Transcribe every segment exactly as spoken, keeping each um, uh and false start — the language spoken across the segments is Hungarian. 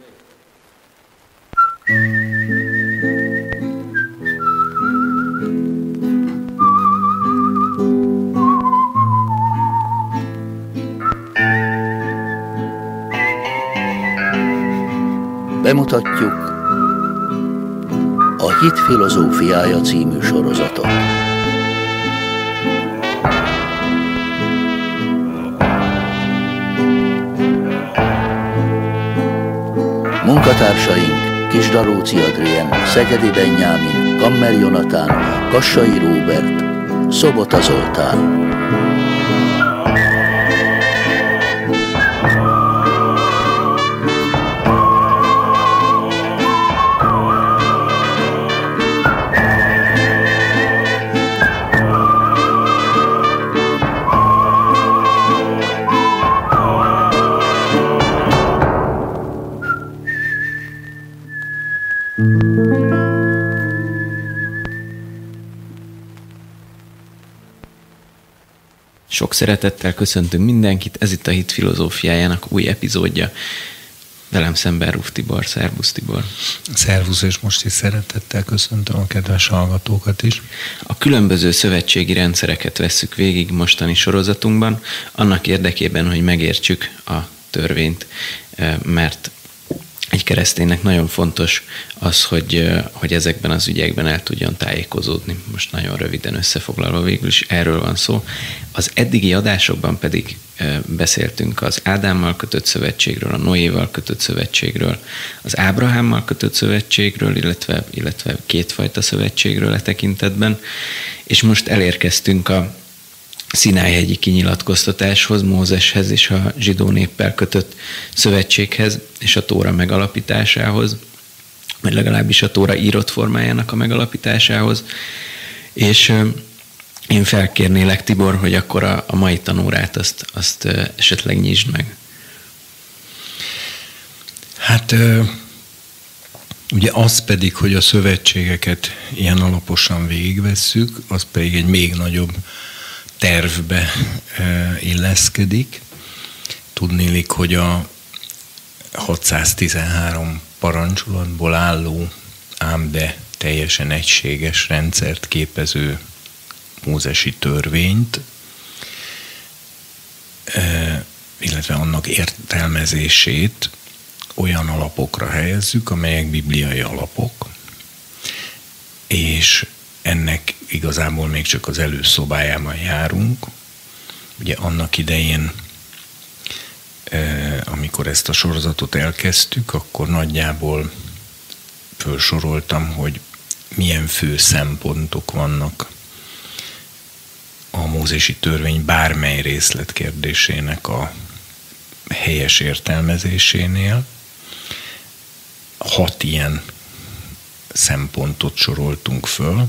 Bemutatjuk a Hit filozófiája című sorozatot. Munkatársaink Kisdaróci Adrien, Szegedi Benyámin, Kammer Jonatán, Kassai Róbert, Szobota Zoltán. Sok szeretettel köszöntünk mindenkit, ez itt a Hit filozófiájának új epizódja. Velem szemben Ruf Tibor. Szervusz Tibor. Szervusz, és most is szeretettel köszöntöm a kedves hallgatókat is. A különböző szövetségi rendszereket vesszük végig mostani sorozatunkban, annak érdekében, hogy megértsük a törvényt, mert egy kereszténynek nagyon fontos az, hogy, hogy ezekben az ügyekben el tudjon tájékozódni. Most nagyon röviden összefoglalva végül is erről van szó. Az eddigi adásokban pedig beszéltünk az Ádámmal kötött szövetségről, a Noéval kötött szövetségről, az Ábrahámmal kötött szövetségről, illetve, illetve kétfajta szövetségről e tekintetben, és most elérkeztünk a Szinály-hegyi kinyilatkoztatáshoz, Mózeshez és a zsidó néppel kötött szövetséghez és a Tóra megalapításához, vagy legalábbis a Tóra írott formájának a megalapításához. És én felkérnélek, Tibor, hogy akkor a, a mai tanórát azt, azt esetleg nyisd meg. Hát ugye az pedig, hogy a szövetségeket ilyen alaposan végigvesszük, az pedig egy még nagyobb tervbe illeszkedik. Tudnélik, hogy a hatszáztizenhárom parancsolatból álló, ám de teljesen egységes rendszert képező mózesi törvényt, illetve annak értelmezését olyan alapokra helyezzük, amelyek bibliai alapok, és ennek igazából még csak az előszobájában járunk. Ugye annak idején, amikor ezt a sorozatot elkezdtük, akkor nagyjából felsoroltam, hogy milyen fő szempontok vannak a mózesi törvény bármely részletkérdésének a helyes értelmezésénél. Hat ilyen szempontot soroltunk föl.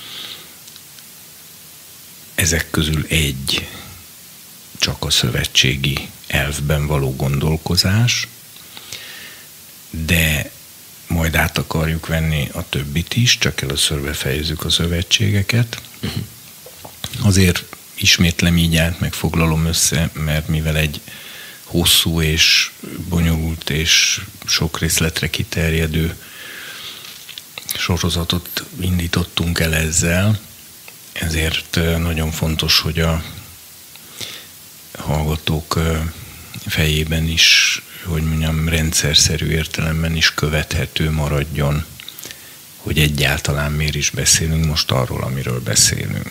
Ezek közül egy csak a szövetségi elvben való gondolkozás, de majd át akarjuk venni a többit is, csak először befejezzük a szövetségeket. Uh-huh. Azért ismétlem így át, meg foglalom össze, mert mivel egy hosszú és bonyolult és sok részletre kiterjedő sorozatot indítottunk el ezzel, ezért nagyon fontos, hogy a hallgatók fejében is, hogy mondjam, rendszerszerű értelemben is követhető maradjon, hogy egyáltalán miért is beszélünk most arról, amiről beszélünk.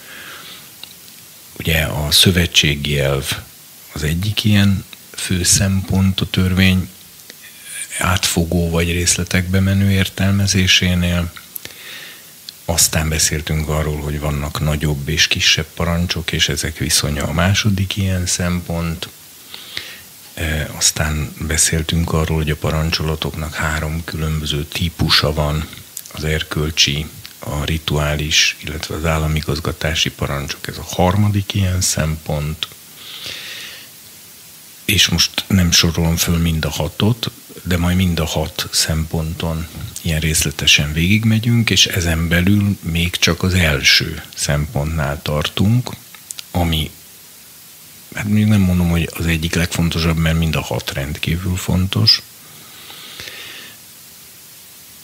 Ugye a szövetségi elv az egyik ilyen fő szempont a törvény átfogó vagy részletekbe menő értelmezésénél. Aztán beszéltünk arról, hogy vannak nagyobb és kisebb parancsok, és ezek viszonya a második ilyen szempont. E, aztán beszéltünk arról, hogy a parancsolatoknak három különböző típusa van, az erkölcsi, a rituális, illetve az államigazgatási parancsok. Ez a harmadik ilyen szempont. És most nem sorolom föl mind a hatot, de majd mind a hat szemponton ilyen részletesen végigmegyünk, és ezen belül még csak az első szempontnál tartunk, ami, hát még nem mondom, hogy az egyik legfontosabb, mert mind a hat rendkívül fontos,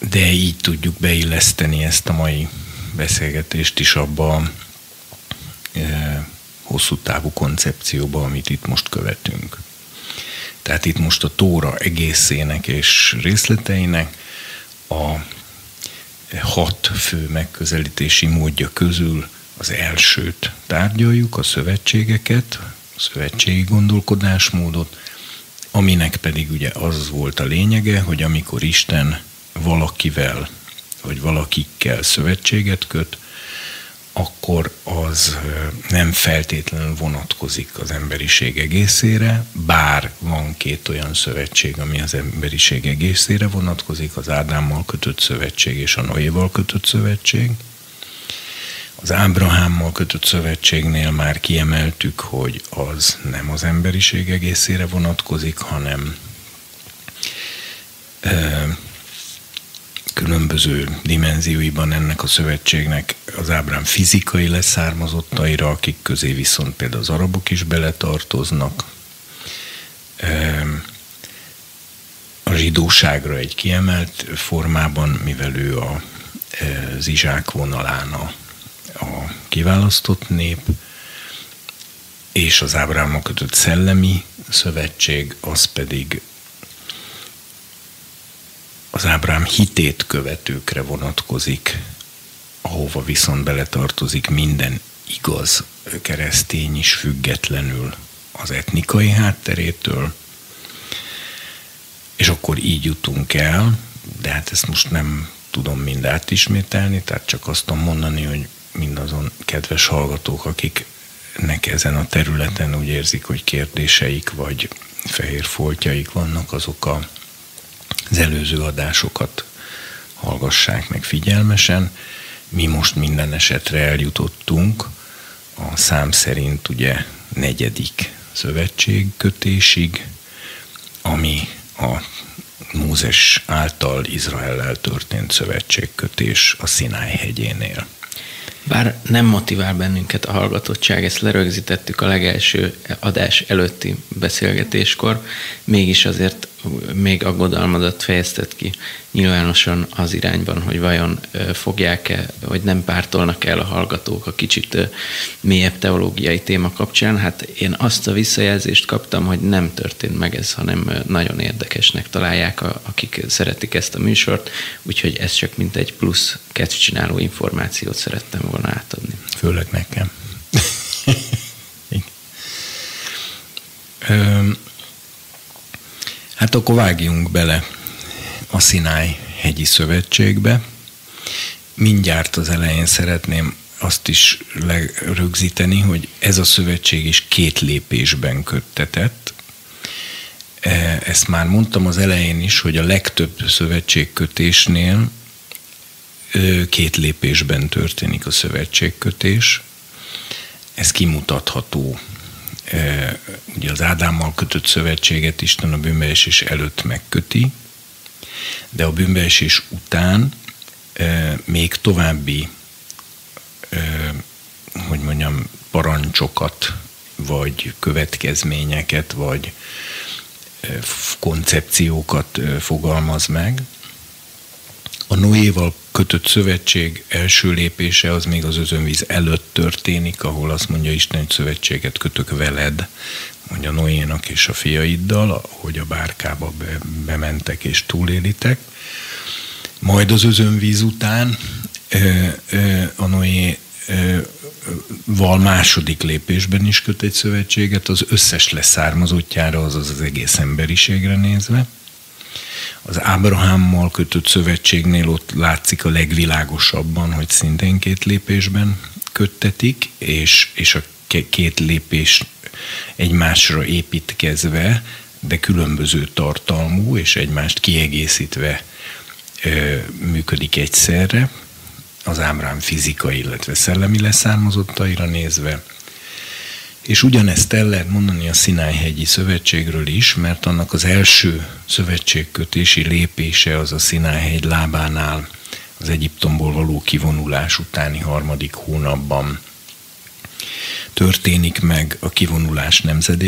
de így tudjuk beilleszteni ezt a mai beszélgetést is abba a e, hosszú távú koncepcióba, amit itt most követünk. Tehát itt most a Tóra egészének és részleteinek a hat fő megközelítési módja közül az elsőt tárgyaljuk, a szövetségeket, a szövetségi gondolkodásmódot, aminek pedig ugye az volt a lényege, hogy amikor Isten valakivel vagy valakikkel szövetséget köt, akkor az nem feltétlenül vonatkozik az emberiség egészére, bár van két olyan szövetség, ami az emberiség egészére vonatkozik, az Ádámmal kötött szövetség és a Noéval kötött szövetség. Az Ábrahámmal kötött szövetségnél már kiemeltük, hogy az nem az emberiség egészére vonatkozik, hanem e, különböző dimenzióiban ennek a szövetségnek az Ábrahám fizikai leszármazottaira, akik közé viszont például az arabok is beletartoznak. E, a zsidóságra egy kiemelt formában, mivel ő a, az Izsák vonalán a a kiválasztott nép, és az Ábrahámmal kötött szellemi szövetség, az pedig az Ábrahám hitét követőkre vonatkozik, ahova viszont beletartozik minden igaz keresztény is, függetlenül az etnikai hátterétől, és akkor így jutunk el, de hát ezt most nem tudom mind átismételni, tehát csak azt tudom mondani, hogy mindazon kedves hallgatók, akiknek ezen a területen úgy érzik, hogy kérdéseik vagy fehér foltjaik vannak, azok a, az előző adásokat hallgassák meg figyelmesen. Mi most minden esetre eljutottunk a szám szerint ugye negyedik szövetségkötésig, ami a Mózes által Izraellel történt szövetségkötés a Szináj hegyénél. Bár nem motivál bennünket a hallgatottság, ezt lerögzítettük a legelső adás előtti beszélgetéskor, mégis azért még aggodalmadat fejezted ki nyilvánosan az irányban, hogy vajon fogják-e, vagy nem pártolnak el a hallgatók a kicsit mélyebb teológiai téma kapcsán. Hát én azt a visszajelzést kaptam, hogy nem történt meg ez, hanem nagyon érdekesnek találják, akik szeretik ezt a műsort, úgyhogy ez csak mint egy plusz kedvcsináló információt szerettem volna átadni. Főleg nekem. Hát akkor vágjunk bele a Szináj hegyi szövetségbe. Mindjárt az elején szeretném azt is rögzíteni, hogy ez a szövetség is két lépésben köttetett. Ezt már mondtam az elején is, hogy a legtöbb szövetségkötésnél két lépésben történik a szövetségkötés. Ez kimutatható. Ugye az Ádámmal kötött szövetséget Isten a bűnbeesés előtt megköti, de a bűnbeesés után e, még további, e, hogy mondjam, parancsokat, vagy következményeket, vagy e, koncepciókat e, fogalmaz meg. A Noéval kötött szövetség első lépése az még az özönvíz előtt történik, ahol azt mondja Isten, hogy szövetséget kötök veled, mondja Noénak és a fiaiddal, hogy a bárkába be, bementek és túlélitek. Majd az özönvíz után a Noéval második lépésben is köt egy szövetséget, az összes leszármazottjára, azaz az egész emberiségre nézve. Az Ábrahámmal kötött szövetségnél ott látszik a legvilágosabban, hogy szintén két lépésben köttetik, és, és a két lépés egymásra építkezve, de különböző tartalmú, és egymást kiegészítve ö, működik egyszerre, az Ábrahám fizikai, illetve szellemi leszármazottaira nézve. És ugyanezt el lehet mondani a Szináj-hegyi szövetségről is, mert annak az első szövetségkötési lépése az a Szináj-hegy lábánál az Egyiptomból való kivonulás utáni harmadik hónapban történik meg a kivonulás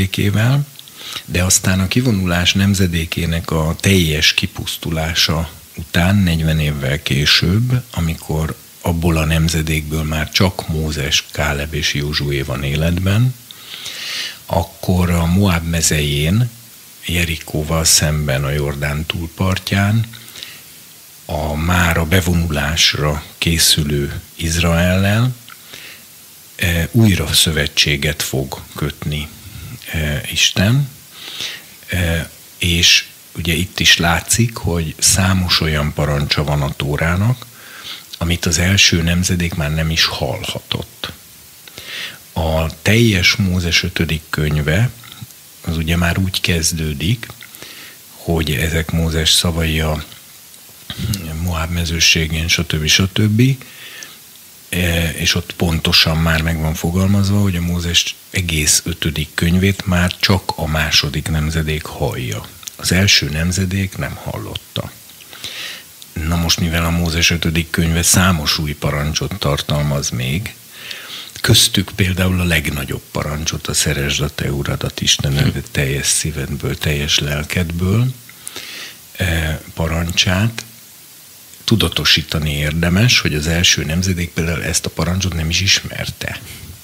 nemzedékével, de aztán a kivonulás nemzedékének a teljes kipusztulása után, negyven évvel később, amikor abból a nemzedékből már csak Mózes, Káleb és Józsué van életben, akkor a Moáb mezején, Jerikóval szemben a Jordán túlpartján a már a bevonulásra készülő Izraellel e, újra szövetséget fog kötni e, Isten, e, és ugye itt is látszik, hogy számos olyan parancsa van a Tórának, amit az első nemzedék már nem is hallhatott. A teljes Mózes ötödik könyve az ugye már úgy kezdődik, hogy ezek Mózes szavai a Moáb mezőségén, stb. stb. És ott pontosan már meg van fogalmazva, hogy a Mózes egész ötödik könyvét már csak a második nemzedék hallja. Az első nemzedék nem hallotta. Na most, mivel a Mózes ötödik könyve számos új parancsot tartalmaz még, köztük például a legnagyobb parancsot, a szeresd a te uradat, Istenedet teljes szívedből, teljes lelkedből parancsát, tudatosítani érdemes, hogy az első nemzedék például ezt a parancsot nem is ismerte.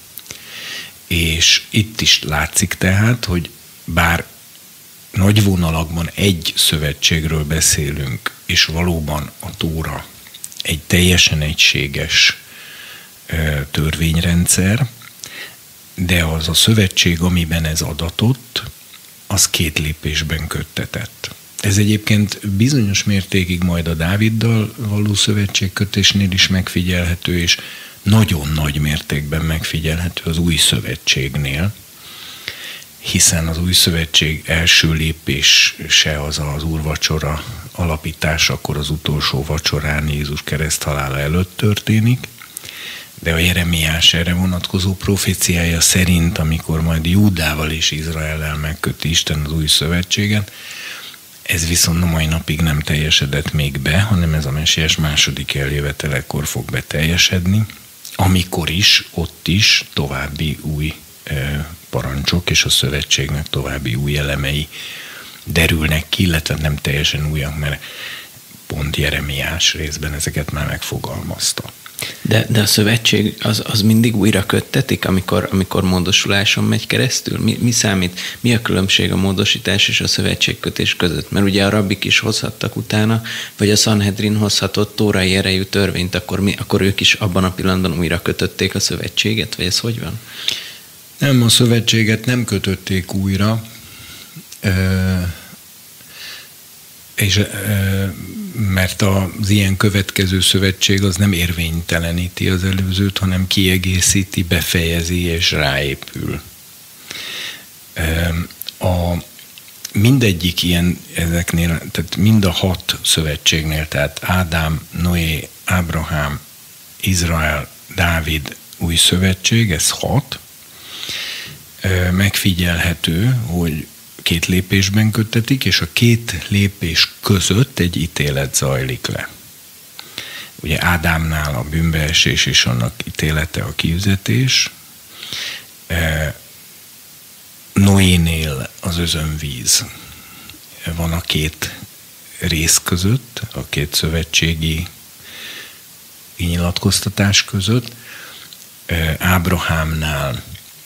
És itt is látszik tehát, hogy bár nagy vonalakban egy szövetségről beszélünk, és valóban a Tóra egy teljesen egységes törvényrendszer, de az a szövetség, amiben ez adatott, az két lépésben köttetett. Ez egyébként bizonyos mértékig majd a Dáviddal való szövetségkötésnél is megfigyelhető, és nagyon nagy mértékben megfigyelhető az új szövetségnél, hiszen az új szövetség első lépése az az úrvacsora alapítása, akkor az utolsó vacsorán Jézus kereszthalála előtt történik, de a Jeremiás erre vonatkozó proféciája szerint, amikor majd Júdával és Izraellel megköti Isten az új szövetséget, ez viszont a mai napig nem teljesedett még be, hanem ez a Mesiás második eljövetelekor fog beteljesedni, amikor is, ott is további új e, parancsok és a szövetségnek további új elemei derülnek ki, illetve nem teljesen újak, mert pont Jeremiás részben ezeket már megfogalmazta. De, de a szövetség az, az mindig újra köttetik, amikor, amikor módosuláson megy keresztül? Mi, mi számít? Mi a különbség a módosítás és a szövetségkötés között? Mert ugye a rabbik is hozhattak utána, vagy a Sanhedrin hozhatott tórai erejű törvényt, akkor, mi, akkor ők is abban a pillanatban újra kötötték a szövetséget? Vagy ez hogy van? Nem, a szövetséget nem kötötték újra, és mert az ilyen következő szövetség az nem érvényteleníti az előzőt, hanem kiegészíti, befejezi és ráépül. A mindegyik ilyen ezeknél, tehát mind a hat szövetségnél, tehát Ádám, Noé, Ábrahám, Izrael, Dávid új szövetség, ez hat, megfigyelhető, hogy két lépésben köttetik, és a két lépés között egy ítélet zajlik le. Ugye Ádámnál a bűnbeesés és annak ítélete a kiüzetés, Noénél az özönvíz van a két rész között, a két szövetségi nyilatkoztatás között, Ábrahámnál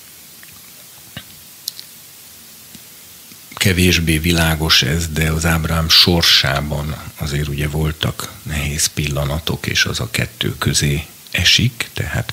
kevésbé világos ez, de az Ábrahám sorsában azért ugye voltak nehéz pillanatok, és az a kettő közé esik, tehát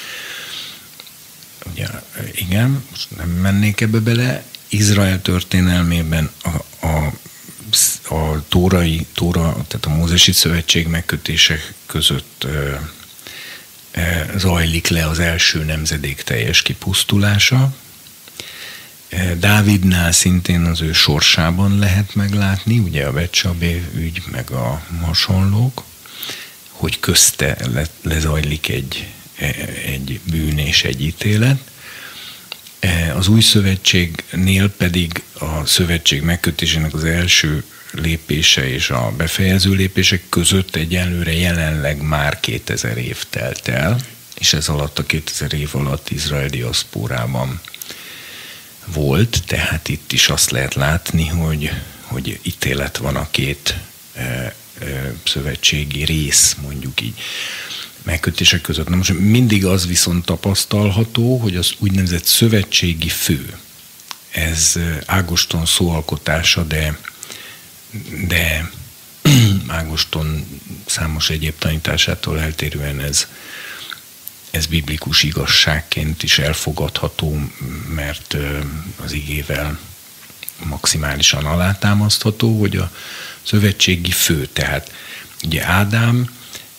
ugye igen, most nem mennék ebbe bele. Izrael történelmében a, a, a tórai, tóra, tehát a mózesi szövetség megkötések között ö, ö, zajlik le az első nemzedék teljes kipusztulása. Dávidnál szintén az ő sorsában lehet meglátni, ugye a Betsabé ügy, meg a hasonlók, hogy közte le, lezajlik egy, egy bűn és egy ítélet. Az új szövetségnél pedig a szövetség megkötésének az első lépése és a befejező lépések között egyelőre jelenleg már kétezer év telt el, és ez alatt a kétezer év alatt Izrael diaszpórában volt, tehát itt is azt lehet látni, hogy, hogy ítélet van a két e, e, szövetségi rész, mondjuk így, megkötések között. Na most mindig az viszont tapasztalható, hogy az úgynevezett szövetségi fő, ez Ágoston szóalkotása, de, de Ágoston számos egyéb tanításától eltérően ez, ez biblikus igazságként is elfogadható, mert az igével maximálisan alátámasztható, hogy a szövetségi fő, tehát ugye Ádám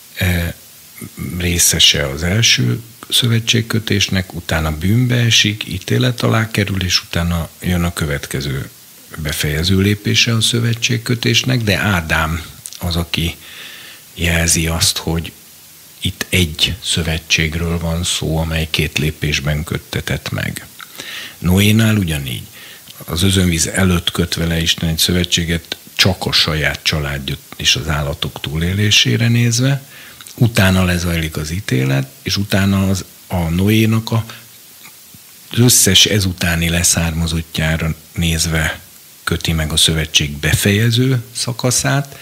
részese az első szövetségkötésnek, utána bűnbe esik, ítélet alá kerül, és utána jön a következő befejező lépése a szövetségkötésnek, de Ádám az, aki jelzi azt, hogy itt egy szövetségről van szó, amely két lépésben köttetett meg. Noénál ugyanígy. Az özönvíz előtt köt vele Isten egy szövetséget csak a saját családja és az állatok túlélésére nézve, utána lezajlik az ítélet, és utána az a Noénak a, az összes ezutáni leszármazottjára nézve köti meg a szövetség befejező szakaszát,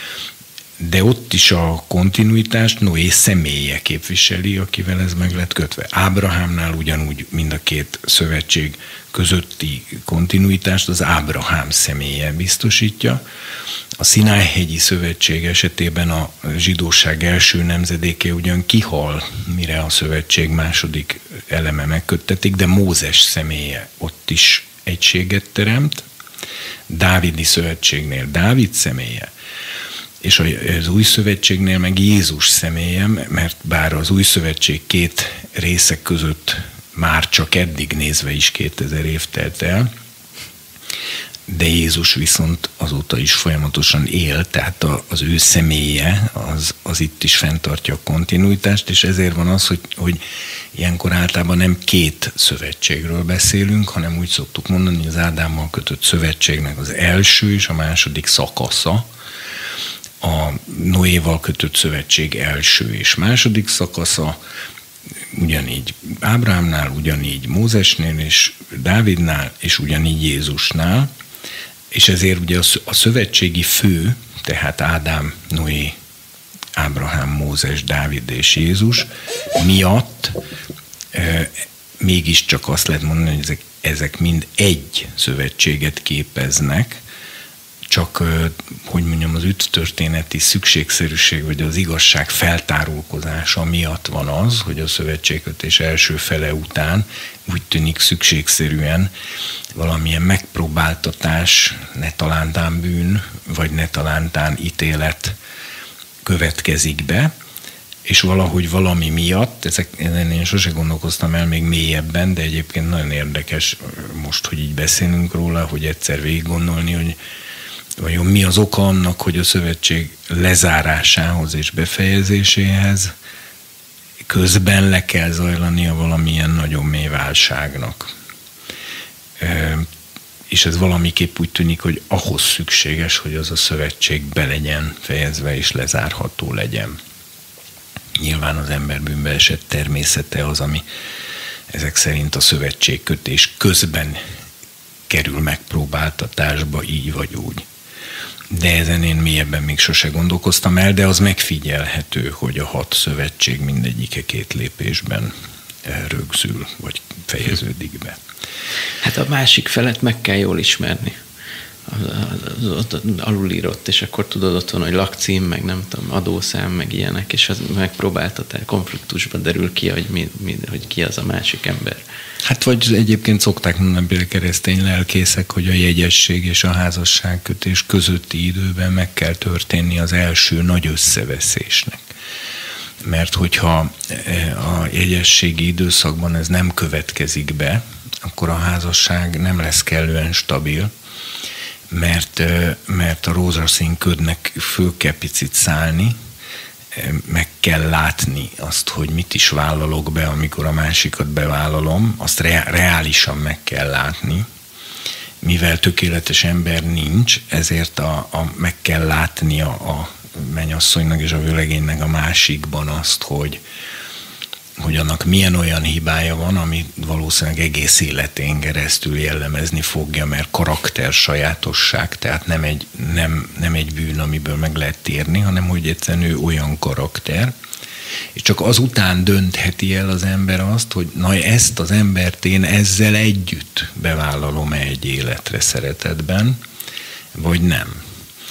de ott is a kontinuitást Noé személye képviseli, akivel ez meg lett kötve. Ábrahámnál ugyanúgy mind a két szövetség közötti kontinuitást az Ábrahám személye biztosítja. A Szináj-hegyi szövetség esetében a zsidóság első nemzedéke ugyan kihal, mire a szövetség második eleme megköttetik, de Mózes személye ott is egységet teremt. Dávidi szövetségnél Dávid személye, és az új szövetségnél meg Jézus személye, mert bár az új szövetség két részek között már csak eddig nézve is kétezer év telt el, de Jézus viszont azóta is folyamatosan él, tehát az ő személye az, az itt is fenntartja a kontinuitást, és ezért van az, hogy, hogy ilyenkor általában nem két szövetségről beszélünk, hanem úgy szoktuk mondani, hogy az Ádámmal kötött szövetségnek az első és a második szakasza, a Noéval kötött szövetség első és második szakasza, ugyanígy Ábrahámnál, ugyanígy Mózesnél és Dávidnál, és ugyanígy Jézusnál, és ezért ugye a szövetségi fő, tehát Ádám, Noé, Ábrahám, Mózes, Dávid és Jézus miatt e, mégiscsak azt lehet mondani, hogy ezek, ezek mind egy szövetséget képeznek, csak, hogy mondjam, az üttörténeti szükségszerűség, vagy az igazság feltárulkozása miatt van az, hogy a szövetségkötés első fele után úgy tűnik szükségszerűen valamilyen megpróbáltatás, ne talántán bűn, vagy ne talántán ítélet következik be, és valahogy valami miatt, ezek, én sose gondolkoztam el még mélyebben, de egyébként nagyon érdekes most, hogy így beszélünk róla, hogy egyszer végig gondolni, hogy vajon mi az oka annak, hogy a szövetség lezárásához és befejezéséhez közben le kell zajlania valamilyen nagyon mély válságnak. E, és ez valamiképp úgy tűnik, hogy ahhoz szükséges, hogy az a szövetség be legyen fejezve és lezárható legyen. Nyilván az ember bűnbe esett természete az, ami ezek szerint a szövetségkötés közben kerül megpróbáltatásba, így vagy úgy. De ezen én mélyebben még sose gondolkoztam el, de az megfigyelhető, hogy a hat szövetség mindegyike két lépésben rögzül, vagy fejeződik be. Hát a másik felet meg kell jól ismerni. Az, az, az alulírott, és akkor tudod, ott van, hogy lakcím, meg nem tudom, adószám, meg ilyenek, és az megpróbáltatál, konfliktusban derül ki, hogy, mi, mi, hogy ki az a másik ember. Hát vagy egyébként szokták mondani például keresztény lelkészek, hogy a jegyesség és a házasságkötés közötti időben meg kell történni az első nagy összeveszésnek. Mert hogyha a jegyességi időszakban ez nem következik be, akkor a házasság nem lesz kellően stabil, mert, mert a rózsaszín ködnek föl kell picit szállni, meg kell látni azt, hogy mit is vállalok be, amikor a másikat bevállalom, azt reálisan meg kell látni. Mivel tökéletes ember nincs, ezért a, a, meg kell látni a, a mennyasszonynak és a vőlegénynek a másikban azt, hogy, hogy annak milyen olyan hibája van, ami valószínűleg egész életén keresztül jellemezni fogja, mert karakter sajátosság, tehát nem egy, nem, nem egy bűn, amiből meg lehet térni, hanem hogy egyszerűen ő olyan karakter, és csak azután döntheti el az ember azt, hogy na ezt az embert én ezzel együtt bevállalom egy életre szeretetben, vagy nem.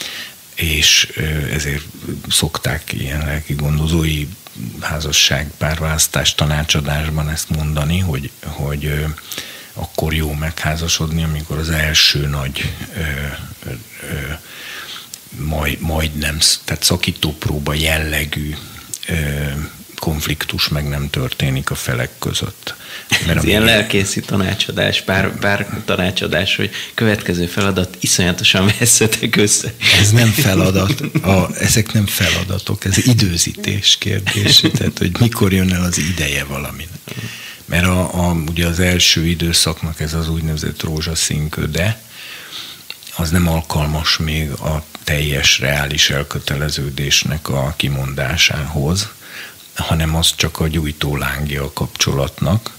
És ezért szokták ilyen lelki gondozói házasság, párválasztás tanácsadásban ezt mondani, hogy, hogy akkor jó megházasodni, amikor az első nagy ö, ö, majd, majdnem, tehát szakítópróba jellegű ö, konfliktus meg nem történik a felek között. Mert ez ilyen lelkészi tanácsadás, pár, pár tanácsadás, hogy következő feladat, iszonyatosan vesszetek össze. Ez nem feladat, a, ezek nem feladatok, ez időzítés kérdés, tehát hogy mikor jön el az ideje valaminek. Mert a, a, ugye az első időszaknak ez az úgynevezett rózsaszínköde, az nem alkalmas még a teljes reális elköteleződésnek a kimondásához, hanem az csak a gyújtólángja a kapcsolatnak,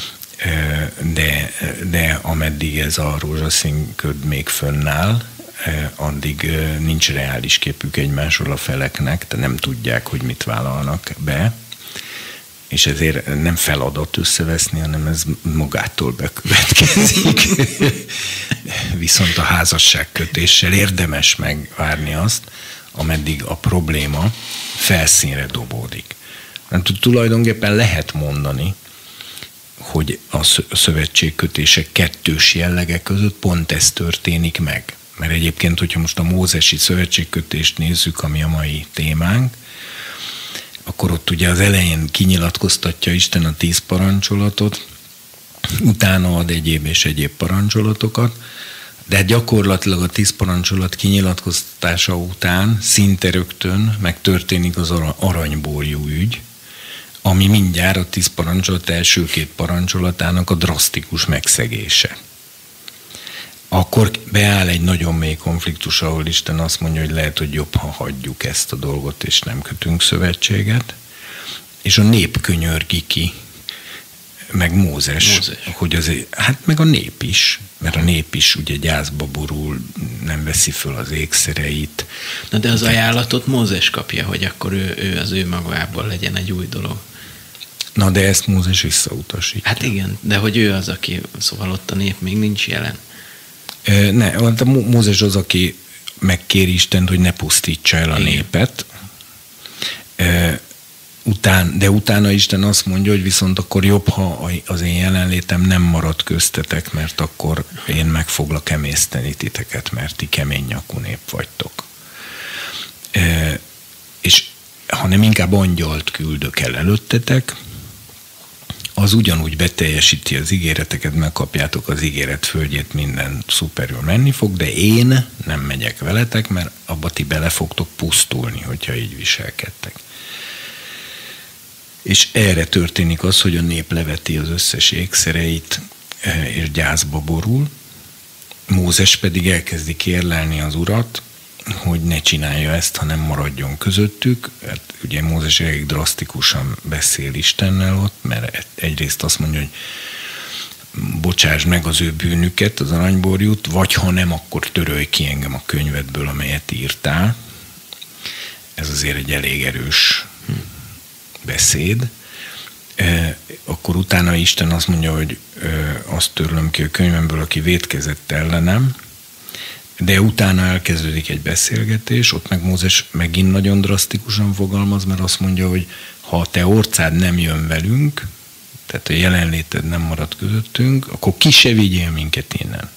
de, de ameddig ez a rózsaszínköd még fönnáll, addig nincs reális képük egymásról a feleknek, de nem tudják, hogy mit vállalnak be, és ezért nem feladat összeveszni, hanem ez magától bekövetkezik. Viszont a házasságkötéssel érdemes megvárni azt, ameddig a probléma felszínre dobódik. Mert tulajdonképpen lehet mondani, hogy a szövetségkötések kettős jellege között pont ez történik meg. Mert egyébként, hogyha most a mózesi szövetségkötést nézzük, ami a mai témánk, akkor ott ugye az elején kinyilatkoztatja Isten a tíz parancsolatot, utána ad egyéb és egyéb parancsolatokat, de gyakorlatilag a tíz parancsolat kinyilatkoztatása után szinte rögtön megtörténik az aranyborjú ügy, ami mindjárt a tíz parancsolat első két parancsolatának a drasztikus megszegése. Akkor beáll egy nagyon mély konfliktus, ahol Isten azt mondja, hogy lehet, hogy jobb, ha hagyjuk ezt a dolgot, és nem kötünk szövetséget, és a nép könyörgi ki, meg Mózes, Mózes. Hogy azért, hát meg a nép is, mert a nép is ugye gyászba borul, nem veszi föl az ékszereit. Na de az de... ajánlatot Mózes kapja, hogy akkor ő, ő az ő magából legyen egy új dolog. Na de ezt Mózes visszautasítja. Hát igen, de hogy ő az, aki, szóval ott a nép még nincs jelen. Ne, a Mózes az, aki megkéri Istent, hogy ne pusztítsa el a igen. népet. Után, de utána Isten azt mondja, hogy viszont akkor jobb, ha az én jelenlétem nem marad köztetek, mert akkor én meg foglak emészteni titeket, mert ti kemény nyakú nép vagytok. E, és hanem inkább angyalt küldök el előttetek, az ugyanúgy beteljesíti az ígéreteket, megkapjátok az ígéret földjét, minden szuperül menni fog, de én nem megyek veletek, mert abba ti bele fogtok pusztulni, hogyha így viselkedtek. És erre történik az, hogy a nép leveti az összes ékszereit, és gyászba borul. Mózes pedig elkezdi kérlelni az Urat, hogy ne csinálja ezt, hanem maradjon közöttük. Hát ugye Mózes elég drasztikusan beszél Istennel ott, mert egyrészt azt mondja, hogy bocsásd meg az ő bűnüket, az aranyborjút, vagy ha nem, akkor törölj ki engem a könyvedből, amelyet írtál. Ez azért egy elég erős beszéd. E, akkor utána Isten azt mondja, hogy e, azt törlöm ki a könyvemből, aki vétkezett ellenem, de utána elkezdődik egy beszélgetés, ott meg Mózes megint nagyon drasztikusan fogalmaz, mert azt mondja, hogy ha a te orcád nem jön velünk, tehát a jelenléted nem marad közöttünk, akkor ki se vigyél minket innen.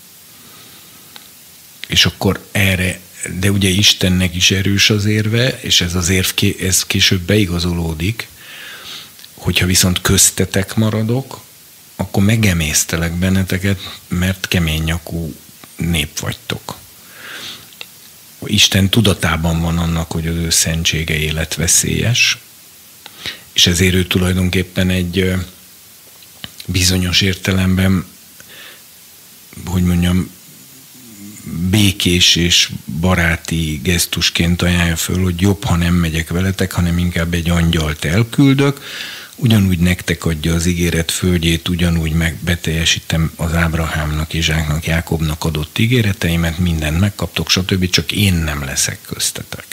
És akkor erre, de ugye Istennek is erős az érve, és ez az érv ez később beigazolódik, hogyha viszont köztetek maradok, akkor megemésztelek benneteket, mert kemény nyakú nép vagytok. Isten tudatában van annak, hogy az ő szentsége életveszélyes, és ezért ő tulajdonképpen egy bizonyos értelemben, hogy mondjam, békés és baráti gesztusként ajánlja föl, hogy jobb, ha nem megyek veletek, hanem inkább egy angyalt elküldök, ugyanúgy nektek adja az ígéret földjét, ugyanúgy meg beteljesítem az Ábrahámnak, Izsáknak, Jákobnak adott ígéreteimet, mindent megkaptok, stb., csak én nem leszek köztetek.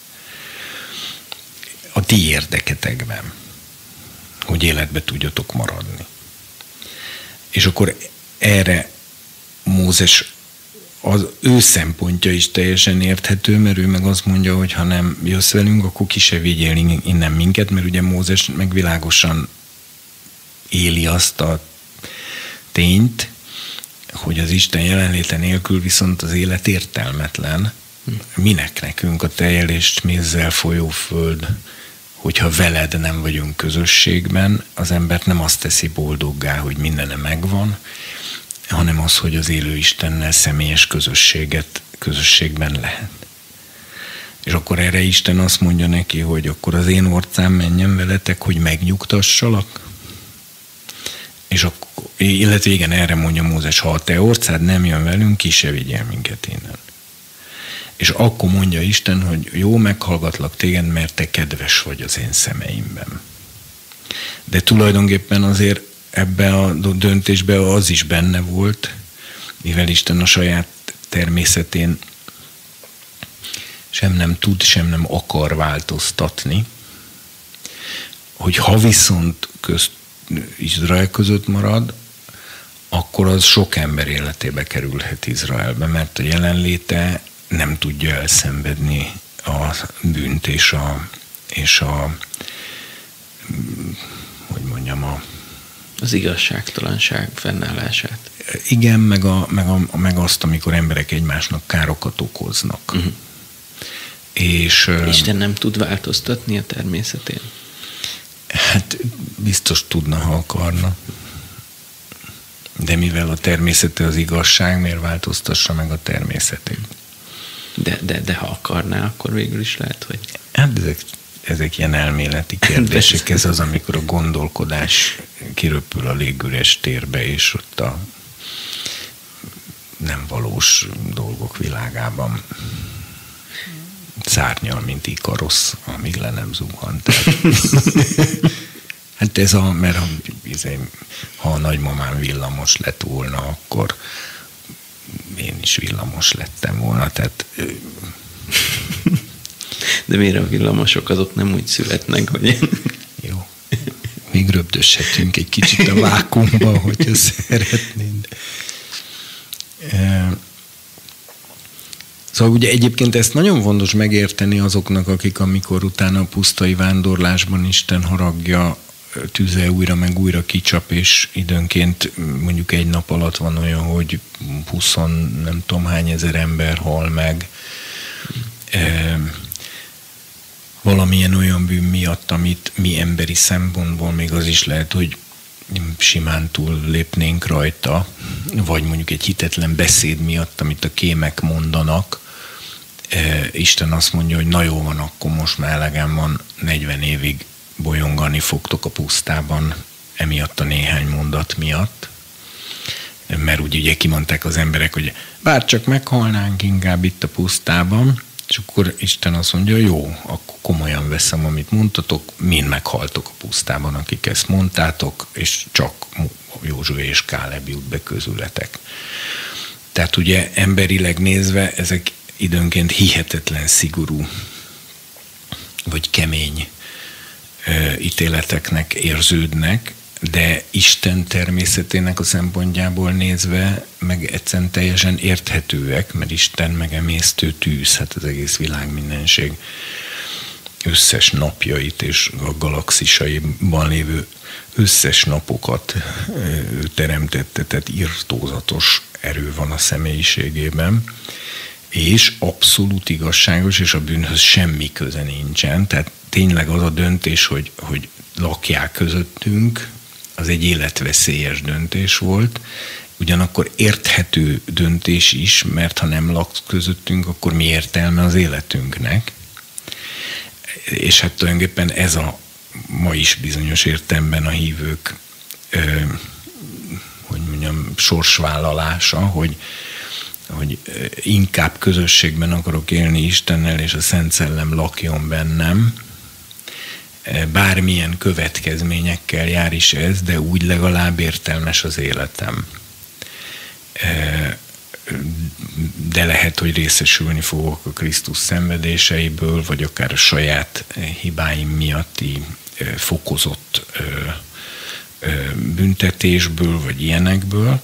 A ti érdeketekben, hogy életbe tudjatok maradni. És akkor erre Mózes, az ő szempontja is teljesen érthető, mert ő meg azt mondja, hogy ha nem jössz velünk, akkor ki se vigyél innen minket, mert ugye Mózes meg világosan éli azt a tényt, hogy az Isten jelenléte nélkül viszont az élet értelmetlen. Minek nekünk a tejjel és mézzel folyó föld, hogyha veled nem vagyunk közösségben, az embert nem azt teszi boldoggá, hogy mindene megvan, hanem az, hogy az élő Istennel személyes közösséget, közösségben lehet. És akkor erre Isten azt mondja neki, hogy akkor az én orcám menjen veletek, hogy megnyugtassalak. És akkor, illetve igen, erre mondja Mózes, ha a te orcád nem jön velünk, ki se vigyél minket innen. És akkor mondja Isten, hogy jó, meghallgatlak téged, mert te kedves vagy az én szemeimben. De tulajdonképpen azért ebben a döntésben az is benne volt, mivel Isten a saját természetén sem nem tud, sem nem akar változtatni, hogy ha viszont közt Izrael között marad, akkor az sok ember életébe kerülhet Izraelbe, mert a jelenléte nem tudja elszenvedni a bűnt és a, és a hogy mondjam, a az igazságtalanság fennállását. Igen, meg, a, meg, a, meg azt, amikor emberek egymásnak károkat okoznak. Uh-huh. És Isten nem tud változtatni a természetén? Hát biztos tudna, ha akarna. De mivel a természete az igazság, miért változtassa meg a természetét? De, de, de ha akarná, akkor végül is lehet, hogy... Hát ezek, ezek ilyen elméleti kérdések. Ez az, amikor a gondolkodás kiröpül a légüres térbe, és ott a nem valós dolgok világában szárnyal, mint Ikarosz, amíg le nem zuhant. Hát ez a, mert ha, ha a nagymamám villamos lett volna, akkor én is villamos lettem volna, tehát... De miért a villamosok azok nem úgy születnek, hogy... Jó. Még röpdöshetünk egy kicsit a vákuumba, hogyha szeretnéd. Szóval ugye egyébként ezt nagyon fontos megérteni azoknak, akik amikor utána a pusztai vándorlásban Isten haragja tüze újra meg újra kicsap, és időnként mondjuk egy nap alatt van olyan, hogy huszon nem tudom hány ezer ember hal meg e, valamilyen olyan bűn miatt, amit mi emberi szempontból még az is lehet, hogy simán túl lépnénk rajta, vagy mondjuk egy hitetlen beszéd miatt, amit a kémek mondanak. E, Isten azt mondja, hogy na jó van, akkor most már elegem van, negyven évig bolyongani fogtok a pusztában emiatt a néhány mondat miatt. Mert úgy ugye kimondták az emberek, hogy bár csak meghalnánk inkább itt a pusztában, és akkor Isten azt mondja, jó, akkor komolyan veszem, amit mondtatok, mind meghaltok a pusztában, akik ezt mondtátok, és csak Józsué és Káleb jut be közületek. Tehát ugye emberileg nézve ezek időnként hihetetlen szigorú, vagy kemény ítéleteknek érződnek, de Isten természetének a szempontjából nézve meg egyszerűen teljesen érthetőek, mert Isten megemésztő tűz, hát az egész világ mindenség összes napjait és a galaxisaiban lévő összes napokat ő teremtette, tehát irtózatos erő van a személyiségében, és abszolút igazságos, és a bűnhöz semmi köze nincsen, tehát tényleg az a döntés, hogy, hogy lakják közöttünk, az egy életveszélyes döntés volt, ugyanakkor érthető döntés is, mert ha nem laksz közöttünk, akkor mi értelme az életünknek? És hát tulajdonképpen ez a ma is bizonyos értelemben a hívők ö, hogy mondjam, sorsvállalása, hogy, hogy inkább közösségben akarok élni Istennel, és a Szent Szellem lakjon bennem, bármilyen következményekkel jár is ez, de úgy legalább értelmes az életem. De lehet, hogy részesülni fogok a Krisztus szenvedéseiből, vagy akár a saját hibáim miatti fokozott büntetésből, vagy ilyenekből.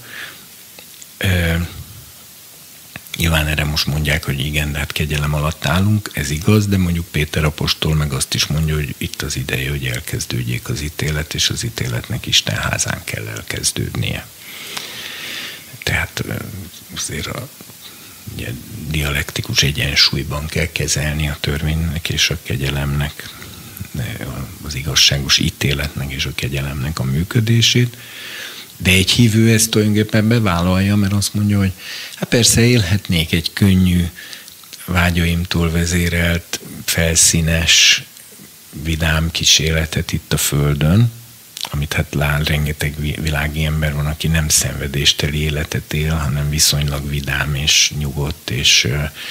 Nyilván erre most mondják, hogy igen, de hát kegyelem alatt állunk, ez igaz, de mondjuk Péter apostol meg azt is mondja, hogy itt az ideje, hogy elkezdődjék az ítélet, és az ítéletnek Isten házán kell elkezdődnie. Tehát azért a ugye, dialektikus egyensúlyban kell kezelni a törvénynek és a kegyelemnek, az igazságos ítéletnek és a kegyelemnek a működését. De egy hívő ezt tulajdonképpen bevállalja, mert azt mondja, hogy hát persze élhetnék egy könnyű, vágyaimtól vezérelt, felszínes, vidám kis életet itt a Földön, amit hát lát, rengeteg világi ember van, aki nem szenvedésteli életet él, hanem viszonylag vidám és nyugodt és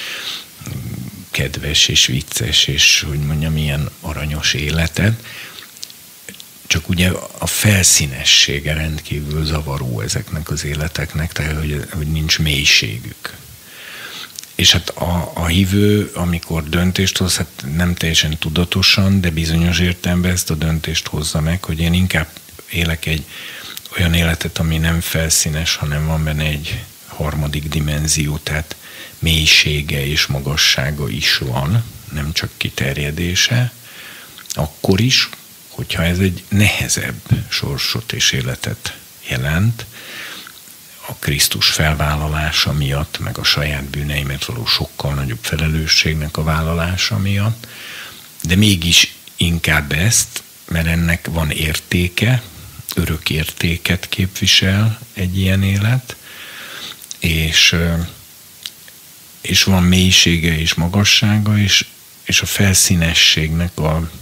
kedves és vicces és, hogy mondjam, ilyen aranyos életet. Csak ugye a felszínessége rendkívül zavaró ezeknek az életeknek, tehát hogy, hogy nincs mélységük. És hát a, a hívő, amikor döntést hoz, hát nem teljesen tudatosan, de bizonyos értelemben ezt a döntést hozza meg, hogy én inkább élek egy olyan életet, ami nem felszínes, hanem van benne egy harmadik dimenzió, tehát mélysége és magassága is van, nem csak kiterjedése, akkor is, hogyha ez egy nehezebb sorsot és életet jelent, a Krisztus felvállalása miatt, meg a saját bűneimet való sokkal nagyobb felelősségnek a vállalása miatt, de mégis inkább ezt, mert ennek van értéke, örök értéket képvisel egy ilyen élet, és, és van mélysége és magassága, és, és a felszínességnek a,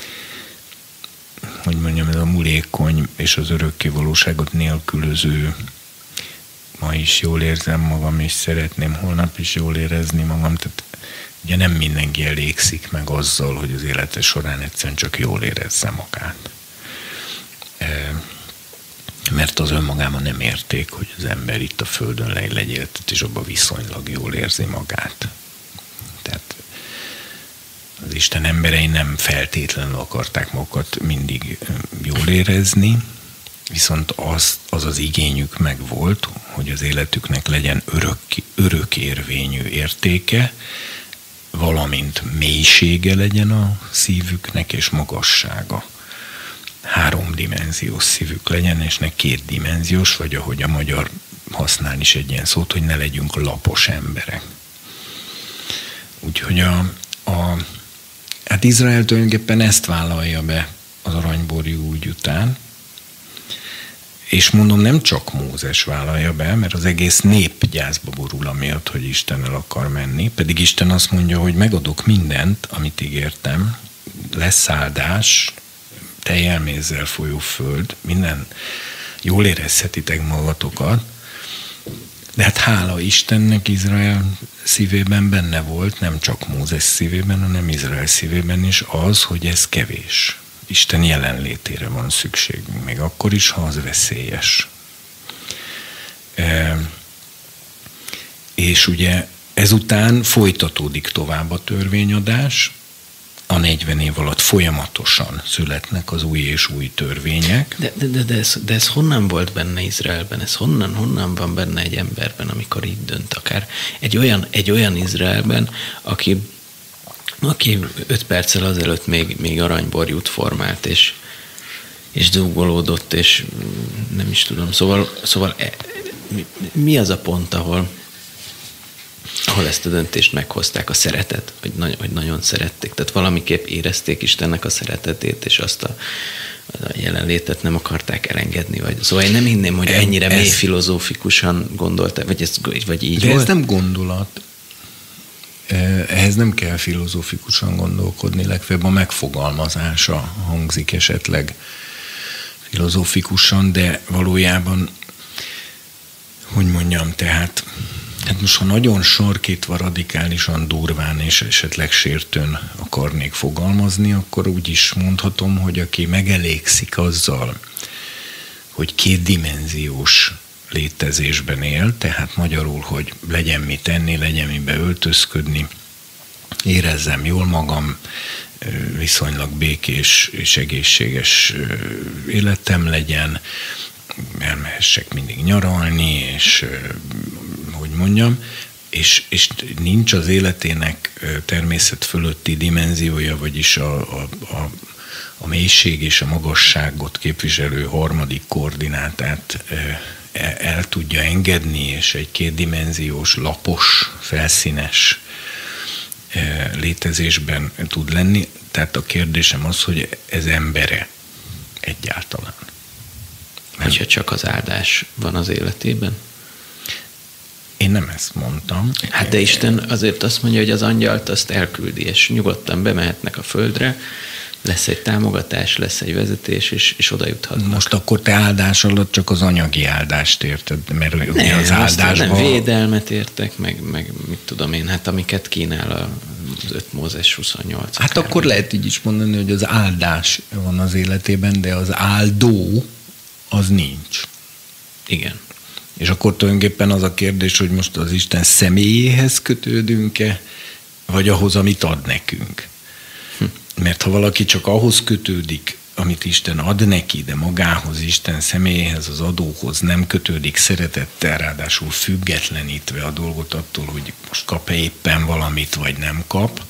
hogy mondjam, ez a mulékony és az örökké valóságot nélkülöző, ma is jól érzem magam, és szeretném holnap is jól érezni magam, tehát ugye nem mindenki elégszik meg azzal, hogy az élete során egyszerűen csak jól érezze magát. Mert az önmagában nem érték, hogy az ember itt a Földön legyéltet, és abban viszonylag jól érzi magát. Tehát az Isten emberei nem feltétlenül akarták magukat mindig jól érezni, viszont az az, az igényük meg volt, hogy az életüknek legyen örök, örökérvényű értéke, valamint mélysége legyen a szívüknek, és magassága. Háromdimenziós szívük legyen, és ne kétdimenziós, vagy ahogy a magyar használ is egy ilyen szót, hogy ne legyünk lapos emberek. Úgyhogy a, a, hát Izrael tulajdonképpen ezt vállalja be az aranyborjú ügy után, és mondom, nem csak Mózes vállalja be, mert az egész nép gyászba borul amiatt, hogy Istennel akar menni, pedig Isten azt mondja, hogy megadok mindent, amit ígértem, lesz áldás, tejjel, mézzel folyó föld, minden, jól érezhetitek magatokat, de hát hála Istennek Izrael szívében benne volt, nem csak Mózes szívében, hanem Izrael szívében is az, hogy ez kevés. Isten jelenlétére van szükségünk, még akkor is, ha az veszélyes. E, és ugye ezután folytatódik tovább a törvényadás, a negyven év alatt folyamatosan születnek az új és új törvények. De, de, de, de, ez, de ez honnan volt benne Izraelben? Ez honnan, honnan van benne egy emberben, amikor így dönt akár? Egy olyan, egy olyan Izraelben, aki aki öt perccel azelőtt még, még aranyborjút formált, és, és dugolódott, és nem is tudom. Szóval, szóval mi, mi az a pont, ahol, ahol ezt a döntést meghozták, a szeretet, hogy, nagy, hogy nagyon szerették. Tehát valamiképp érezték Istennek a szeretetét, és azt a, a jelenlétet nem akarták elengedni. Vagy. Szóval én nem hinném, hogy ennyire ez, mély filozófikusan gondolták, vagy, ez, vagy így de volt. Ez nem gondolat. Ehhez nem kell filozófikusan gondolkodni, legfeljebb a megfogalmazása hangzik esetleg filozófikusan, de valójában, hogy mondjam, tehát Hát most, ha nagyon sarkítva, radikálisan durván és esetleg sértőn akarnék fogalmazni, akkor úgy is mondhatom, hogy aki megelégszik azzal, hogy kétdimenziós létezésben él, tehát magyarul, hogy legyen mit tenni, legyen mibe öltözködni, érezzem jól magam, viszonylag békés és egészséges életem legyen, elmehessek mindig nyaralni, és hogy mondjam, és, és nincs az életének természet fölötti dimenziója, vagyis a, a, a, a mélység és a magasságot képviselő harmadik koordinátát el, el tudja engedni, és egy kétdimenziós, lapos, felszínes létezésben tud lenni. Tehát a kérdésem az, hogy ez embere egyáltalán. Hogyha csak az áldás van az életében? Én nem ezt mondtam. Hát de Isten azért azt mondja, hogy az angyalt azt elküldi, és nyugodtan bemehetnek a földre, lesz egy támogatás, lesz egy vezetés, és, és oda juthatnak. Most akkor te áldás alatt csak az anyagi áldást érted, mert nem, ugye az áldásban... Nem, védelmet értek, meg, meg mit tudom én, hát amiket kínál az öt Mózes huszonnyolc. Hát akár akkor lehet így is mondani, hogy az áldás van az életében, de az áldó az nincs. Igen. És akkor tulajdonképpen az a kérdés, hogy most az Isten személyéhez kötődünk-e, vagy ahhoz, amit ad nekünk. Hm. Mert ha valaki csak ahhoz kötődik, amit Isten ad neki, de magához, Isten személyéhez, az adóhoz nem kötődik szeretettel, ráadásul függetlenítve a dolgot attól, hogy most kap-e éppen valamit, vagy nem kap,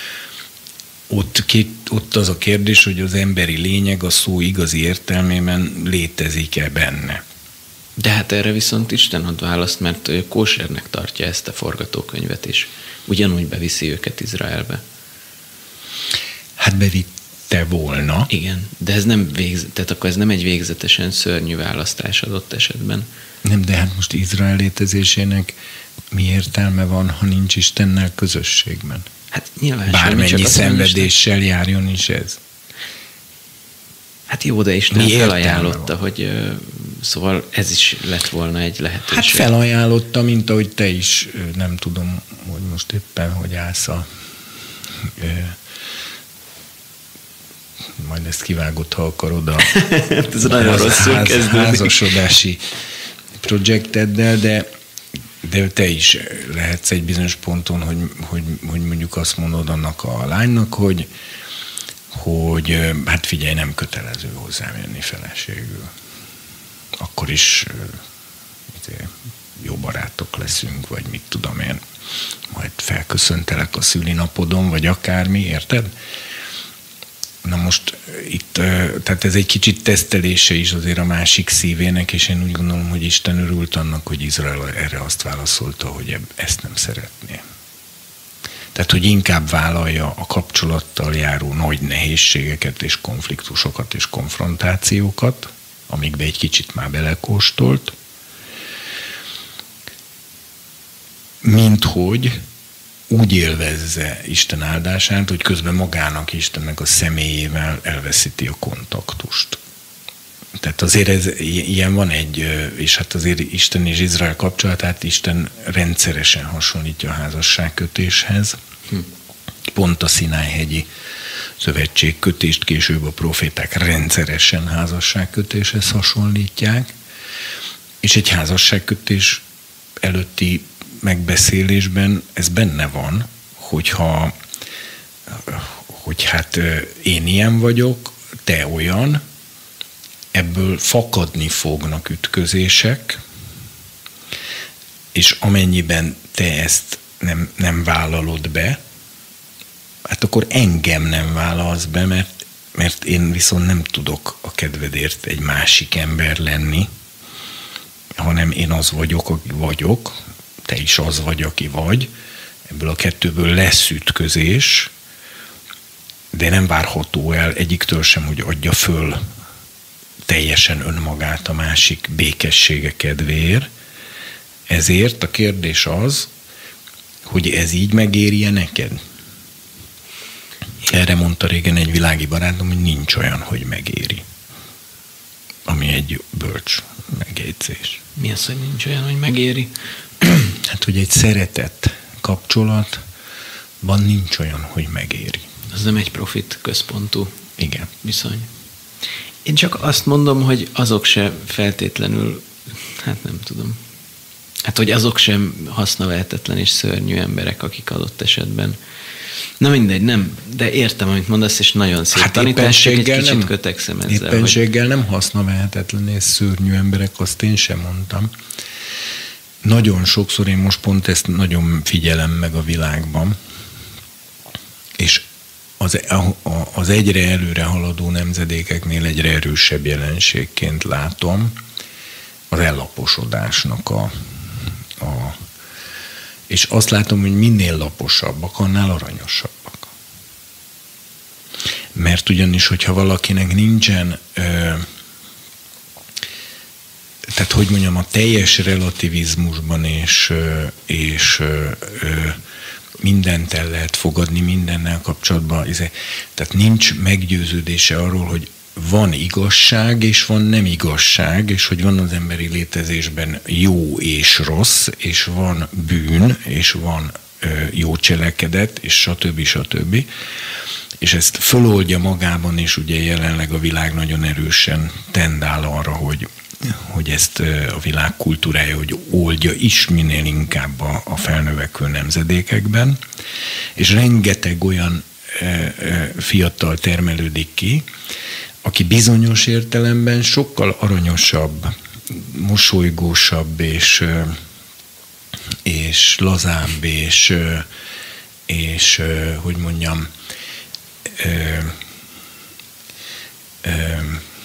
ott, két, ott az a kérdés, hogy az emberi lényeg a szó igazi értelmében létezik-e benne. De hát erre viszont Isten ad választ, mert ő kósernek tartja ezt a forgatókönyvet is. Ugyanúgy beviszi őket Izraelbe. Hát bevitte volna. Igen, de ez nem végz, tehát akkor ez nem egy végzetesen szörnyű választás adott esetben. Nem, de hát most Izrael létezésének mi értelme van, ha nincs Istennel közösségben? Hát nyilván bármennyi szenvedéssel járjon is ez. Hát jó, de Isten felajánlotta, hogy szóval ez is lett volna egy lehetőség. Hát felajánlotta, mint ahogy te is, nem tudom, hogy most éppen, hogy állsz a... majd ezt kivágod, ha akarod a ez nagyon rosszul ház, házasodási projekteddel, de, de te is lehetsz egy bizonyos ponton, hogy, hogy, hogy mondjuk azt mondod annak a lánynak, hogy, hogy hát figyelj, nem kötelező hozzám jönni feleségül. Akkor is jó barátok leszünk, vagy mit tudom én, majd felköszöntelek a szülinapodon, vagy akármi, érted? Na most itt, tehát ez egy kicsit tesztelése is azért a másik szívének, és én úgy gondolom, hogy Isten örült annak, hogy Izrael erre azt válaszolta, hogy ezt nem szeretné. Tehát, hogy inkább vállalja a kapcsolattal járó nagy nehézségeket és konfliktusokat és konfrontációkat, amikbe egy kicsit már belekóstolt, mint hogy úgy élvezze Isten áldását, hogy közben magának, Istennek a személyével elveszíti a kontaktust. Tehát azért ez, ilyen van egy, és hát azért Isten és Izrael kapcsolatát Isten rendszeresen hasonlítja a házasságkötéshez. Hm. Pont a Szináj-hegyi szövetségkötést később a proféták rendszeresen házasságkötéshez hasonlítják, és egy házasságkötés előtti megbeszélésben ez benne van, hogyha hogy hát én ilyen vagyok, te olyan, ebből fakadni fognak ütközések, és amennyiben te ezt nem, nem vállalod be, hát akkor engem nem vállalsz be, mert, mert én viszont nem tudok a kedvedért egy másik ember lenni, hanem én az vagyok, aki vagyok, te is az vagy, aki vagy, ebből a kettőből lesz ütközés, de nem várható el egyiktől sem, hogy adja föl teljesen önmagát a másik békessége kedvéért. Ezért a kérdés az, hogy ez így megéri-e neked? Erre mondta régen egy világi barátom, hogy nincs olyan, hogy megéri. Ami egy bölcs megjegyzés. Mi az, hogy nincs olyan, hogy megéri? hát, hogy egy szeretett kapcsolatban nincs olyan, hogy megéri. Az nem egy profit központú Igen. viszony. Én csak azt mondom, hogy azok se feltétlenül, hát nem tudom, hát hogy azok sem hasznavehetetlen és szörnyű emberek, akik adott esetben. Na mindegy, nem, de értem, amit mondasz, és nagyon szép hát tanítás, csak egy kicsit nem, kötekszem ezzel. Éppenséggel hogy... nem hasznavehetetlen és szörnyű emberek, azt én sem mondtam. Nagyon sokszor én most pont ezt nagyon figyelem meg a világban, és az, az egyre előre haladó nemzedékeknél egyre erősebb jelenségként látom az ellaposodásnak a, a és azt látom, hogy minél laposabbak, annál aranyosabbak. Mert ugyanis, hogyha valakinek nincsen ö, tehát, hogy mondjam, a teljes relativizmusban és, és ö, ö, mindent el lehet fogadni, mindennel kapcsolatban. Tehát nincs meggyőződése arról, hogy van igazság, és van nem igazság, és hogy van az emberi létezésben jó és rossz, és van bűn, és van ö, jó cselekedet, és stb. stb. És ezt föloldja magában, és ugye jelenleg a világ nagyon erősen tendál arra, hogy hogy ezt a világ kultúrája, hogy oldja is minél inkább a, a felnövekvő nemzedékekben, és rengeteg olyan e, e, fiatal termelődik ki, aki bizonyos értelemben sokkal aranyosabb, mosolygósabb, és, és lazább, és, és hogy mondjam, e, e,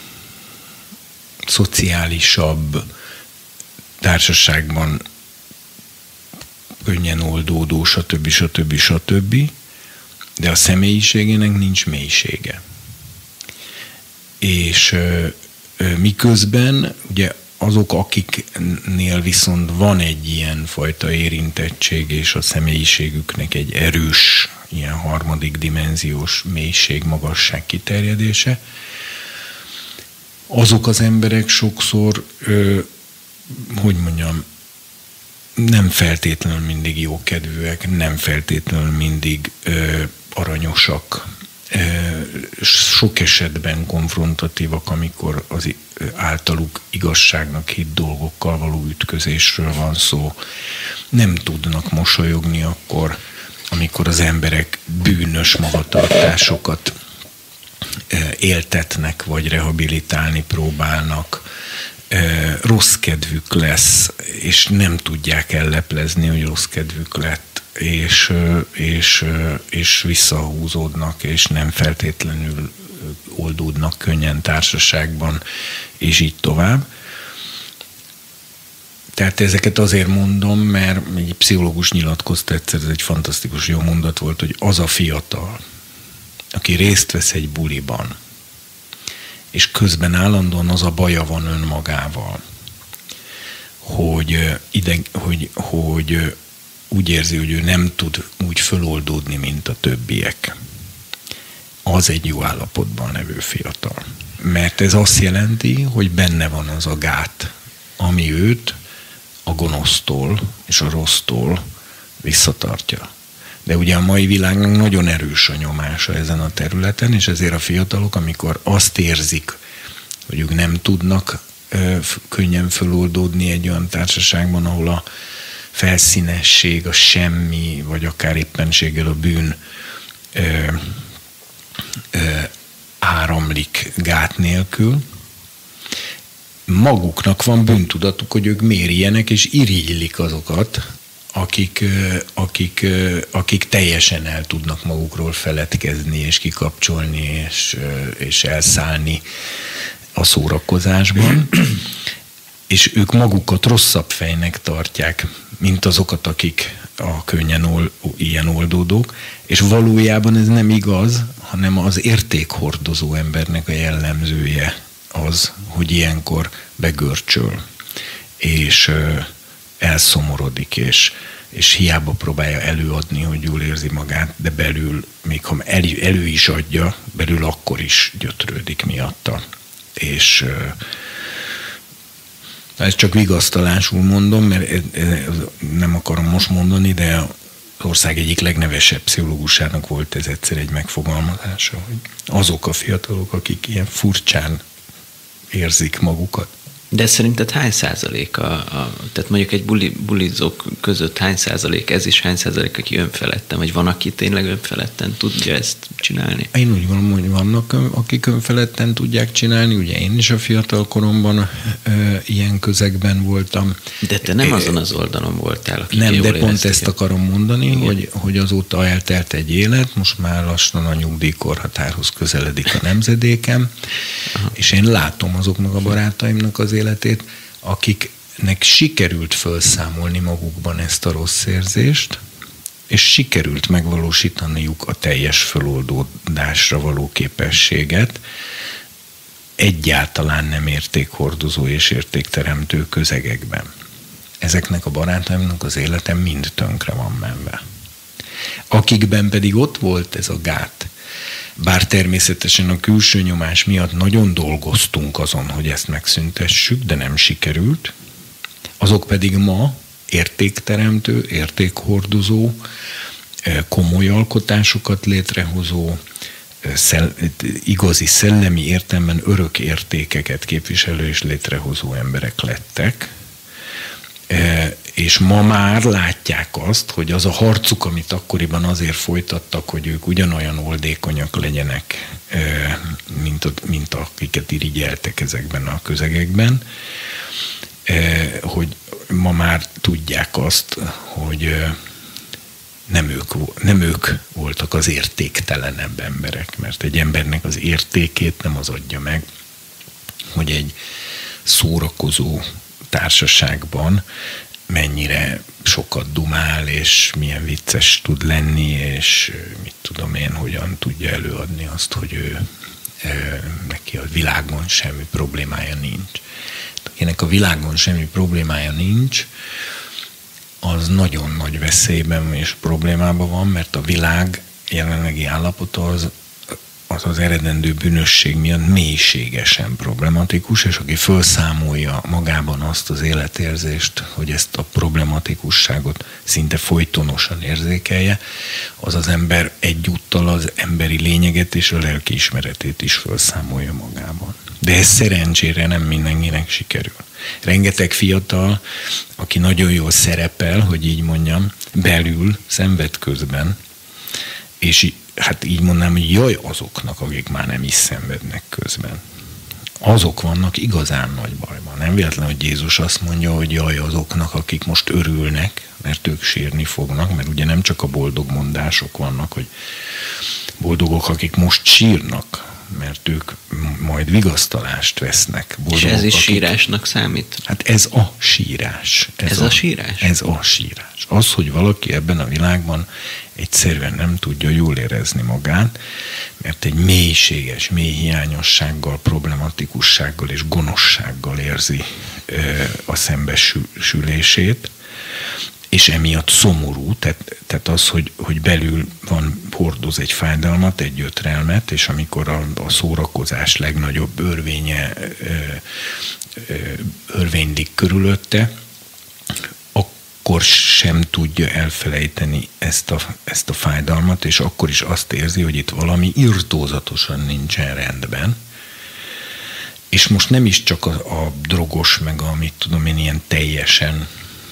szociálisabb társaságban könnyen oldódó, stb. stb. stb. De a személyiségének nincs mélysége. És ö, ö, miközben ugye azok, akiknél viszont van egy ilyen fajta érintettség, és a személyiségüknek egy erős, ilyen harmadik dimenziós mélység, magasság kiterjedése, azok az emberek sokszor, ö, hogy mondjam, nem feltétlenül mindig jókedvűek, nem feltétlenül mindig ö, aranyosak, ö, sok esetben konfrontatívak, amikor az általuk igazságnak hitt dolgokkal való ütközésről van szó. Nem tudnak mosolyogni akkor, amikor az emberek bűnös magatartásokat éltetnek, vagy rehabilitálni próbálnak, rossz kedvük lesz, és nem tudják elleplezni, hogy rossz kedvük lett, és, és, és visszahúzódnak, és nem feltétlenül oldódnak könnyen társaságban, és így tovább. Tehát ezeket azért mondom, mert egy pszichológus nyilatkozta egyszer, ez egy fantasztikus jó mondat volt, hogy az a fiatal, aki részt vesz egy buliban, és közben állandóan az a baja van önmagával, hogy, ide, hogy, hogy úgy érzi, hogy ő nem tud úgy föloldódni, mint a többiek. Az egy jó állapotban levő fiatal. Mert ez azt jelenti, hogy benne van az a gát, ami őt a gonosztól és a rossztól visszatartja. De ugye a mai világnak nagyon erős a nyomása ezen a területen, és ezért a fiatalok, amikor azt érzik, hogy ők nem tudnak ö, könnyen föloldódni egy olyan társaságban, ahol a felszínesség, a semmi, vagy akár éppenséggel a bűn ö, ö, áramlik gát nélkül, maguknak van bűntudatuk, hogy ők miért ilyenek, és irigylik azokat, akik, akik, akik teljesen el tudnak magukról feledkezni, és kikapcsolni, és, és elszállni a szórakozásban, és ők magukat rosszabb fejnek tartják, mint azokat, akik a könnyen ol, ilyen oldódók, és valójában ez nem igaz, hanem az értékhordozó embernek a jellemzője az, hogy ilyenkor begörcsöl, és elszomorodik, és, és hiába próbálja előadni, hogy jól érzi magát, de belül, még ha elő, elő is adja, belül akkor is gyötrődik miatta. És Ezt csak vigasztalásul mondom, mert nem akarom most mondani, de az ország egyik legnevesebb pszichológusának volt ez egyszer egy megfogalmazása, hogy azok a fiatalok, akik ilyen furcsán érzik magukat. De szerinted hány százalék, a, a, tehát mondjuk egy buli, bulizók között hány százalék ez is, hány százalék, aki önfeledten, vagy van, aki tényleg önfeledten tudja ezt csinálni? Én úgy gondolom, hogy vannak, akik önfeledten tudják csinálni, ugye én is a fiatal koromban e, ilyen közegben voltam. De te nem azon az oldalon voltál, akik nem, jól de pont ezt el. akarom mondani, hogy, hogy azóta eltelt egy élet, most már lassan a nyugdíjkorhatárhoz közeledik a nemzedékem, aha. És én látom azoknak a barátaimnak az életét, akiknek sikerült felszámolni magukban ezt a rossz érzést, és sikerült megvalósítaniuk a teljes feloldódásra való képességet, egyáltalán nem értékhordozó és értékteremtő közegekben. Ezeknek a barátaimnak az élete mind tönkre van menve. Akikben pedig ott volt ez a gát, bár természetesen a külső nyomás miatt nagyon dolgoztunk azon, hogy ezt megszüntessük, de nem sikerült, azok pedig ma értékteremtő, értékhordozó, komoly alkotásokat létrehozó, szell- igazi szellemi értelemben örök értékeket képviselő és létrehozó emberek lettek, és ma már látják azt, hogy az a harcuk, amit akkoriban azért folytattak, hogy ők ugyanolyan oldékonyak legyenek, mint, a, mint akiket irigyeltek ezekben a közegekben, hogy ma már tudják azt, hogy nem ők, nem ők voltak az értéktelenebb emberek, mert egy embernek az értékét nem az adja meg, hogy egy szórakozó társaságban mennyire sokat dumál, és milyen vicces tud lenni, és mit tudom én, hogyan tudja előadni azt, hogy ő, neki a világon semmi problémája nincs. Akinek a világon semmi problémája nincs, az nagyon nagy veszélyben és problémában van, mert a világ jelenlegi állapota az az, az eredendő bűnösség miatt mélységesen problematikus, és aki felszámolja magában azt az életérzést, hogy ezt a problematikusságot szinte folytonosan érzékelje, az az ember egyúttal az emberi lényeget és a lelkiismeretét is felszámolja magában. De ez szerencsére nem mindenkinek sikerül. Rengeteg fiatal, aki nagyon jól szerepel, hogy így mondjam, belül, szenved közben, és hát így mondanám, hogy jaj azoknak, akik már nem is szenvednek közben. Azok vannak igazán nagy bajban. Nem véletlen, hogy Jézus azt mondja, hogy jaj azoknak, akik most örülnek, mert ők sírni fognak, mert ugye nem csak a boldog mondások vannak, hogy boldogok, akik most sírnak, mert ők majd vigasztalást vesznek. Boldogok, és ez is akik... sírásnak számít? Hát ez a sírás. Ez, ez a, a sírás? Ez a sírás. Az, hogy valaki ebben a világban egyszerűen nem tudja jól érezni magát, mert egy mélységes, mély hiányossággal, problematikussággal és gonoszsággal érzi ö, a szembesülését, és emiatt szomorú, tehát, tehát az, hogy, hogy belül van, hordoz egy fájdalmat, egy gyötrelmet, és amikor a, a szórakozás legnagyobb örvénye ö, ö, örvénylik körülötte, akkor sem tudja elfelejteni ezt a, ezt a fájdalmat, és akkor is azt érzi, hogy itt valami irtózatosan nincsen rendben. És most nem is csak a, a drogos, meg a, mit tudom én, ilyen teljesen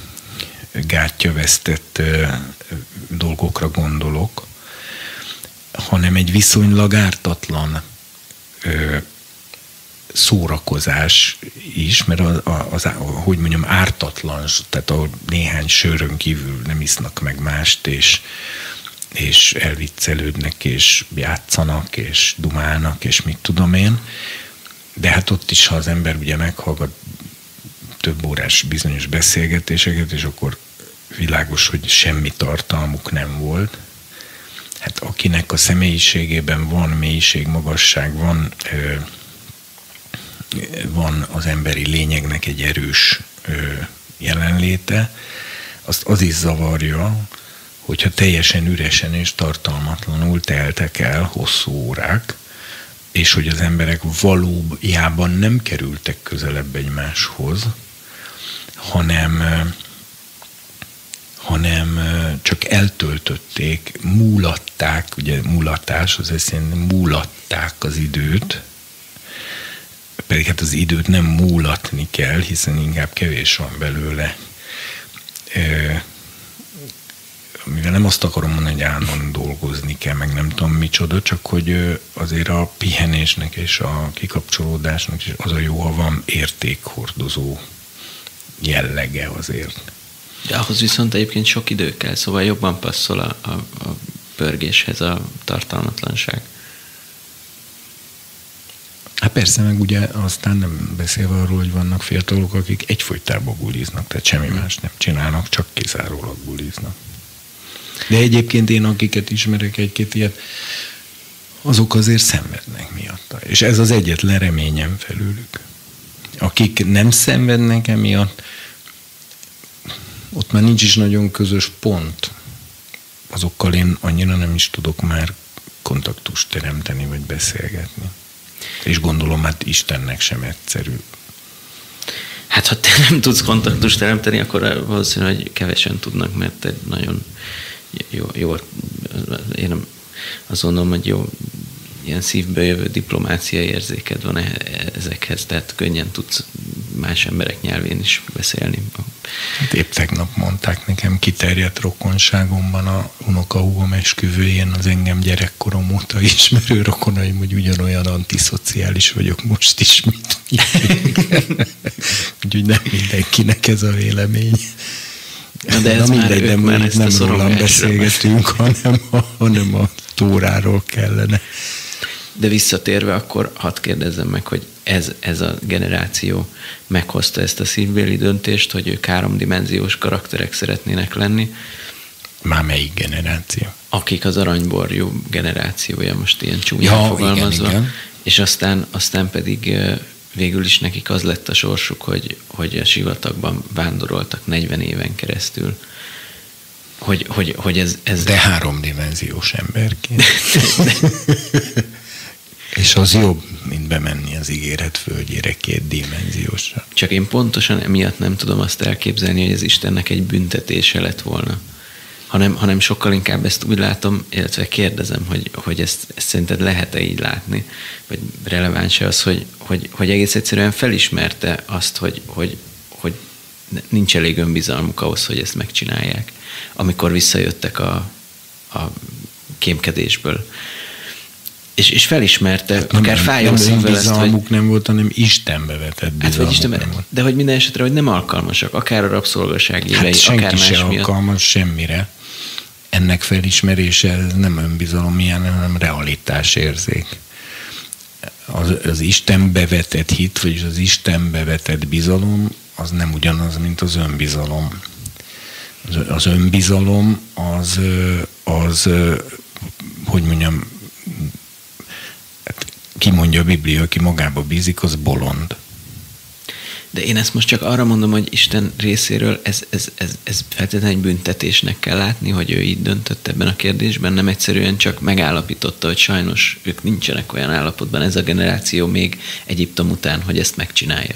gátjavesztett ö, dolgokra gondolok, hanem egy viszonylag ártatlan ö, szórakozás is, mert az, az, az, hogy mondjam, ártatlan, tehát a néhány sörön kívül nem isznak meg mást, és, és elviccelődnek, és játszanak, és dumálnak, és mit tudom én. De hát ott is, ha az ember ugye meghallgat több órás bizonyos beszélgetéseket, és akkor világos, hogy semmi tartalmuk nem volt. Hát akinek a személyiségében van mélység, magasság, van, ö, van az emberi lényegnek egy erős ö, jelenléte, azt az is zavarja, hogyha teljesen üresen és tartalmatlanul teltek el hosszú órák, és hogy az emberek valójában nem kerültek közelebb egymáshoz, hanem, hanem csak eltöltötték, múlatták, ugye múlatás, az azt jelenti, múlatták az időt, pedig hát az időt nem múlatni kell, hiszen inkább kevés van belőle. Mivel nem azt akarom mondani, hogy állandóan dolgozni kell, meg nem tudom micsoda, csak hogy azért a pihenésnek és a kikapcsolódásnak is az a jó, ha van értékhordozó jellege azért. De ahhoz viszont egyébként sok idő kell, szóval jobban passzol a, a, a pörgéshez a tartalmatlanság. Hát persze, meg ugye aztán nem beszélve arról, hogy vannak fiatalok, akik egyfolytában buliznak, tehát semmi hmm. más nem csinálnak, csak kizárólag buliznak. De egyébként én, akiket ismerek egy-két ilyet, azok azért szenvednek miatta. És ez az egyetlen reményem felőlük. Akik nem szenvednek emiatt, ott már nincs is nagyon közös pont. Azokkal én annyira nem is tudok már kontaktust teremteni, vagy beszélgetni. És gondolom, hát Istennek sem egyszerű. Hát ha te nem tudsz kontaktust teremteni, akkor valószínűleg hogy kevesen tudnak, mert te nagyon jó, jó én azt gondolom, hogy jó ilyen szívből jövő diplomáciai érzéked van ezekhez, tehát könnyen tudsz más emberek nyelvén is beszélni. Hát épp tegnap mondták nekem kiterjedt rokonságomban a unokahúgom esküvőjén az engem gyerekkorom óta ismerő rokonaim, hogy ugyanolyan antiszociális vagyok most is, mint úgyhogy nem mindenkinek ez a vélemény. Na de ez Na már, mindegy, már ezt nem rólam beszélgetünk, hanem a, hanem a tóráról kellene. De visszatérve, akkor hadd kérdezzem meg, hogy ez, ez a generáció meghozta ezt a szívbéli döntést, hogy ők háromdimenziós karakterek szeretnének lenni. Már melyik generáció? Akik az aranyborjú generációja, most ilyen csúnyán ja, fogalmazva. Igen, igen. És aztán, aztán pedig végül is nekik az lett a sorsuk, hogy, hogy a sivatagban vándoroltak negyven éven keresztül. Hogy, hogy, hogy ez, ez... De háromdimenziós emberként. És az jobb, mint bemenni az ígéret földjére kétdimenziósra. Csak én pontosan emiatt nem tudom azt elképzelni, hogy ez Istennek egy büntetése lett volna. Hanem, hanem sokkal inkább ezt úgy látom, illetve kérdezem, hogy, hogy ezt, ezt szerinted lehet-e így látni, vagy releváns-e az, hogy, hogy, hogy egész egyszerűen felismerte azt, hogy, hogy, hogy nincs elég önbizalmuk ahhoz, hogy ezt megcsinálják, amikor visszajöttek a, a kémkedésből. És, és felismerte, hát akár nem, fájó szívvel ezt, hogy... nem volt, hanem Istenbe vetett bizalmuk. Hát, Isten, nem volt. De hogy minden esetre, hogy nem alkalmasak, akár a rabszolgaság évei, hát akár más miatt. miatt. Alkalmas semmire. Ennek felismerése ez nem önbizalom ilyen, hanem realitásérzék. Az, az Istenbe vetett hit, vagyis az Istenbe vetett bizalom, az nem ugyanaz, mint az önbizalom. Az, az önbizalom az, az, hogy mondjam, ki mondja a Biblia, aki magába bízik, az bolond. De én ezt most csak arra mondom, hogy Isten részéről ez, ez, ez, ez feltétlenül egy büntetésnek kell látni, hogy ő így döntött ebben a kérdésben, nem egyszerűen csak megállapította, hogy sajnos ők nincsenek olyan állapotban, ez a generáció még Egyiptom után, hogy ezt megcsinálja.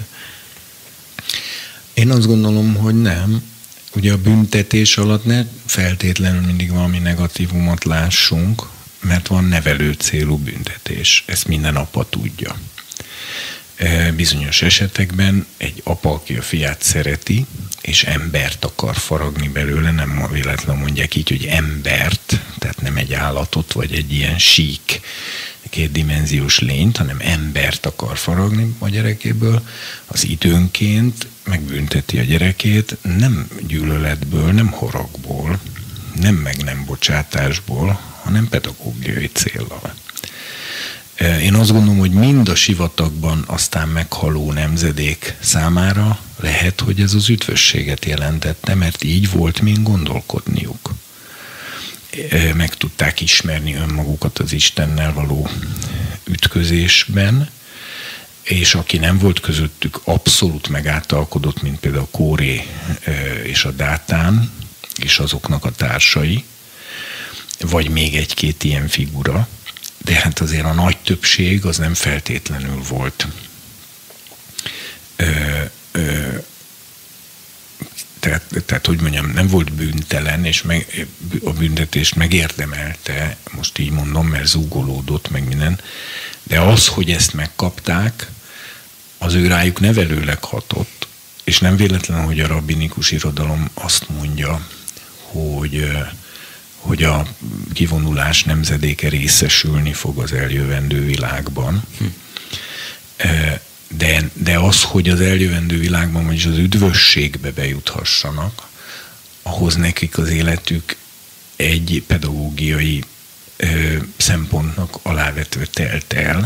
Én azt gondolom, hogy nem. Ugye a büntetés alatt ne feltétlenül mindig valami negatívumot lássunk, mert van nevelő célú büntetés. Ezt minden apa tudja. Bizonyos esetekben egy apa, aki a fiát szereti, és embert akar faragni belőle, nem véletlenül mondják így, hogy embert, tehát nem egy állatot, vagy egy ilyen sík, kétdimenziós lényt, hanem embert akar faragni a gyerekéből, az időnként megbünteti a gyerekét, nem gyűlöletből, nem haragból, nem meg nem bocsátásból, hanem pedagógiai céllal. Én azt gondolom, hogy mind a sivatagban aztán meghaló nemzedék számára lehet, hogy ez az üdvösséget jelentette, mert így volt min gondolkodniuk. Meg tudták ismerni önmagukat az Istennel való ütközésben, és aki nem volt közöttük abszolút megáltalkodott, mint például Kóré és a Dátán, és azoknak a társai, vagy még egy-két ilyen figura, de hát azért a nagy többség az nem feltétlenül volt ö, ö, tehát, tehát, hogy mondjam, nem volt bűntelen, és meg, a büntetést megérdemelte, most így mondom, mert zúgolódott, meg minden, de az, hogy ezt megkapták, az ő rájuk nevelőleg hatott, és nem véletlen, hogy a rabbinikus irodalom azt mondja, hogy, hogy a kivonulás nemzedéke részesülni fog az eljövendő világban. Hm. De, de az, hogy az eljövendő világban, vagyis az üdvösségbe bejuthassanak, ahhoz nekik az életük egy pedagógiai ö, szempontnak alávetve telt el.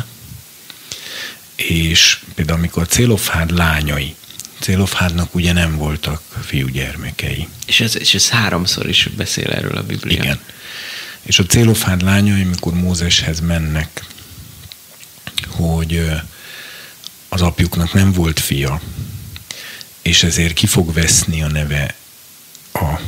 És például amikor a Célofhád lányai, Célofhádnak ugye nem voltak fiúgyermekei. És ez, és ez háromszor is beszél erről a Biblia. Igen. És a Célofhád lányai, amikor Mózeshez mennek, hogy az apjuknak nem volt fia, és ezért ki fog veszni a neve, a,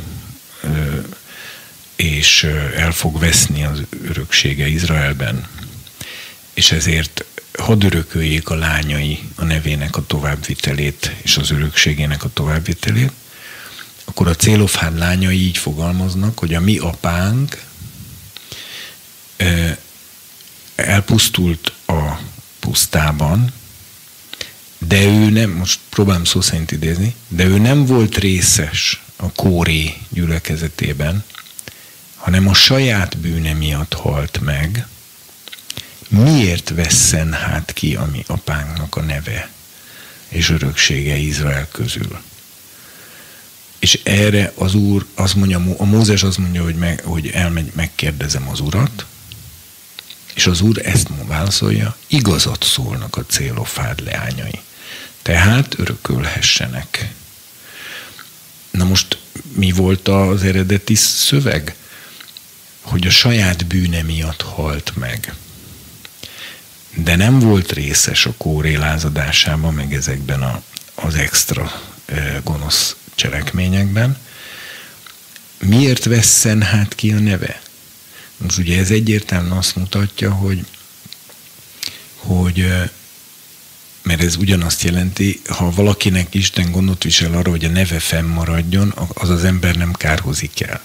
és el fog veszni az öröksége Izraelben, és ezért hadd örököljék a lányai a nevének a továbbvitelét és az örökségének a továbbvitelét, akkor a Célofhád lányai így fogalmaznak, hogy a mi apánk elpusztult a pusztában, de ő nem, most próbálom szó szerint idézni, de ő nem volt részes a Kóré gyülekezetében, hanem a saját bűne miatt halt meg. Miért vesszen hát ki a mi apánknak a neve és öröksége Izrael közül? És erre az úr azt mondja, a Mózes azt mondja, hogy, meg, hogy elmegy, megkérdezem az urat, és az úr ezt válaszolja, igazat szólnak a Célofhád leányai. Tehát örökölhessenek. Na most mi volt az eredeti szöveg? Hogy a saját bűne miatt halt meg. De nem volt részes a Kóré lázadásában, meg ezekben a, az extra e, gonosz cselekményekben. Miért vesszen hát ki a neve? Most ugye ez egyértelműen azt mutatja, hogy, hogy mert ez ugyanazt jelenti, ha valakinek Isten gondot visel arra, hogy a neve fennmaradjon, az az ember nem kárhozik el.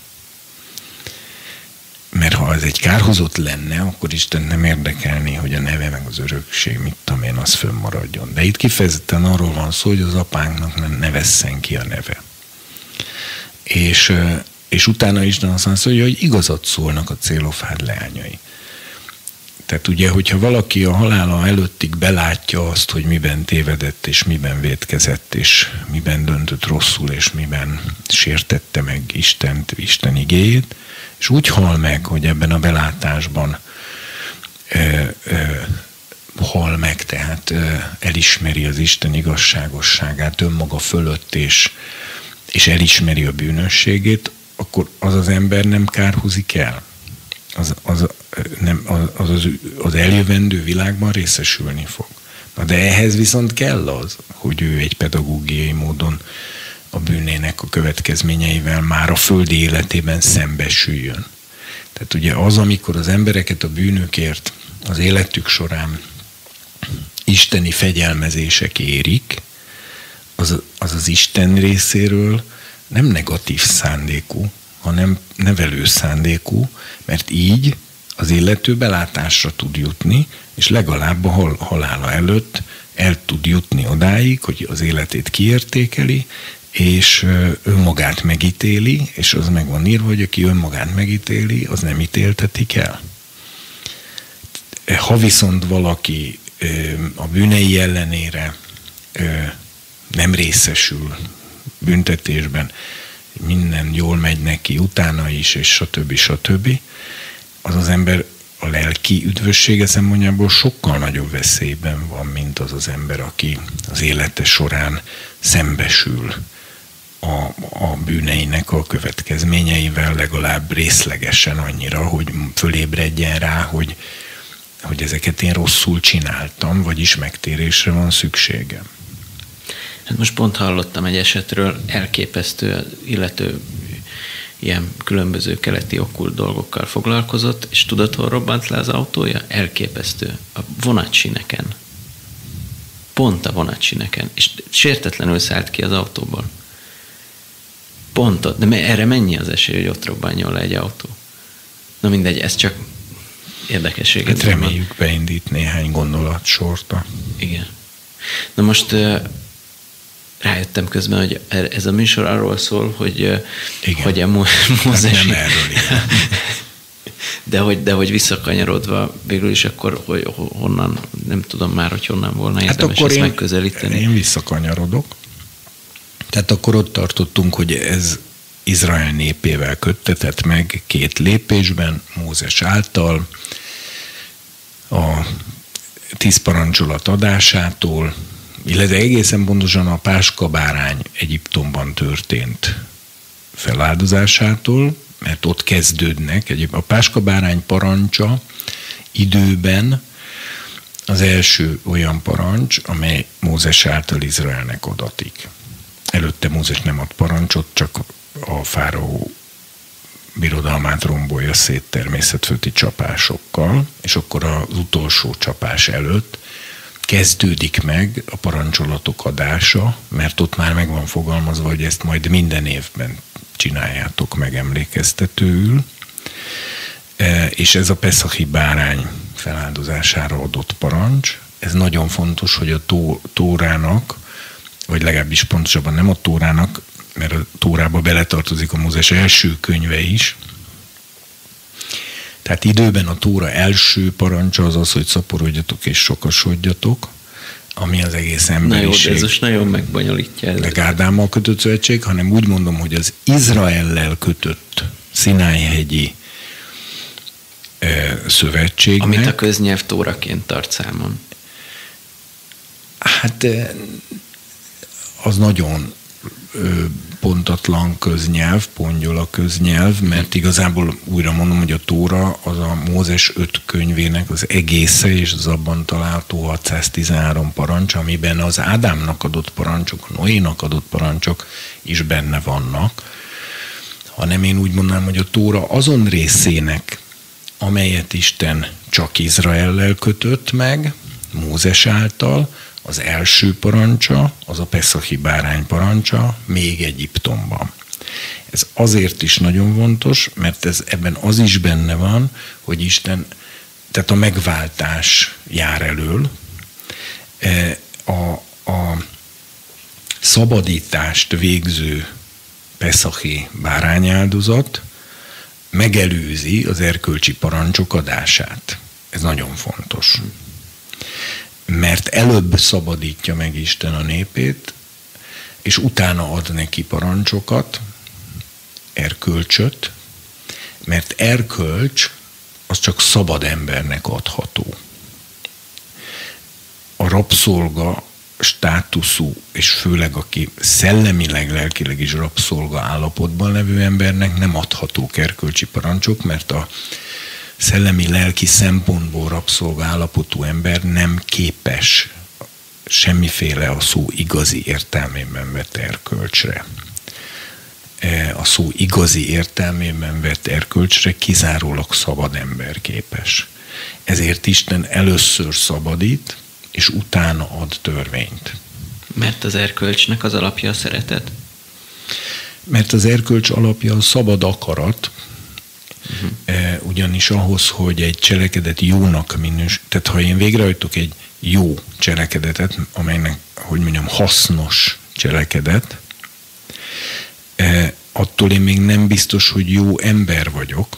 Mert ha ez egy kárhozott lenne, akkor Isten nem érdekelné, hogy a neve meg az örökség, mit tudom én, az fönnmaradjon. De itt kifejezetten arról van szó, hogy az apánknak ne vesszen ki a neve. És, és utána Isten azt mondja, hogy igazat szólnak a Célofhád leányai. Tehát ugye, hogyha valaki a halála előttig belátja azt, hogy miben tévedett, és miben vétkezett, és miben döntött rosszul, és miben sértette meg Istent, Isten igéjét, és úgy hal meg, hogy ebben a belátásban ö, ö, hal meg, tehát ö, elismeri az Isten igazságosságát önmaga fölött, és, és elismeri a bűnösségét, akkor az az ember nem kárhozik el. Az, az, nem, az, az, az eljövendő világban részesülni fog. Na de ehhez viszont kell az, hogy ő egy pedagógiai módon a bűnének a következményeivel már a földi életében szembesüljön. Tehát ugye az, amikor az embereket a bűnökért az életük során isteni fegyelmezések érik, az az, az Isten részéről nem negatív szándékú, hanem nevelő szándékú, mert így az illető belátásra tud jutni, és legalább a hal- halála előtt el tud jutni odáig, hogy az életét kiértékeli, és önmagát megítéli, és az meg van írva, hogy aki önmagát megítéli, az nem ítéltetik el. Ha viszont valaki a bűnei ellenére nem részesül büntetésben, minden jól megy neki utána is, és stb. stb., az az ember a lelki üdvössége szempontjából sokkal nagyobb veszélyben van, mint az az ember, aki az élete során szembesül a, a bűneinek a következményeivel, legalább részlegesen annyira, hogy fölébredjen rá, hogy, hogy ezeket én rosszul csináltam, vagyis megtérésre van szükségem. Hát most pont hallottam egy esetről, elképesztő, illető ilyen különböző keleti okkult dolgokkal foglalkozott, és tudod, hol robbant le az autója? Elképesztő. A vonatsineken. Pont a vonatsineken. És sértetlenül szállt ki az autóból. Pont ott, de erre mennyi az esély, hogy ott robbanjon le egy autó? Na mindegy, ez csak érdekesség. Hát reméljük van. Beindít néhány gondolatsort. Igen. Na most uh, rájöttem közben, hogy ez a műsor arról szól, hogy, uh, hogy a Mózes... Hát nem erről igen. De hogy, de hogy visszakanyarodva végül is akkor hogy honnan, nem tudom már, hogy honnan volna érdemes hát akkor ezt én, megközelíteni. Én visszakanyarodok. Tehát akkor ott tartottunk, hogy ez Izrael népével köttetett meg két lépésben, Mózes által, a tíz parancsolat adásától, illetve egészen pontosan a páskabárány Egyiptomban történt feláldozásától, mert ott kezdődnek. A páskabárány parancsa időben az első olyan parancs, amely Mózes által Izraelnek adatik. Előtte Mózes nem ad parancsot, csak a fáraó birodalmát rombolja szét természetfölti csapásokkal, és akkor az utolsó csapás előtt kezdődik meg a parancsolatok adása, mert ott már meg van fogalmazva, hogy ezt majd minden évben csináljátok meg emlékeztetőül, és ez a peszachi bárány feláldozására adott parancs. Ez nagyon fontos, hogy a tó, tórának, vagy legalábbis pontosabban nem a tórának, mert a tórába beletartozik a Mózes első könyve is. Tehát időben a tóra első parancsa az az, hogy szaporodjatok és sokasodjatok, ami az egész emberiség. Na jó, de ez most nagyon megbonyolítja. De Ádámmal kötött szövetség, hanem úgy mondom, hogy az Izraellel kötött Szináj-hegyi e, szövetségnek. Amit a köznyelv tóraként tart számon. Hát az nagyon pontatlan köznyelv, pongyola köznyelv, mert igazából újra mondom, hogy a Tóra az a Mózes öt könyvének az egésze, és az abban található hatszáztizenhárom parancs, amiben az Ádámnak adott parancsok, a Noénak adott parancsok is benne vannak, hanem én úgy mondanám, hogy a Tóra azon részének, amelyet Isten csak Izraellel kötött meg, Mózes által, az első parancsa, az a peszachi bárány parancsa, még Egyiptomban. Ez azért is nagyon fontos, mert ez, ebben az is benne van, hogy Isten, tehát a megváltás jár elől, a, a szabadítást végző peszachi bárányáldozat megelőzi az erkölcsi parancsok adását. Ez nagyon fontos. Mert előbb szabadítja meg Isten a népét, és utána ad neki parancsokat, erkölcsöt, mert erkölcs az csak szabad embernek adható. A rabszolga státuszú, és főleg aki szellemileg, lelkileg is rabszolga állapotban levő embernek nem adhatók erkölcsi parancsok, mert a szellemi-lelki szempontból rabszolga állapotú ember nem képes semmiféle a szó igazi értelmében vett erkölcsre. A szó igazi értelmében vett erkölcsre kizárólag szabad ember képes. Ezért Isten először szabadít, és utána ad törvényt. Mert az erkölcsnek az alapja a szeretet? Mert az erkölcs alapja a szabad akarat, uh-huh. ugyanis ahhoz, hogy egy cselekedet jónak minős, tehát ha én végrehajtok egy jó cselekedetet, amelynek, hogy mondjam, hasznos cselekedet, attól én még nem biztos, hogy jó ember vagyok,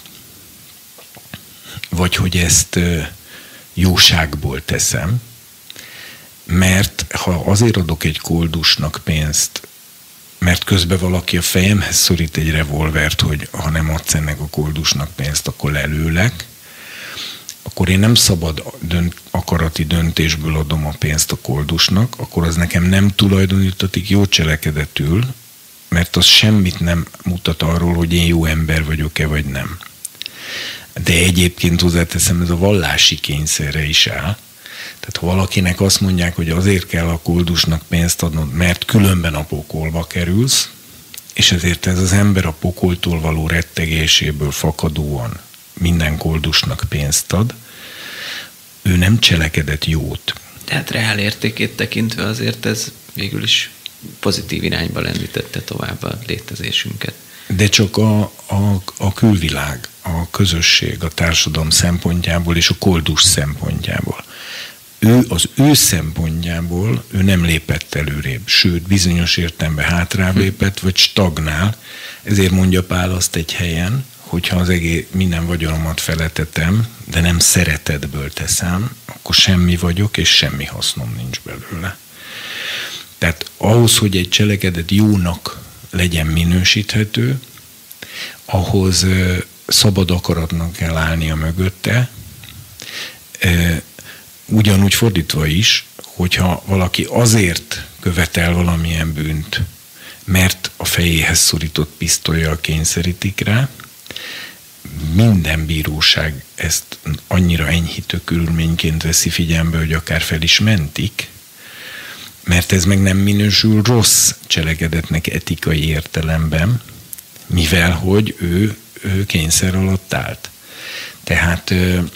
vagy hogy ezt jóságból teszem, mert ha azért adok egy koldusnak pénzt, mert közben valaki a fejemhez szorít egy revolvert, hogy ha nem adsz ennek a koldusnak pénzt, akkor lelőlek, akkor én nem szabad dönt, akarati döntésből adom a pénzt a koldusnak, akkor az nekem nem tulajdonítatik jó cselekedetül, mert az semmit nem mutat arról, hogy én jó ember vagyok-e, vagy nem. De egyébként hozzáteszem, ez a vallási kényszerre is áll. Tehát ha valakinek azt mondják, hogy azért kell a koldusnak pénzt adnod, mert különben a pokolba kerülsz, és ezért ez az ember a pokoltól való rettegéséből fakadóan minden koldusnak pénzt ad, ő nem cselekedett jót. Tehát reál értékét tekintve azért ez végül is pozitív irányba lendítette tovább a létezésünket. De csak a, a, a külvilág, a közösség, a társadalom szempontjából és a koldus szempontjából. Ő az ő szempontjából ő nem lépett előrébb, sőt bizonyos értelemben hátrább lépett, vagy stagnál. Ezért mondja Pál azt egy helyen, hogyha az egész minden vagyonomat feletetem, de nem szeretetből teszem, akkor semmi vagyok, és semmi hasznom nincs belőle. Tehát ahhoz, hogy egy cselekedet jónak legyen minősíthető, ahhoz szabad akaratnak kell állnia mögötte, ugyanúgy fordítva is, hogyha valaki azért követel valamilyen bűnt, mert a fejéhez szorított pisztollyal kényszerítik rá, minden bíróság ezt annyira enyhítő körülményként veszi figyelembe, hogy akár fel is mentik, mert ez meg nem minősül rossz cselekedetnek etikai értelemben, mivel hogy ő, ő kényszer alatt állt. Tehát,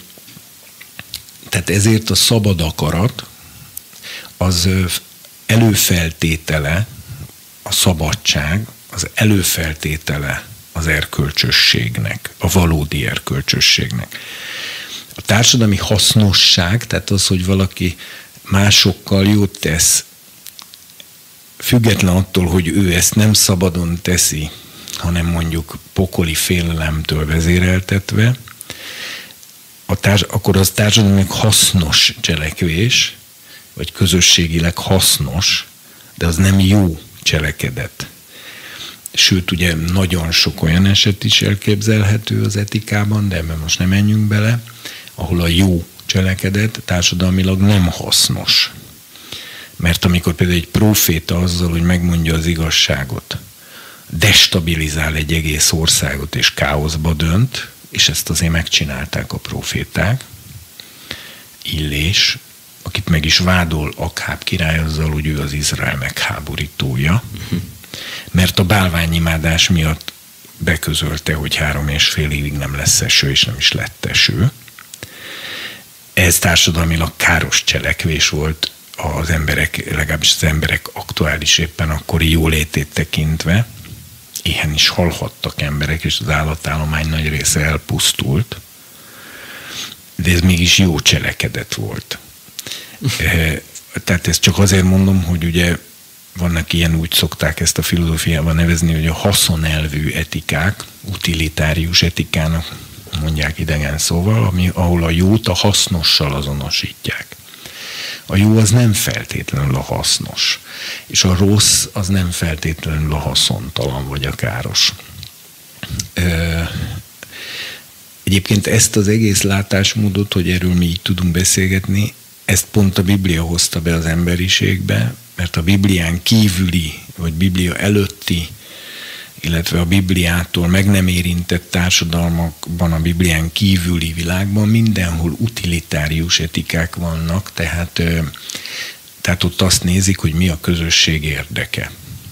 tehát ezért a szabad akarat az előfeltétele, a szabadság az előfeltétele az erkölcsösségnek, a valódi erkölcsösségnek. A társadalmi hasznosság, tehát az, hogy valaki másokkal jót tesz, független attól, hogy ő ezt nem szabadon teszi, hanem mondjuk pokoli félelemtől vezéreltetve, a társ- akkor az társadalmi hasznos cselekvés, vagy közösségileg hasznos, de az nem jó cselekedet. Sőt, ugye nagyon sok olyan eset is elképzelhető az etikában, de ebben most nem menjünk bele, ahol a jó cselekedet társadalmilag nem hasznos. Mert amikor például egy próféta azzal, hogy megmondja az igazságot, destabilizál egy egész országot és káoszba dönt, és ezt azért megcsinálták a próféták, Illés, akit meg is vádol Akháb király azzal, hogy ő az Izrael megháborítója, uh-huh. mert a bálványimádás miatt beközölte, hogy három és fél évig nem lesz eső, és nem is lett eső. Ez társadalmilag káros cselekvés volt az emberek, legalábbis az emberek aktuális éppen akkori jólétét tekintve. Éhen is halhattak emberek, és az állatállomány nagy része elpusztult. De ez mégis jó cselekedet volt. Tehát ezt csak azért mondom, hogy ugye vannak ilyen, úgy szokták ezt a filozófiában nevezni, hogy a haszonelvű etikák, utilitárius etikának mondják idegen szóval, ami, ahol a jót a hasznossal azonosítják. A jó az nem feltétlenül a hasznos, és a rossz az nem feltétlenül a haszontalan vagy a káros. Egyébként ezt az egész látásmódot, hogy erről mi így tudunk beszélgetni, ezt pont a Biblia hozta be az emberiségbe, mert a Biblián kívüli, vagy Biblia előtti, illetve a Bibliától meg nem érintett társadalmakban, a Biblián kívüli világban mindenhol utilitárius etikák vannak, tehát, tehát ott azt nézik, hogy mi a közösség érdeke.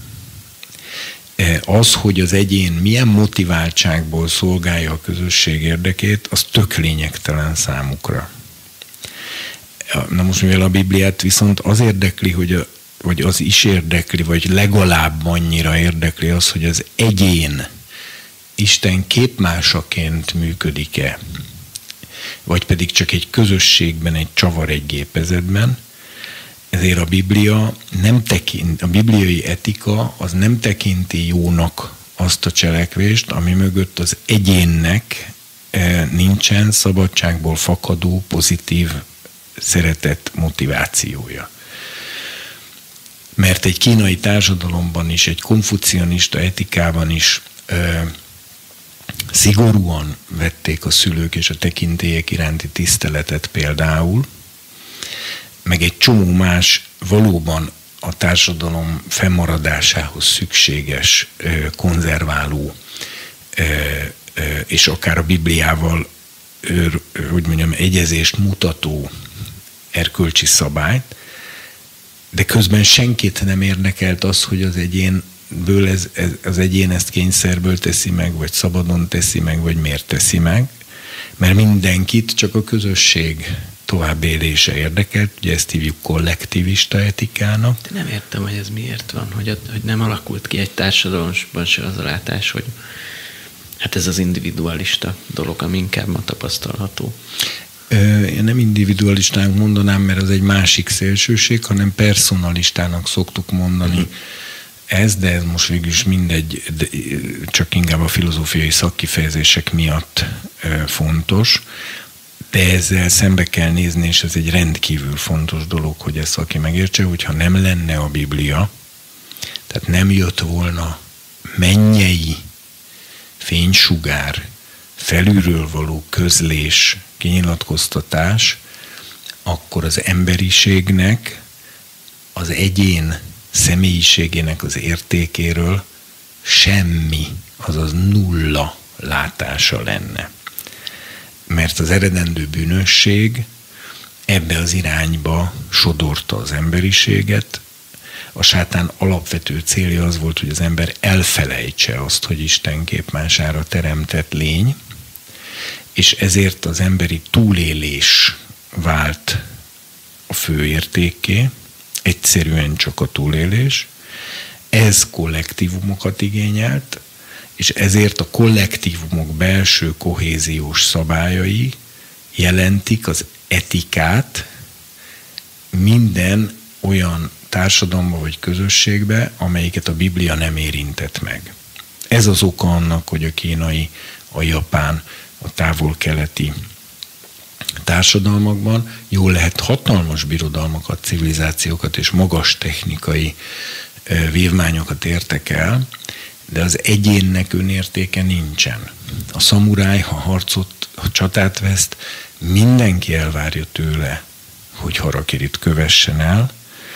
Az, hogy az egyén milyen motiváltságból szolgálja a közösség érdekét, az tök lényegtelen számukra. Na most, mivel a Bibliát viszont az érdekli, hogy a, vagy az is érdekli, vagy legalább annyira érdekli az, hogy az egyén Isten képmásaként működik-e, vagy pedig csak egy közösségben, egy csavar, egy gépezetben, ezért a Biblia nem tekint, a bibliai etika az nem tekinti jónak azt a cselekvést, ami mögött az egyénnek nincsen szabadságból fakadó pozitív szeretet motivációja. Mert egy kínai társadalomban is, egy konfucianista etikában is ö, szigorúan vették a szülők és a tekintélyek iránti tiszteletet például, meg egy csomó más valóban a társadalom fennmaradásához szükséges ö, konzerváló ö, ö, és akár a Bibliával ö, hogy mondjam, egyezést mutató erkölcsi szabályt, de közben senkit nem érdekelt az, hogy az egyénből ez, ez, az egyén ezt kényszerből teszi meg, vagy szabadon teszi meg, vagy miért teszi meg, mert mindenkit csak a közösség továbbélése érdekelt, ugye ezt hívjuk kollektivista etikának. De nem értem, hogy ez miért van, hogy, hogy nem alakult ki egy társadalomban se az a látás, hogy hát ez az individualista dolog, ami inkább ma tapasztalható. Én nem individualistának mondanám, mert az egy másik szélsőség, hanem personalistának szoktuk mondani mm. ez, de ez most végül is mindegy, csak inkább a filozófiai szakkifejezések miatt fontos. De ezzel szembe kell nézni, és ez egy rendkívül fontos dolog, hogy ezt valaki megértse, hogyha nem lenne a Biblia, tehát nem jött volna mennyei fénysugár, felülről való közlés, kinyilatkoztatás, akkor az emberiségnek, az egyén személyiségének az értékéről semmi, azaz nulla látása lenne. Mert az eredendő bűnösség ebbe az irányba sodorta az emberiséget. A sátán alapvető célja az volt, hogy az ember elfelejtse azt, hogy Isten képmására teremtett lény, és ezért az emberi túlélés vált a fő értékké, egyszerűen csak a túlélés. Ez kollektívumokat igényelt, és ezért a kollektívumok belső kohéziós szabályai jelentik az etikát minden olyan társadalomba vagy közösségbe, amelyiket a Biblia nem érintett meg. Ez az oka annak, hogy a kínai, a japán, a távol-keleti társadalmakban jól lehet hatalmas birodalmakat, civilizációkat és magas technikai vívmányokat értek el, de az egyénnek önértéke nincsen. A szamuráj, ha harcot, ha csatát veszt, mindenki elvárja tőle, hogy harakirit kövessen el.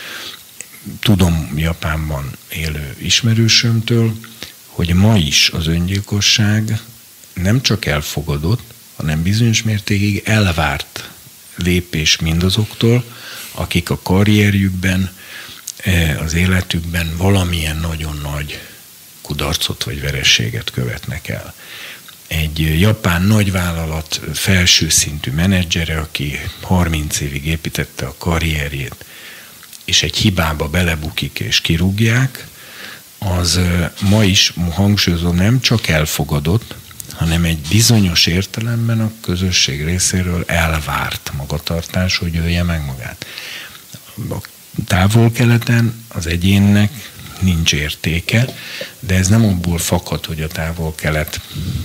Tudom Japánban élő ismerősömtől, hogy ma is az öngyilkosság nem csak elfogadott, hanem bizonyos mértékig elvárt lépés mindazoktól, akik a karrierjükben, az életükben valamilyen nagyon nagy kudarcot vagy vereséget követnek el. Egy japán nagyvállalat felső szintű menedzsere, aki harminc évig építette a karrierjét, és egy hibába belebukik és kirúgják, az ma is, hangsúlyozom, nem csak elfogadott, hanem egy bizonyos értelemben a közösség részéről elvárt magatartás, hogy ölje meg magát. A távol-keleten az egyénnek nincs értéke, de ez nem abból fakad, hogy a távol-kelet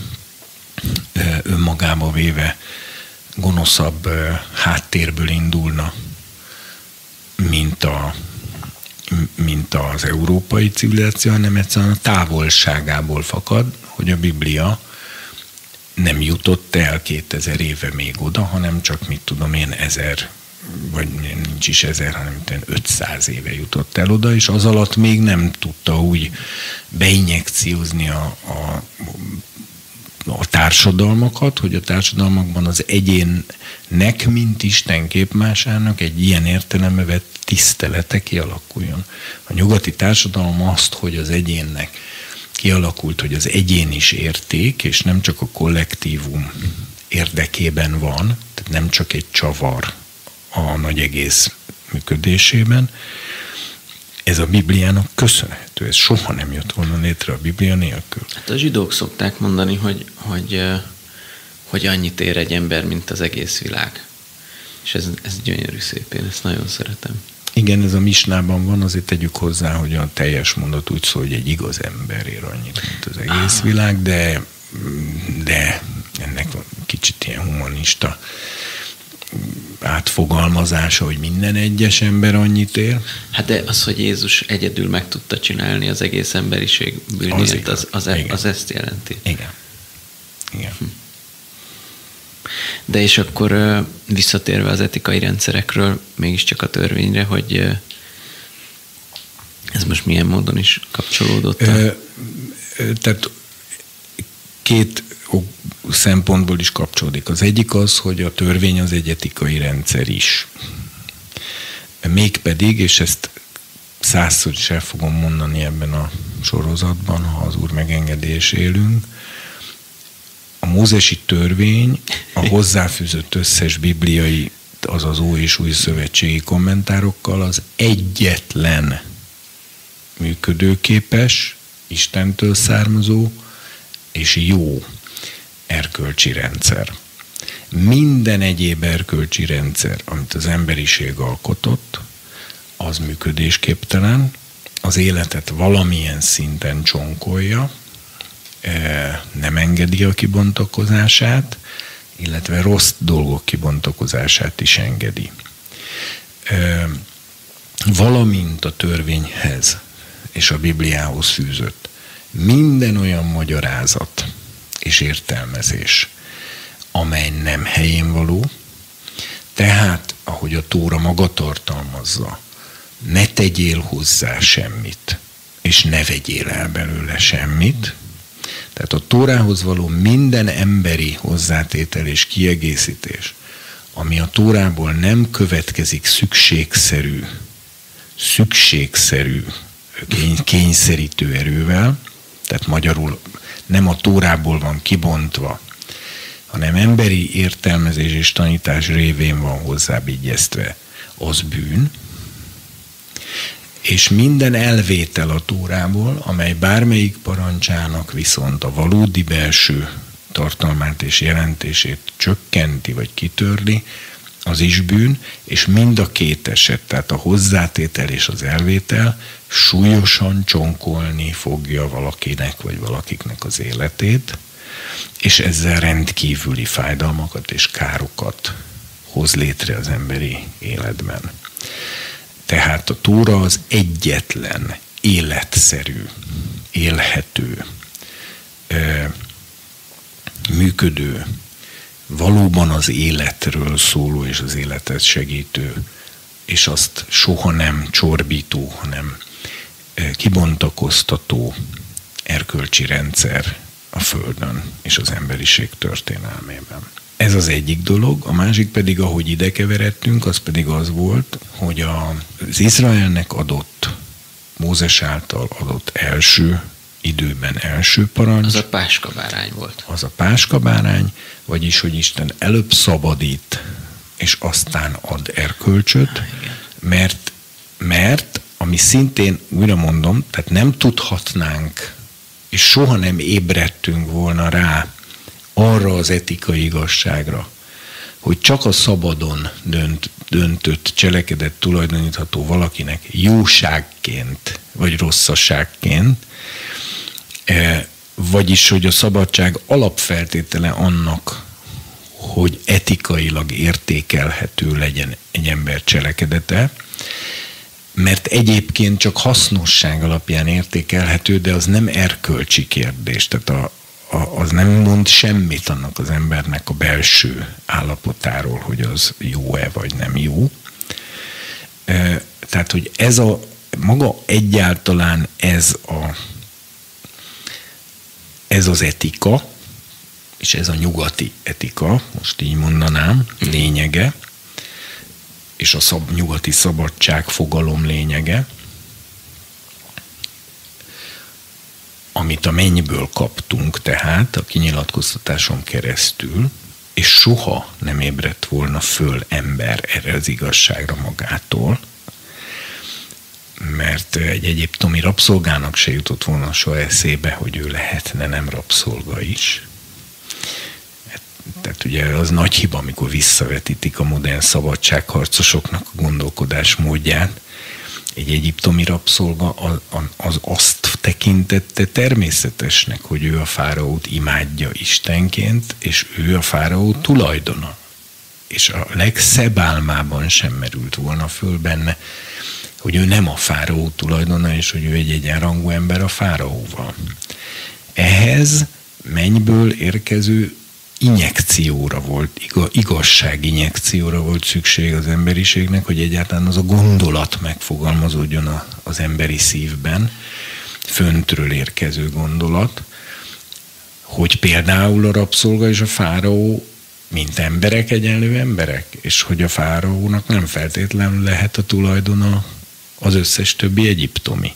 önmagába véve gonoszabb háttérből indulna, mint, a, mint az európai civilizáció, hanem egyszerűen a távolságából fakad, hogy a Biblia nem jutott el kétezer éve még oda, hanem csak mit tudom én ezer, vagy nincs is ezer, hanem ötszáz éve jutott el oda, és az alatt még nem tudta úgy beinjekciózni a, a, a társadalmakat, hogy a társadalmakban az egyénnek, mint Isten képmásának egy ilyen értelembe vett tisztelete kialakuljon. A nyugati társadalom azt, hogy az egyénnek kialakult, hogy az egyén is érték, és nem csak a kollektívum érdekében van, tehát nem csak egy csavar a nagy egész működésében. Ez a Bibliának köszönhető, ez soha nem jött volna létre a Biblia nélkül. Hát a zsidók szokták mondani, hogy, hogy, hogy annyit ér egy ember, mint az egész világ. És ez, ez gyönyörű szép, én ezt nagyon szeretem. Igen, ez a Misnában van, azért tegyük hozzá, hogy a teljes mondat úgy szól, hogy egy igaz ember ér annyit, mint az egész ah. világ, de, de ennek kicsit ilyen humanista átfogalmazása, hogy minden egyes ember annyit ér. Hát de az, hogy Jézus egyedül meg tudta csinálni az egész emberiség bűnét, az, az, az, az ezt jelenti. Igen. Igen. Hm. De és akkor visszatérve az etikai rendszerekről, mégiscsak a törvényre, hogy ez most milyen módon is kapcsolódott? Ö, tehát két szempontból is kapcsolódik. Az egyik az, hogy a törvény az egy etikai rendszer is. Mégpedig, és ezt százszor is el fogom mondani ebben a sorozatban, ha az Úr megengedés élünk, a mózesi törvény a hozzáfűzött összes bibliai az az Ój és Új Szövetségi kommentárokkal az egyetlen működőképes, Istentől származó és jó erkölcsi rendszer. Minden egyéb erkölcsi rendszer, amit az emberiség alkotott, az működésképtelen, az életet valamilyen szinten csonkolja, nem engedi a kibontakozását, illetve rossz dolgok kibontakozását is engedi. Valamint a törvényhez és a Bibliához fűzött minden olyan magyarázat és értelmezés, amely nem helyén való, tehát, ahogy a Tóra maga tartalmazza, ne tegyél hozzá semmit, és ne vegyél el belőle semmit. Tehát a Tórához való minden emberi hozzátétel és kiegészítés, ami a Tórából nem következik szükségszerű, szükségszerű kényszerítő erővel, tehát magyarul nem a Tórából van kibontva, hanem emberi értelmezés és tanítás révén van hozzábigyeztve, az bűn, és minden elvétel a Tórából, amely bármelyik parancsának viszont a valódi belső tartalmát és jelentését csökkenti vagy kitörli, az is bűn, és mind a két eset, tehát a hozzátétel és az elvétel súlyosan csonkolni fogja valakinek vagy valakiknek az életét, és ezzel rendkívüli fájdalmakat és károkat hoz létre az emberi életben. Tehát a Tóra az egyetlen életszerű, élhető, működő, valóban az életről szóló és az életet segítő, és azt soha nem csorbító, hanem kibontakoztató erkölcsi rendszer a Földön és az emberiség történelmében. Ez az egyik dolog, a másik pedig, ahogy ide keveredtünk, az pedig az volt, hogy az Izraelnek adott, Mózes által adott első időben első parancs. Az a páskabárány volt. Az a páskabárány, vagyis, hogy Isten előbb szabadít, és aztán ad erkölcsöt, mert, mert, ami szintén, újra mondom, tehát nem tudhatnánk, és soha nem ébredtünk volna rá arra az etikai igazságra, hogy csak a szabadon dönt, döntött cselekedet tulajdonítható valakinek jóságként, vagy rosszasságként, vagyis, hogy a szabadság alapfeltétele annak, hogy etikailag értékelhető legyen egy ember cselekedete, mert egyébként csak hasznosság alapján értékelhető, de az nem erkölcsi kérdés, tehát a, a, az nem mond semmit annak az embernek a belső állapotáról, hogy az jó-e vagy nem jó. E, tehát, hogy ez a maga egyáltalán ez a ez az etika, és ez a nyugati etika, most így mondanám, lényege, és a szab, nyugati szabadság fogalom lényege, amit a mennyből kaptunk tehát a kinyilatkoztatáson keresztül, és soha nem ébredt volna föl ember erre az igazságra magától, mert egy egyiptomi rabszolgának se jutott volna soha eszébe, hogy ő lehetne nem rabszolga is. Tehát ugye az nagy hiba, amikor visszavetítik a modern szabadságharcosoknak a gondolkodás módját. Egy egyiptomi rabszolga az, az azt tekintette természetesnek, hogy ő a fáraót imádja istenként, és ő a fáraó tulajdona. És a legszebb álmában sem merült volna föl benne, hogy ő nem a fáraó tulajdona, és hogy ő egy egyenrangú ember a fáraóval. Ehhez mennyből érkező injekcióra volt, igazságinjekcióra volt szükség az emberiségnek, hogy egyáltalán az a gondolat megfogalmazódjon az emberi szívben, föntről érkező gondolat, hogy például a rabszolga és a fáraó mint emberek egyenlő emberek, és hogy a fáraónak nem feltétlenül lehet a tulajdona az összes többi egyiptomi.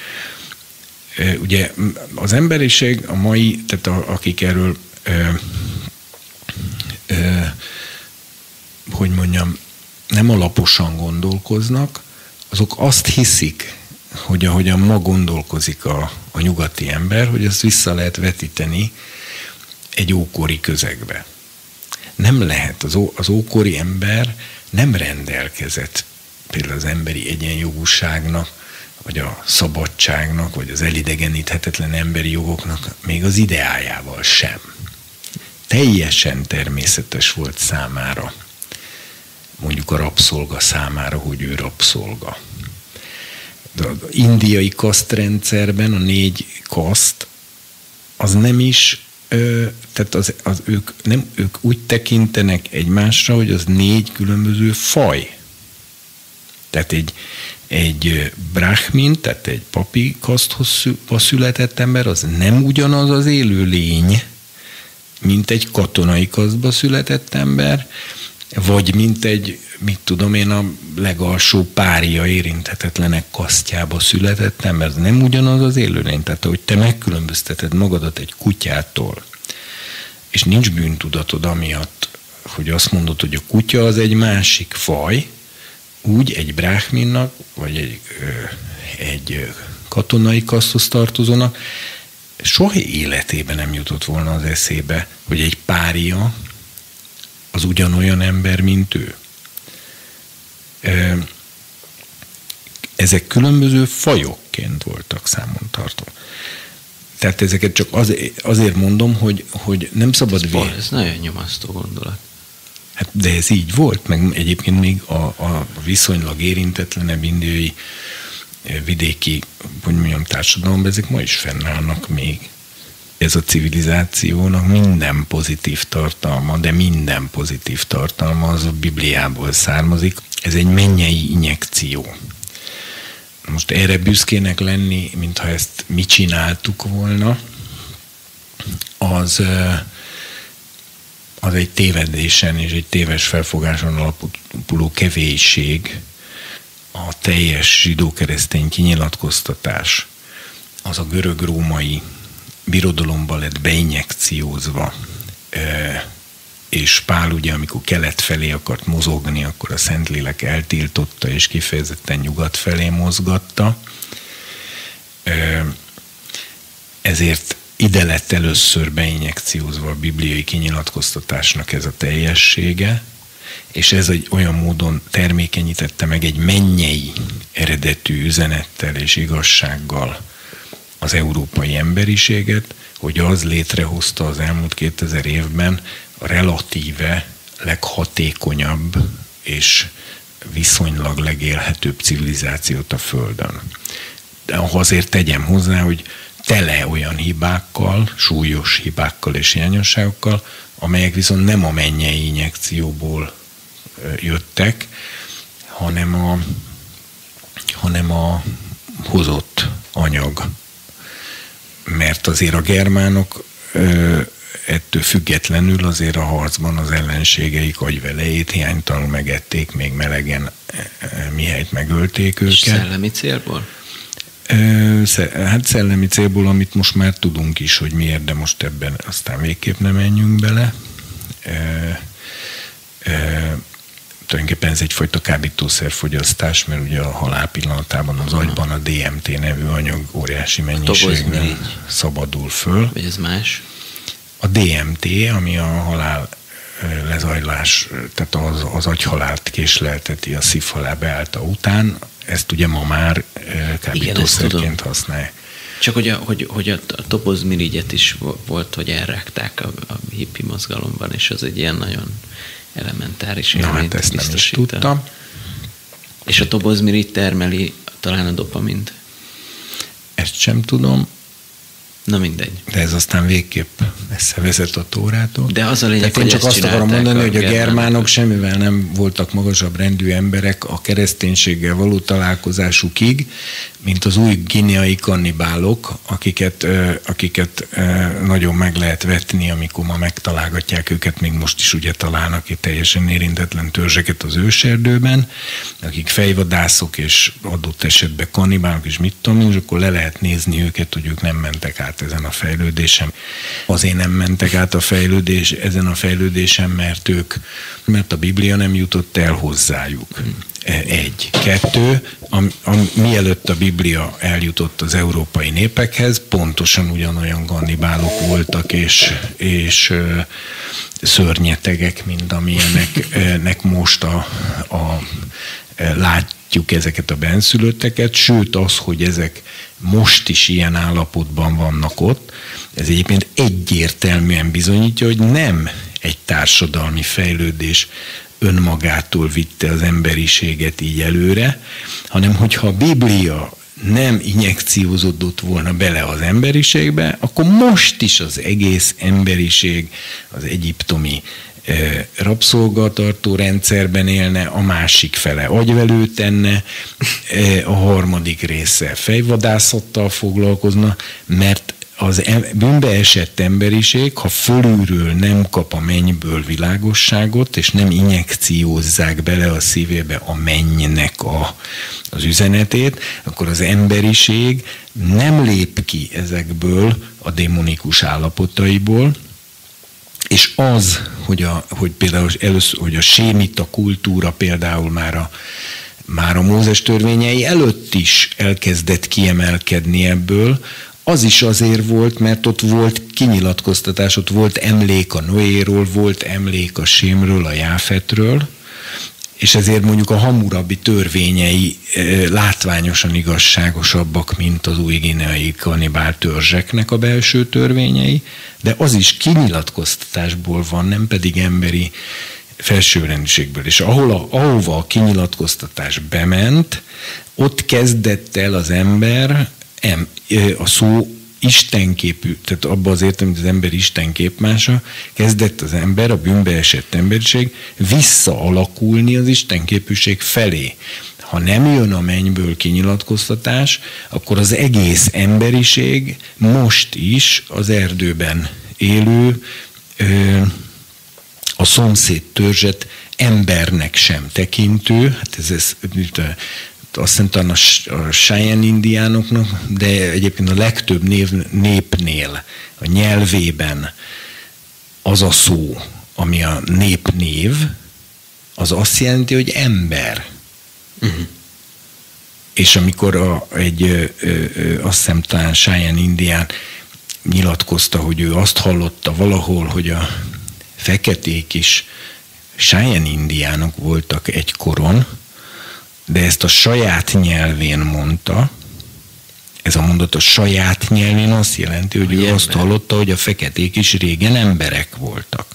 Ugye az emberiség a mai, tehát a, akik erről ö, ö, hogy mondjam, nem alaposan gondolkoznak, azok azt hiszik, hogy ahogyan ma gondolkozik a, a nyugati ember, hogy ezt vissza lehet vetíteni egy ókori közegbe. Nem lehet. Az, ó, az ókori ember nem rendelkezett például az emberi egyenjogúságnak, vagy a szabadságnak, vagy az elidegeníthetetlen emberi jogoknak még az ideájával sem. Teljesen természetes volt számára, mondjuk a rabszolga számára, hogy ő rabszolga. De az indiai kasztrendszerben a négy kaszt az nem is, ö, tehát az, az ők, nem, ők úgy tekintenek egymásra, hogy az négy különböző faj. Tehát egy, egy brahmin, tehát egy papi kaszthoz született ember, az nem ugyanaz az élő lény, mint egy katonai kasztba született ember, vagy mint egy, mit tudom én, a legalsó pária érinthetetlenek kasztjába született ember. Ez nem ugyanaz az élőlény. Tehát, hogy te megkülönbözteted magadat egy kutyától, és nincs bűntudatod amiatt, hogy azt mondod, hogy a kutya az egy másik faj, úgy egy bráhminnak, vagy egy, egy katonai kaszthoz tartozónak soha életében nem jutott volna az eszébe, hogy egy pária az ugyanolyan ember, mint ő. Ezek különböző fajokként voltak számon tartva. Tehát ezeket csak azért mondom, hogy, hogy nem szabad... Ez, vé... ez nagyon nyomasztó gondolat. Hát, de ez így volt, meg egyébként még a, a viszonylag érintetlenebb indiai vidéki, hogy mondjam, társadalomban ezek ma is fennállnak még. Ez a civilizációnak minden pozitív tartalma, de minden pozitív tartalma az a Bibliából származik. Ez egy mennyei injekció. Most erre büszkének lenni, mintha ezt mi csináltuk volna, az... az egy tévedésen és egy téves felfogáson alapuló kevésség. A teljes zsidó-keresztény kinyilatkoztatás az a görög-római birodalomba lett beinjekciózva, és Pál ugye, amikor kelet felé akart mozogni, akkor a Szentlélek eltiltotta, és kifejezetten nyugat felé mozgatta. Ezért ide lett először beinjekciózva a bibliai kinyilatkoztatásnak ez a teljessége, és ez egy olyan módon termékenyítette meg egy mennyei eredetű üzenettel és igazsággal az európai emberiséget, hogy az létrehozta az elmúlt kétezer évben a relatíve leghatékonyabb és viszonylag legélhetőbb civilizációt a Földön. De azért tegyem hozzá, hogy tele olyan hibákkal, súlyos hibákkal és hiányosságokkal, amelyek viszont nem a mennyei injekcióból jöttek, hanem a, hanem a hozott anyag. Mert azért a germánok ettől függetlenül azért a harcban az ellenségeik agyvelejét hiánytalanul megették, még melegen mihelyt megölték őket. És szellemi célból? Hát szellemi célból, amit most már tudunk is, hogy miért, de most ebben aztán végképp nem menjünk bele. E, e, tulajdonképpen ez egyfajta kábítószerfogyasztás, mert ugye a halál pillanatában az agyban a dé em té nevű anyag óriási mennyiségben szabadul föl. Vagy ez más? A dé em té, ami a halál lezajlás, tehát az, az agyhalált késlelteti a szívhalál beállta után, ezt ugye ma már kábítószerként használják. Csak hogy a, hogy, hogy a tobozmirigyet is volt, hogy elrágták a, a hippi mozgalomban, és az egy ilyen nagyon elementáris élményt biztosít. Na hát ezt nem is tudtam. És a tobozmirigy termeli talán a dopamint? Ezt sem tudom. Na mindegy. De ez aztán végképp messze vezet a Tórától. De az a lényeg, hogy én csak azt akarom mondani, a hogy a germánok semmivel nem voltak magasabb rendű emberek a kereszténységgel való találkozásukig, mint az új guineai kannibálok, akiket, akiket nagyon meg lehet vetni, amikor ma megtalálgatják őket, még most is ugye találnak itt teljesen érintetlen törzseket az őserdőben, akik fejvadászok és adott esetben kannibálok, és mit tudom, és akkor le lehet nézni őket, hogy ők nem mentek át át ezen a fejlődésen. Azért nem mentek át a fejlődés, ezen a fejlődésen, mert ők, mert a Biblia nem jutott el hozzájuk. Egy. Kettő, am, am, mielőtt a Biblia eljutott az európai népekhez, pontosan ugyanolyan kannibálok voltak, és, és ö, szörnyetegek, mint amilyenek most a, a, látjuk ezeket a benszülötteket, sőt az, hogy ezek most is ilyen állapotban vannak ott, ez egyébként egyértelműen bizonyítja, hogy nem egy társadalmi fejlődés önmagától vitte az emberiséget így előre, hanem hogyha a Biblia nem injekciózódott volna bele az emberiségbe, akkor most is az egész emberiség az egyiptomi eh, rabszolgatartó rendszerben élne, a másik fele agyvelő tenne, eh, a harmadik része fejvadászattal foglalkozna, mert az bűnbe esett emberiség, ha fölülről nem kap a mennyből világosságot, és nem injekciózzák bele a szívébe a mennynek a, az üzenetét, akkor az emberiség nem lép ki ezekből a démonikus állapotaiból, és az, hogy, a, hogy például először, hogy a sémita kultúra például már a már a Mózes törvényei előtt is elkezdett kiemelkedni ebből, az is azért volt, mert ott volt kinyilatkoztatás, ott volt emlék a Noéról, volt emlék a Sémről, a Jáfetről, és ezért mondjuk a Hammurabi törvényei látványosan igazságosabbak, mint az új guineai kannibál törzseknek a belső törvényei, de az is kinyilatkoztatásból van, nem pedig emberi felsőrendűségből. És ahol a, ahova a kinyilatkoztatás bement, ott kezdett el az ember a szó istenképű, tehát abban az értem, hogy az ember istenképmása, kezdett az ember, a bűnbe esett emberiség visszaalakulni az istenképűség felé. Ha nem jön a mennyből kinyilatkoztatás, akkor az egész emberiség most is az erdőben élő, a szomszéd törzset embernek sem tekintő, hát ez, ez azt hiszem talán a Cheyenne indiánoknak, de egyébként a legtöbb név, népnél, a nyelvében az a szó, ami a népnév, az azt jelenti, hogy ember. Uh-huh. És amikor a, egy, ö, ö, azt hiszem talán Cheyenne indián nyilatkozta, hogy ő azt hallotta valahol, hogy a feketék is Cheyenne indiánok voltak egykoron, de ezt a saját nyelvén mondta. Ez a mondat a saját nyelvén azt jelenti, hogy, hogy ő ember. Azt hallotta, hogy a feketék is régen emberek voltak.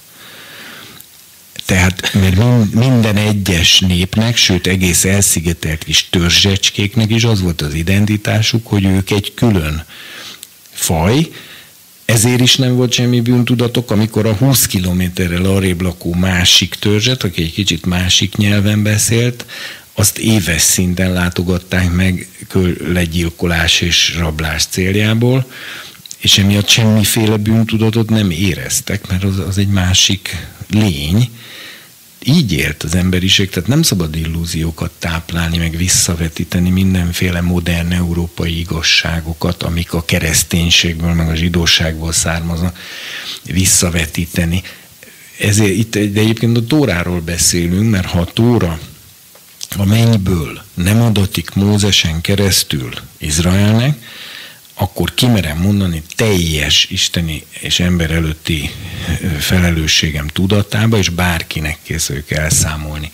Tehát mert minden egyes népnek, sőt egész elszigetelt kis törzsecskéknek is az volt az identitásuk, hogy ők egy külön faj, ezért is nem volt semmi bűntudatok, amikor a húsz kilométerrel arrébb lakó másik törzset, aki egy kicsit másik nyelven beszélt, azt éves szinten látogatták meg legyilkolás és rablás céljából, és emiatt semmiféle bűntudatot nem éreztek, mert az, az egy másik lény. Így élt az emberiség, tehát nem szabad illúziókat táplálni, meg visszavetíteni mindenféle modern európai igazságokat, amik a kereszténységből, meg a zsidóságból származnak, visszavetíteni. Ezért itt de egyébként a Tóráról beszélünk, mert ha a Tóra a mennyből nem adatik Mózesen keresztül Izraelnek, akkor kimerem mondani teljes isteni és ember előtti felelősségem tudatába, és bárkinek készülök elszámolni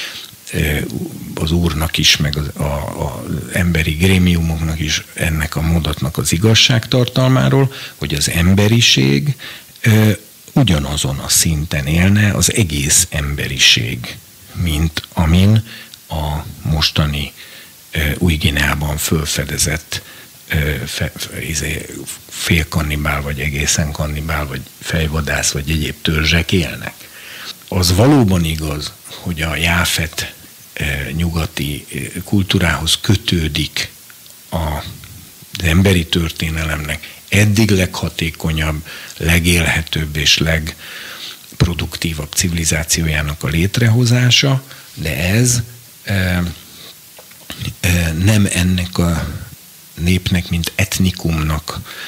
az Úrnak is, meg az, a, a emberi grémiumoknak is ennek a mondatnak az igazságtartalmáról, hogy az emberiség ugyanazon a szinten élne az egész emberiség, mint amin a mostani Új-Guineában fölfedezett fe, fe, félkannibál, vagy egészen kannibál, vagy fejvadász, vagy egyéb törzsek élnek. Az valóban igaz, hogy a Jáfet nyugati kultúrához kötődik az emberi történelemnek eddig leghatékonyabb, legélhetőbb és legproduktívabb civilizációjának a létrehozása, de ez e, e, nem ennek a népnek, mint etnikumnak a,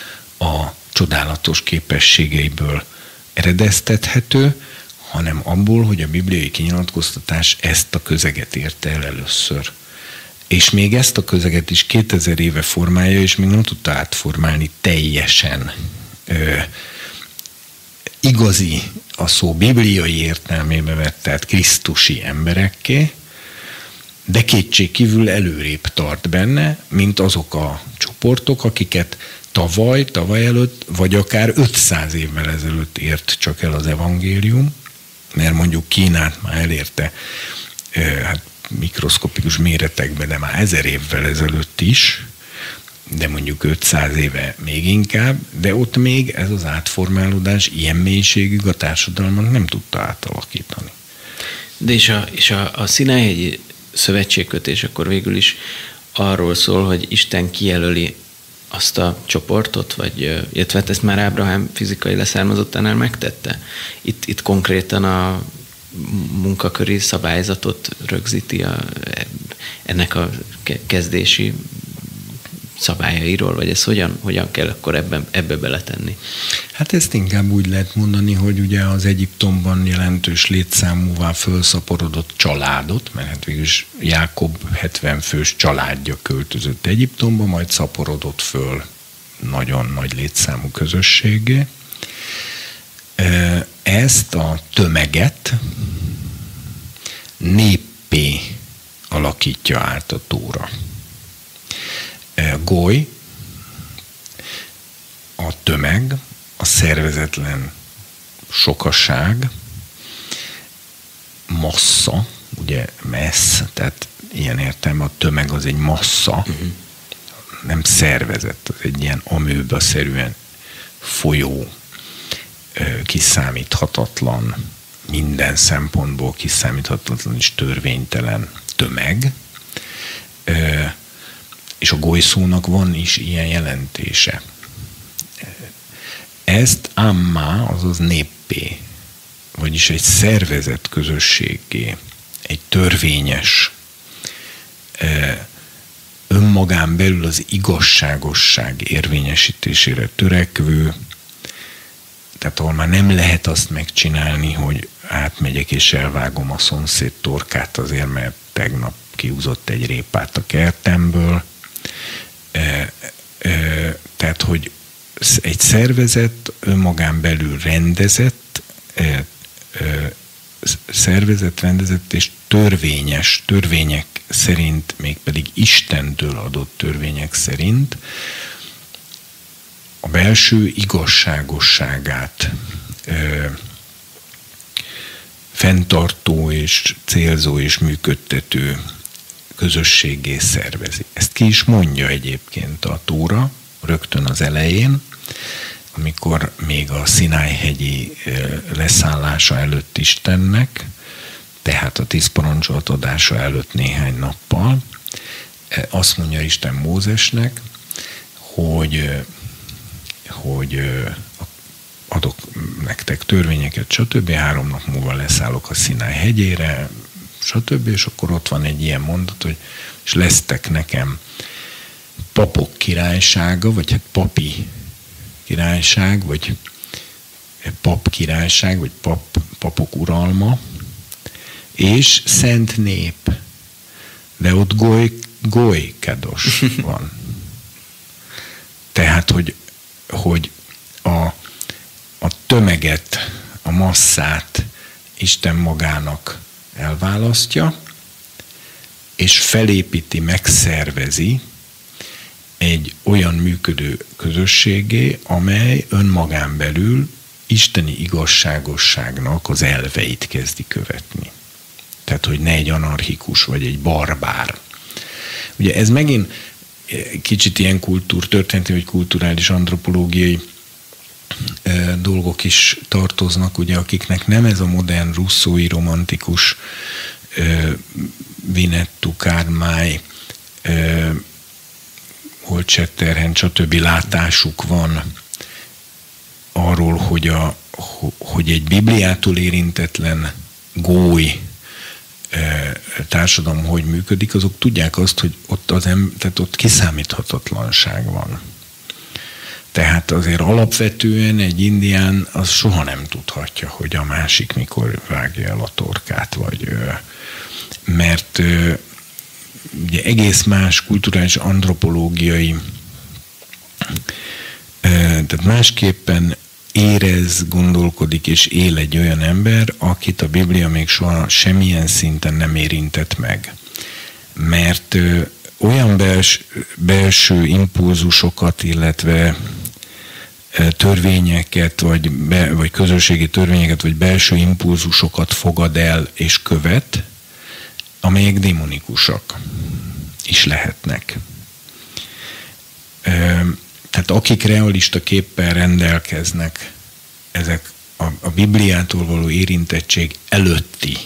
a csodálatos képességeiből eredeztethető, hanem abból, hogy a bibliai kinyilatkoztatás ezt a közeget érte el először. És még ezt a közeget is kétezer éve formálja, és még nem tudta átformálni teljesen ö, igazi, a szó bibliai értelmébe vett, tehát krisztusi emberekké, de kétségkívül előrébb tart benne, mint azok a csoportok, akiket tavaly, tavaly előtt, vagy akár ötszáz évvel ezelőtt ért csak el az evangélium, mert mondjuk Kínát már elérte hát mikroszkopikus méretekben, de már ezer évvel ezelőtt is, de mondjuk ötszáz éve még inkább, de ott még ez az átformálódás ilyen mélységig a társadalmat nem tudta átalakítani. De és a, és a, a Szinájhegyi szövetségkötés akkor végül is arról szól, hogy Isten kijelöli azt a csoportot, vagy illetve ezt már Ábrahám fizikai leszármazottánál megtette. Itt, itt konkrétan a munkaköri szabályzatot rögzíti a, ennek a kezdési szabályairól, vagy ezt hogyan, hogyan kell akkor ebben, ebbe beletenni? Hát ezt inkább úgy lehet mondani, hogy ugye az Egyiptomban jelentős létszámúvá felszaporodott családot, mert hát végülis Jákob hetven fős családja költözött Egyiptomba, majd szaporodott föl nagyon nagy létszámú közösségé. Ezt a tömeget néppé alakítja át a Tóra. Goly, a tömeg, a szervezetlen sokaság, massza, ugye messz, tehát ilyen értelme a tömeg az egy massza, uh-huh. nem szervezet, az egy ilyen amőba-szerűen folyó, kiszámíthatatlan, minden szempontból kiszámíthatatlan és törvénytelen tömeg, és a goly szónak van is ilyen jelentése. Ezt ammá, azaz néppé, vagyis egy szervezett közösségé, egy törvényes, önmagán belül az igazságosság érvényesítésére törekvő, tehát ahol már nem lehet azt megcsinálni, hogy átmegyek és elvágom a szomszéd torkát azért, mert tegnap kiúzott egy répát a kertemből. E, e, tehát, hogy egy szervezet önmagán belül rendezett, e, e, szervezet, rendezett és törvényes, törvények szerint, mégpedig Istentől adott törvények szerint a belső igazságosságát e, fenntartó és célzó és működtető közösségé szervezi. Ezt ki is mondja egyébként a Tóra rögtön az elején, amikor még a Szinájhegyi leszállása előtt Istennek, tehát a tíz parancsolat adása előtt néhány nappal, azt mondja Isten Mózesnek, hogy, hogy adok nektek törvényeket, stb. Három nap múlva leszállok a Szináj hegyére, stb. És akkor ott van egy ilyen mondat, hogy és lesztek nekem papok királysága, vagy hát papi királyság, vagy pap királyság, vagy pap, papok uralma, és szent nép. De ott goly, goly kedos van. Tehát, hogy, hogy a, a tömeget, a masszát Isten magának elválasztja, és felépíti, megszervezi egy olyan működő közösségé, amely önmagán belül isteni igazságosságnak az elveit kezdi követni. Tehát, hogy ne egy anarchikus, vagy egy barbár. Ugye ez megint kicsit ilyen kultúrtörténeti, vagy kulturális antropológiai e, dolgok is tartoznak, ugye, akiknek nem ez a modern russzói romantikus e, Winnetou, Kármály, e, Holt Shatterhand, stb. Látásuk van arról, hogy, a, hogy egy Bibliától érintetlen góly társadalom hogy működik, azok tudják azt, hogy ott, az em, tehát ott kiszámíthatatlanság van. Tehát azért alapvetően egy indián az soha nem tudhatja, hogy a másik mikor vágja el a torkát, vagy mert ugye egész más kulturális antropológiai, tehát másképpen érez, gondolkodik és él egy olyan ember, akit a Biblia még soha semmilyen szinten nem érintett meg. Mert olyan bels, belső impulzusokat, illetve törvényeket, vagy, be, vagy közösségi törvényeket, vagy belső impulzusokat fogad el és követ, amelyek démonikusak is lehetnek. Tehát akik realista képpel rendelkeznek, ezek a, a Bibliától való érintettség előtti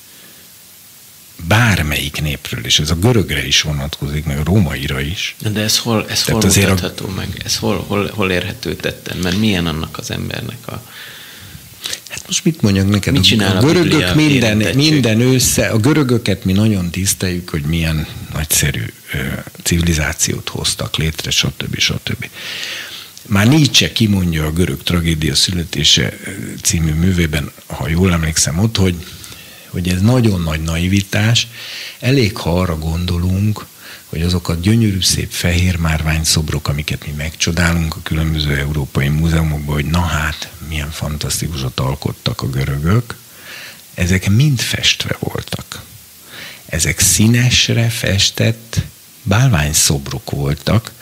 bármelyik népről, és ez a görögre is vonatkozik, meg a rómaira is. De ez hol, ez hol mutatható a... meg? Ez hol, hol, hol érhető tetten? Mert milyen annak az embernek a... Hát most mit mondjak neked? Mit csinál a, a görögök minden, minden össze, a görögöket mi nagyon tiszteljük, hogy milyen nagyszerű ö, civilizációt hoztak létre, stb. stb. Már Nietzsche kimondja a Görög tragédia születése című művében, ha jól emlékszem ott, hogy hogy ez nagyon nagy naivitás, elég, ha arra gondolunk, hogy azok a gyönyörű szép fehér márványszobrok, amiket mi megcsodálunk a különböző európai múzeumokban, hogy na hát, milyen fantasztikusat alkottak a görögök, ezek mind festve voltak. Ezek színesre festett bálványszobrok voltak,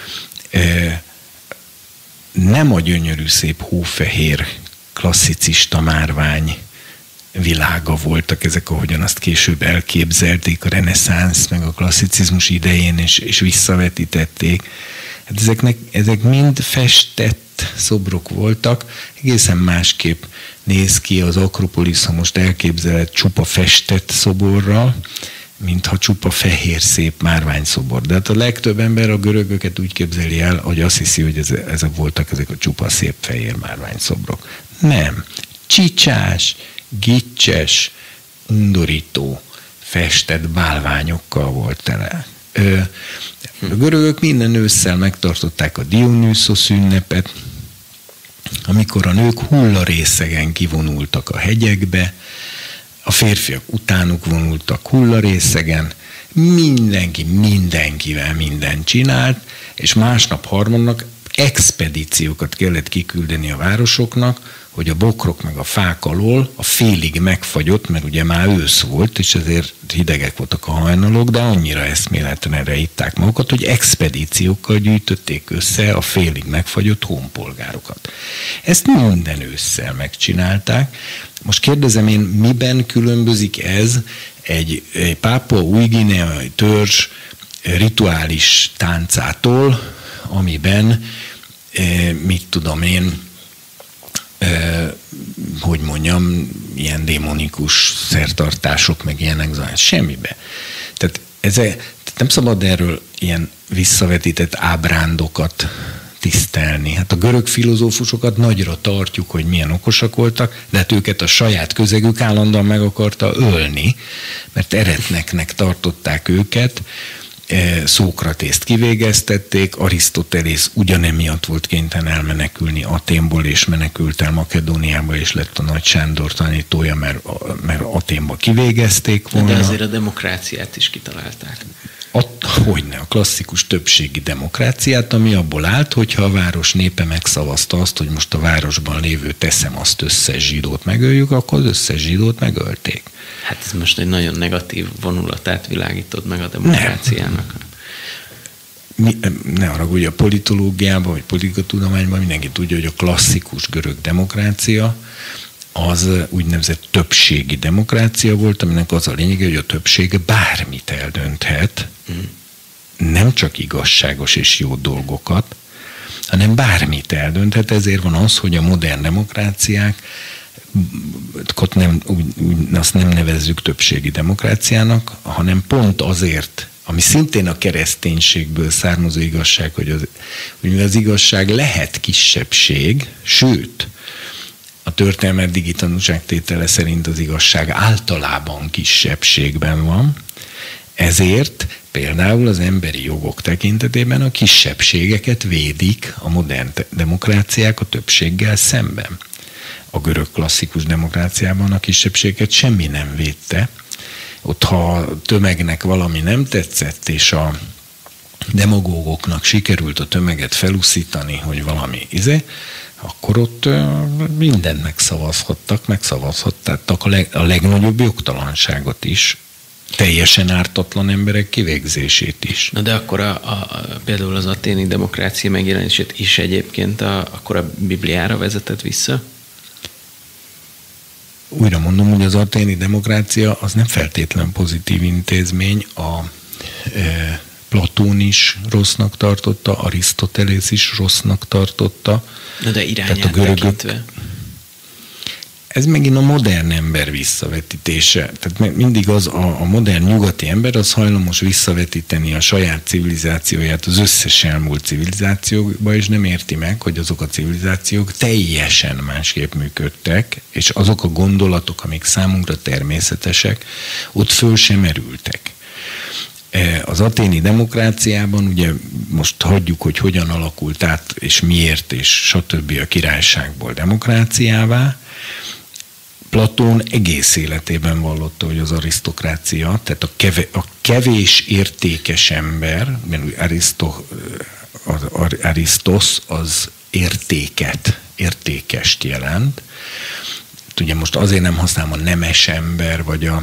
nem a gyönyörű szép hófehér klasszicista márvány világa voltak ezek, ahogyan azt később elképzelték a reneszánsz, meg a klasszicizmus idején, és, és visszavetítették. Hát ezeknek, ezek mind festett szobrok voltak, egészen másképp néz ki az Akropolisz, ha most elképzeled csupa festett szoborral, mintha csupa fehér szép márványszobor. De hát a legtöbb ember a görögöket úgy képzeli el, hogy azt hiszi, hogy ez, ezek voltak ezek a csupa szép fehér márványszobrok. Nem. Csicsás, gicses, undorító, festett bálványokkal volt tele. A görögök minden ősszel megtartották a Dionysos ünnepet, amikor a nők hullarészegen kivonultak a hegyekbe, a férfiak utánuk vonultak hullarészegen, mindenki mindenkivel mindent csinált, és másnap harmadnak expedíciókat kellett kiküldeni a városoknak, hogy a bokrok meg a fák alól a félig megfagyott, mert ugye már ősz volt, és ezért hidegek voltak a hajnalok, de annyira eszméletlenre itták magukat, hogy expedíciókkal gyűjtötték össze a félig megfagyott honpolgárokat. Ezt minden ősszel megcsinálták. Most kérdezem én, miben különbözik ez egy, egy Pápua Új-Guineai törzs rituális táncától, amiben, mit tudom én, hogy mondjam, ilyen démonikus szertartások, meg ilyenek, semmibe. Tehát, ez, tehát nem szabad erről ilyen visszavetített ábrándokat tisztelni. Hát a görög filozófusokat nagyra tartjuk, hogy milyen okosak voltak, de hát őket a saját közegük állandóan meg akarta ölni, mert eretneknek tartották őket, Szókratészt kivégeztették, Arisztotelész ugyanemiatt volt kénytelen elmenekülni Athénból, és menekült el Makedóniába, és lett a Nagy Sándor tanítója, mert, mert Athénba kivégezték volna. De azért a demokráciát is kitalálták. A, hogyne, a klasszikus többségi demokráciát, ami abból állt, hogyha a város népe megszavazta azt, hogy most a városban lévő teszem azt összes zsidót megöljük, akkor az összes zsidót megölték. Hát ez most egy nagyon negatív vonulatát világítod meg a demokráciának. Mi, ne haragudj, a politológiában, vagy politikatudományban mindenki tudja, hogy a klasszikus görög demokrácia az úgynevezett többségi demokrácia volt, aminek az a lényege, hogy a többség bármit eldönthet, mm. nem csak igazságos és jó dolgokat, hanem bármit eldönthet. Ezért van az, hogy a modern demokráciák nem, úgy, úgy, azt nem nevezzük többségi demokráciának, hanem pont azért, ami szintén a kereszténységből származó igazság, hogy az, hogy az igazság lehet kisebbség, sőt, a történelem eddigi tanúságtétele szerint az igazság általában kisebbségben van, ezért Például az emberi jogok tekintetében a kisebbségeket védik a modern demokráciák a többséggel szemben. A görög klasszikus demokráciában a kisebbséget semmi nem védte. Ott, ha a tömegnek valami nem tetszett, és a demagógoknak sikerült a tömeget feluszítani, hogy valami izé, akkor ott mindent megszavazhattak, megszavazhatták a, leg, a legnagyobb jogtalanságot is, teljesen ártatlan emberek kivégzését is. Na de akkor a, a, például az athéni demokrácia megjelenését is egyébként a, akkor a Bibliára vezetett vissza? Újra mondom, hogy az athéni demokrácia az nem feltétlen pozitív intézmény, a e, Platón is rossznak tartotta, Arisztotelész is rossznak tartotta. Na de irányát tekintve. Ez megint a modern ember visszavetítése. Tehát mindig az a, a modern nyugati ember az hajlamos visszavetíteni a saját civilizációját az összes elmúlt civilizációkba, és nem érti meg, hogy azok a civilizációk teljesen másképp működtek, és azok a gondolatok, amik számunkra természetesek, ott föl sem merültek. Az athéni demokráciában, ugye most hagyjuk, hogy hogyan alakult át, és miért, és stb. A királyságból demokráciává. Platón egész életében vallotta, hogy az arisztokrácia, tehát a, keve, a kevés értékes ember, mert Ariszto, Arisztosz az értéket, értékest jelent. Ugye most azért nem használom a nemes ember, vagy a,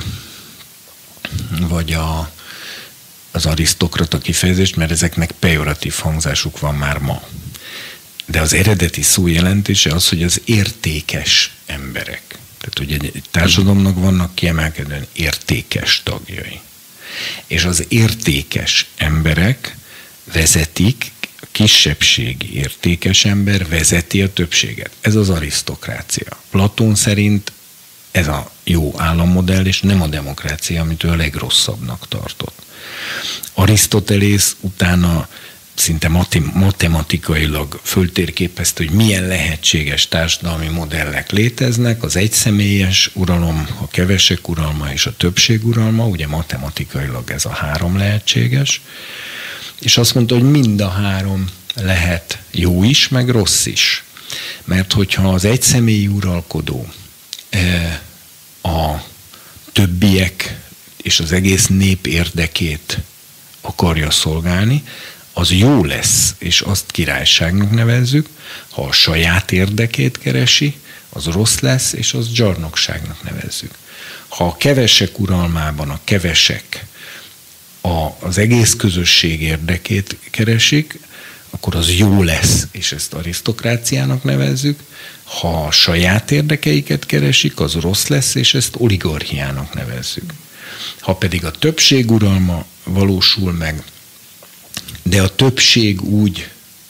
vagy a az arisztokrata kifejezést, mert ezeknek pejoratív hangzásuk van már ma. De az eredeti szó jelentése az, hogy az értékes emberek. Tehát ugye egy társadalomnak vannak kiemelkedően értékes tagjai. És az értékes emberek vezetik, a kisebbségi értékes ember vezeti a többséget. Ez az arisztokrácia. Platón szerint ez a jó állammodell, és nem a demokrácia, amit ő a legrosszabbnak tartott. Arisztotelész utána szinte matematikailag föltérképezte, hogy milyen lehetséges társadalmi modellek léteznek, az egyszemélyes uralom, a kevesek uralma és a többség uralma, ugye matematikailag ez a három lehetséges, és azt mondta, hogy mind a három lehet jó is, meg rossz is. Mert hogyha az egyszemélyi uralkodó a többiek és az egész nép érdekét akarja szolgálni, az jó lesz, és azt királyságnak nevezzük. Ha a saját érdekét keresi, az rossz lesz, és azt zsarnokságnak nevezzük. Ha a kevesek uralmában a kevesek a, az egész közösség érdekét keresik, akkor az jó lesz, és ezt arisztokráciának nevezzük. Ha a saját érdekeiket keresik, az rossz lesz, és ezt oligarchiának nevezzük. Ha pedig a többség uralma valósul meg, de a többség úgy ö,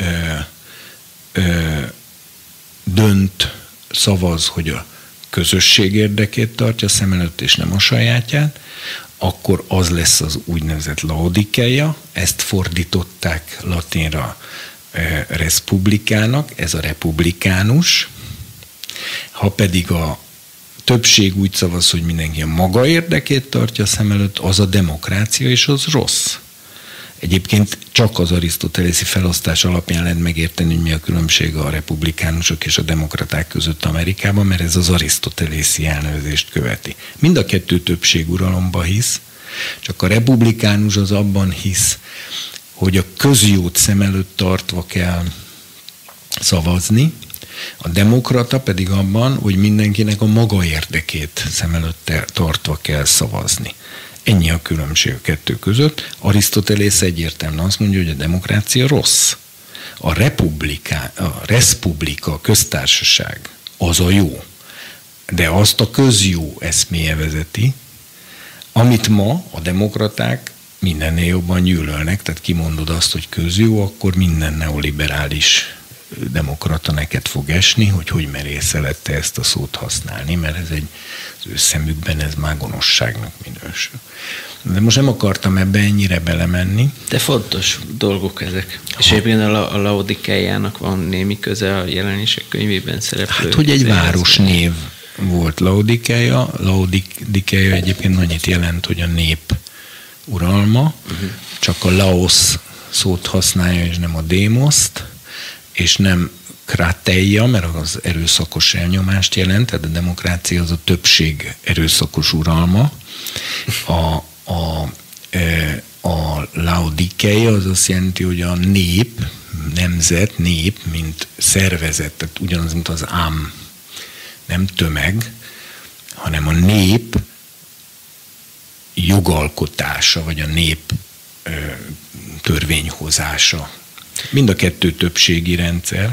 ö, dönt, szavaz, hogy a közösség érdekét tartja szem előtt, és nem a sajátját, akkor az lesz az úgynevezett laodikeia, ezt fordították latinra ö, respublikának, ez a republikánus. Ha pedig a többség úgy szavaz, hogy mindenki a maga érdekét tartja szem előtt, az a demokrácia, és az rossz. Egyébként csak az arisztotelészi felosztás alapján lehet megérteni, hogy mi a különbség a republikánusok és a demokraták között Amerikában, mert ez az arisztotelészi elnevezést követi. Mind a kettő többséguralomba hisz, csak a republikánus az abban hisz, hogy a közjót szem előtt tartva kell szavazni, a demokrata pedig abban, hogy mindenkinek a maga érdekét szem előtt tartva kell szavazni. Ennyi a különbség a kettő között. Arisztotelész egyértelműen azt mondja, hogy a demokrácia rossz. A republika, a respublika, a köztársaság, az a jó. De azt a közjó eszméje vezeti, amit ma a demokraták mindennél jobban gyűlölnek, tehát kimondod azt, hogy közjó, akkor minden neoliberális demokrata neked fog esni, hogy hogy merészelette ezt a szót használni, mert ez egy, az ő szemükben ez már gonoszságnak minősül. De most nem akartam ebbe ennyire belemenni. De fontos dolgok ezek. Ha. És egyébként a, a Laodikeiának van némi köze a Jelenések könyvében szereplő. Hát, hogy egy városnév volt Laodikeia. Laodikeia egyébként annyit jelent, hogy a nép uralma, uh-huh. csak a laos szót használja, és nem a démoszt, és nem krateia, mert az erőszakos elnyomást jelent, tehát a demokrácia az a többség erőszakos uralma. A, a, a laodikeia az azt jelenti, hogy a nép, nemzet, nép, mint szervezet, tehát ugyanaz, mint az ám, nem tömeg, hanem a nép jogalkotása, vagy a nép ö, törvényhozása. Mind a kettő többségi rendszer.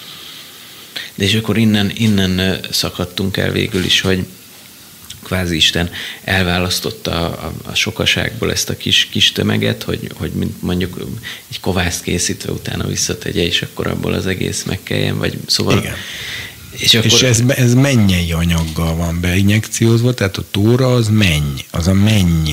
De és akkor innen, innen szakadtunk el végül is, hogy kvázi Isten elválasztotta a, a sokaságból ezt a kis, kis tömeget, hogy, hogy mondjuk egy kovászt készítve utána visszategye, és akkor abból az egész megkeljen, vagy szóval... Igen. És, akkor... és ez, ez mennyei anyaggal van beinjekciózva, tehát a tóra az menny, az a menny.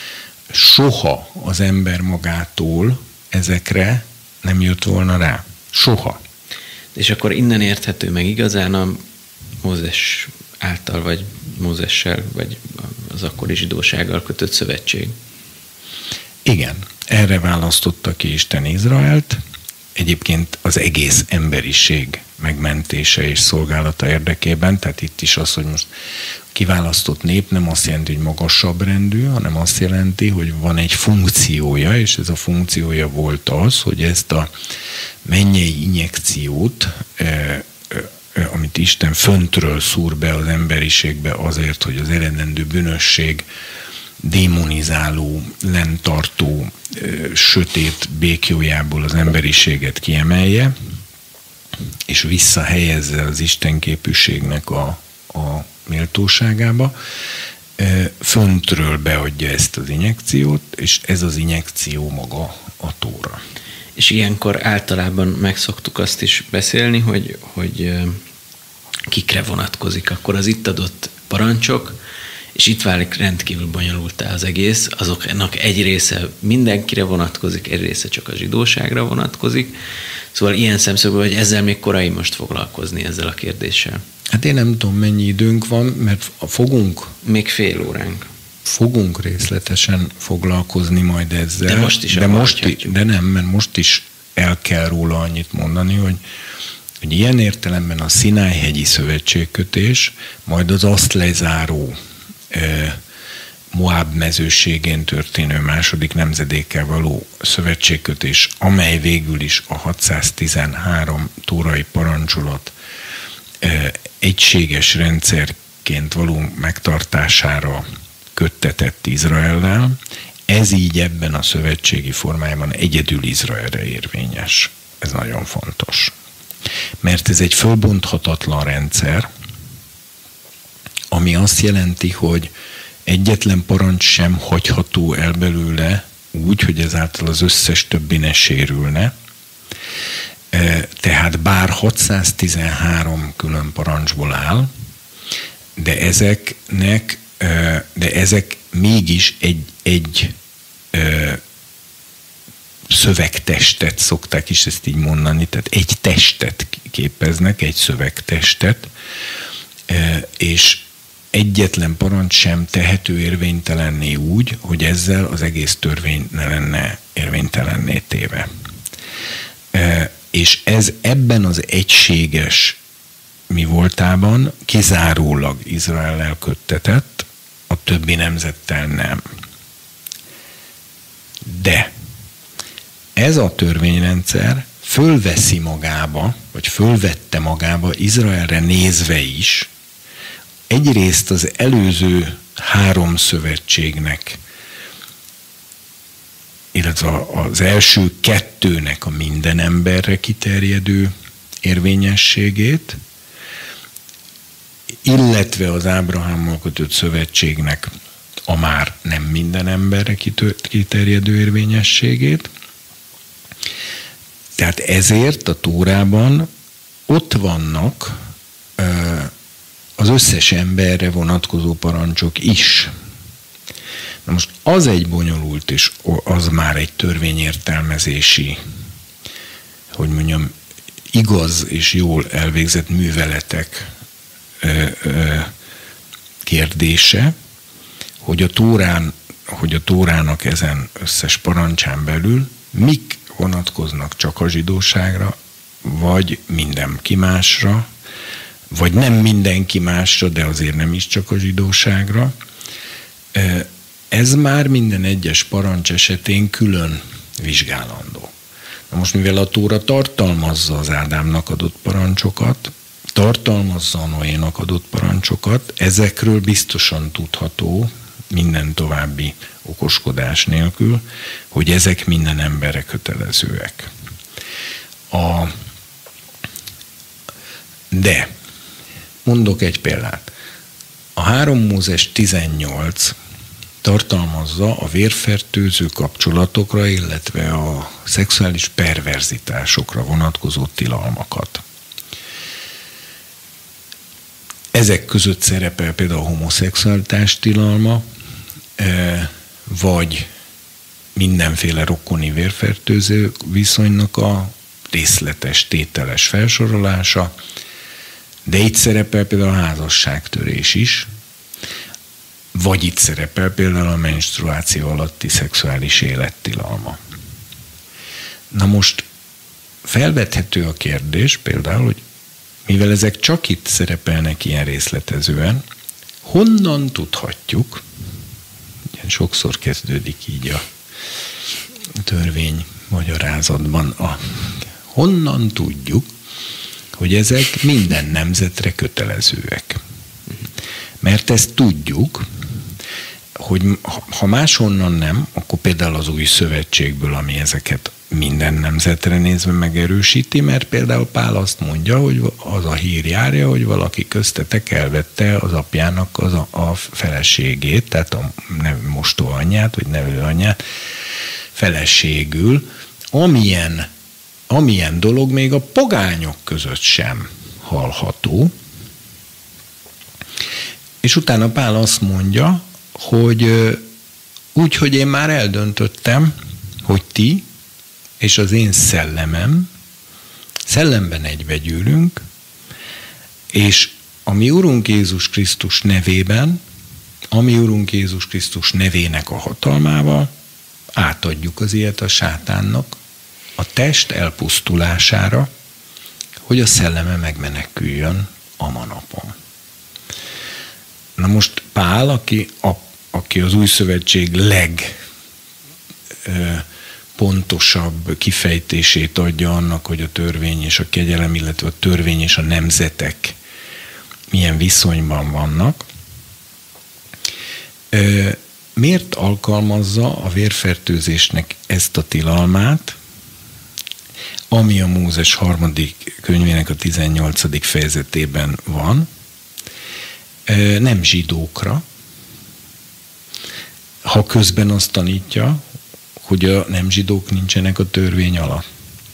Soha az ember magától ezekre nem jött volna rá. Soha. És akkor innen érthető meg igazán a Mózes által, vagy Mózessel, vagy az akkori zsidósággal kötött szövetség. Igen, erre választotta ki Isten Izraelt. Egyébként az egész emberiség megmentése és szolgálata érdekében, tehát itt is az, hogy most kiválasztott nép nem azt jelenti, hogy magasabb rendű, hanem azt jelenti, hogy van egy funkciója, és ez a funkciója volt az, hogy ezt a mennyei injekciót, eh, eh, amit Isten föntről szúr be az emberiségbe azért, hogy az eredendő bűnösség démonizáló, lenntartó, eh, sötét békjójából az emberiséget kiemelje, és visszahelyezze az istenképűségnek a, a méltóságába, föntről beadja ezt az injekciót, és ez az injekció maga a tóra. És ilyenkor általában megszoktuk azt is beszélni, hogy, hogy kikre vonatkozik akkor az itt adott parancsok, és itt válik rendkívül bonyolultá az egész, azoknak egy része mindenkire vonatkozik, egy része csak a zsidóságra vonatkozik. Szóval ilyen szemszögből, hogy ezzel még korai most foglalkozni ezzel a kérdéssel. Hát én nem tudom, mennyi időnk van, mert fogunk... Még fél óránk. Fogunk részletesen foglalkozni majd ezzel. De most is. De, most, de nem, mert most is el kell róla annyit mondani, hogy, hogy ilyen értelemben a Szináj-hegyi szövetségkötés, majd az azt lezáró eh, Moáb mezőségén történő második nemzedékkel való szövetségkötés, amely végül is a hatszáztizenhárom tórai parancsolat eh, egységes rendszerként való megtartására köttetett Izraellel, ez így ebben a szövetségi formájában egyedül Izraelre érvényes. Ez nagyon fontos. Mert ez egy fölbonthatatlan rendszer, ami azt jelenti, hogy egyetlen parancs sem hagyható el belőle úgy, hogy ezáltal az összes többi ne sérülne. Tehát bár hatszáztizenhárom külön parancsból áll, de ezeknek, de ezek mégis egy, egy szövegtestet szokták is ezt így mondani, tehát egy testet képeznek, egy szövegtestet, és egyetlen parancs sem tehető érvénytelenné úgy, hogy ezzel az egész törvény ne lenne érvénytelenné téve. És ez ebben az egységes mi voltában kizárólag Izraellel köttetett, a többi nemzettel nem. De ez a törvényrendszer fölveszi magába, vagy fölvette magába Izraelre nézve is egyrészt az előző három szövetségnek, illetve az első kettőnek a minden emberre kiterjedő érvényességét, illetve az Ábrahámmal kötött szövetségnek a már nem minden emberre kiterjedő érvényességét. Tehát ezért a Tórában ott vannak az összes emberre vonatkozó parancsok is. Na most az egy bonyolult, és az már egy törvényértelmezési, hogy mondjam, igaz és jól elvégzett műveletek kérdése, hogy a Tórán hogy a Tórának ezen összes parancsán belül mik vonatkoznak csak a zsidóságra, vagy mindenki másra, vagy nem mindenki másra, de azért nem is csak a zsidóságra. Ez már minden egyes parancs esetén külön vizsgálandó. Na most, mivel a Tóra tartalmazza az Ádámnak adott parancsokat, tartalmazza a Noénak adott parancsokat, ezekről biztosan tudható, minden további okoskodás nélkül, hogy ezek minden emberre kötelezőek. A... De, mondok egy példát. A három Mózes tizennyolc tartalmazza a vérfertőző kapcsolatokra, illetve a szexuális perverzitásokra vonatkozó tilalmakat. Ezek között szerepel például a homoszexualitás tilalma, vagy mindenféle rokoni vérfertőző viszonynak a részletes, tételes felsorolása, de itt szerepel például a házasságtörés is, vagy itt szerepel például a menstruáció alatti szexuális élettilalma. Na most felvethető a kérdés például, hogy mivel ezek csak itt szerepelnek ilyen részletezően, honnan tudhatjuk, ilyen sokszor kezdődik így a törvény magyarázatban, a, honnan tudjuk, hogy ezek minden nemzetre kötelezőek. Mert ezt tudjuk, hogy ha máshonnan nem, akkor például az Új Szövetségből, ami ezeket minden nemzetre nézve megerősíti, mert például Pál azt mondja, hogy az a hír járja, hogy valaki köztetek elvette az apjának az a, a feleségét, tehát a mostó anyját, vagy nevelő anyját feleségül, amilyen, amilyen dolog még a pogányok között sem hallható. És utána Pál azt mondja, hogy úgy, hogy én már eldöntöttem, hogy ti és az én szellemem szellemben egybegyűlünk, és a mi Urunk Jézus Krisztus nevében, a mi Urunk Jézus Krisztus nevének a hatalmával átadjuk az ilyet a sátánnak a test elpusztulására, hogy a szelleme megmeneküljön a manapon. Na most Pál, aki, a, aki az Új Szövetség legpontosabb kifejtését adja annak, hogy a törvény és a kegyelem, illetve a törvény és a nemzetek milyen viszonyban vannak, ö, miért alkalmazza a vérfertőzésnek ezt a tilalmát, ami a Mózes harmadik könyvének a tizennyolcadik fejezetében van, nem zsidókra, ha közben azt tanítja, hogy a nem zsidók nincsenek a törvény alatt.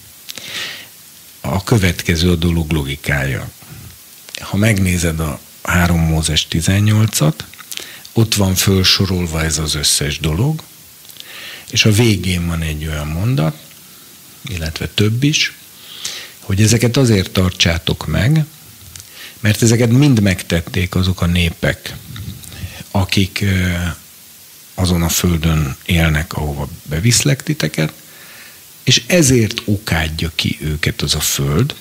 A következő a dolog logikája. Ha megnézed a három Mózes tizennyolcat, ott van felsorolva ez az összes dolog, és a végén van egy olyan mondat, illetve több is, hogy ezeket azért tartsátok meg, mert ezeket mind megtették azok a népek, akik azon a földön élnek, ahova beviszlek titeket, és ezért okádja ki őket az a föld,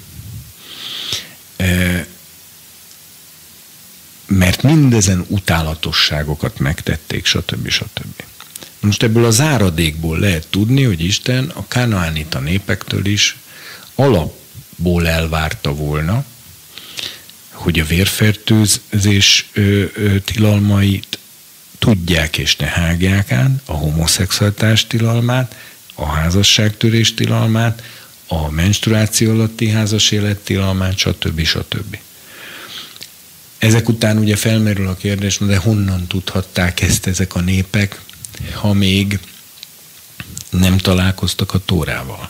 mert mindezen utálatosságokat megtették, stb. stb. Most ebből a záradékból lehet tudni, hogy Isten a kánaánita népektől is alapból elvárta volna, hogy a vérfertőzés ö, ö, tilalmait tudják és ne hágják át, a homoszexualitás tilalmát, a házasságtörés tilalmát, a menstruáció alatti házas élet tilalmát, stb. stb. Ezek után ugye felmerül a kérdés, de honnan tudhatták ezt ezek a népek, ha még nem találkoztak a Tórával.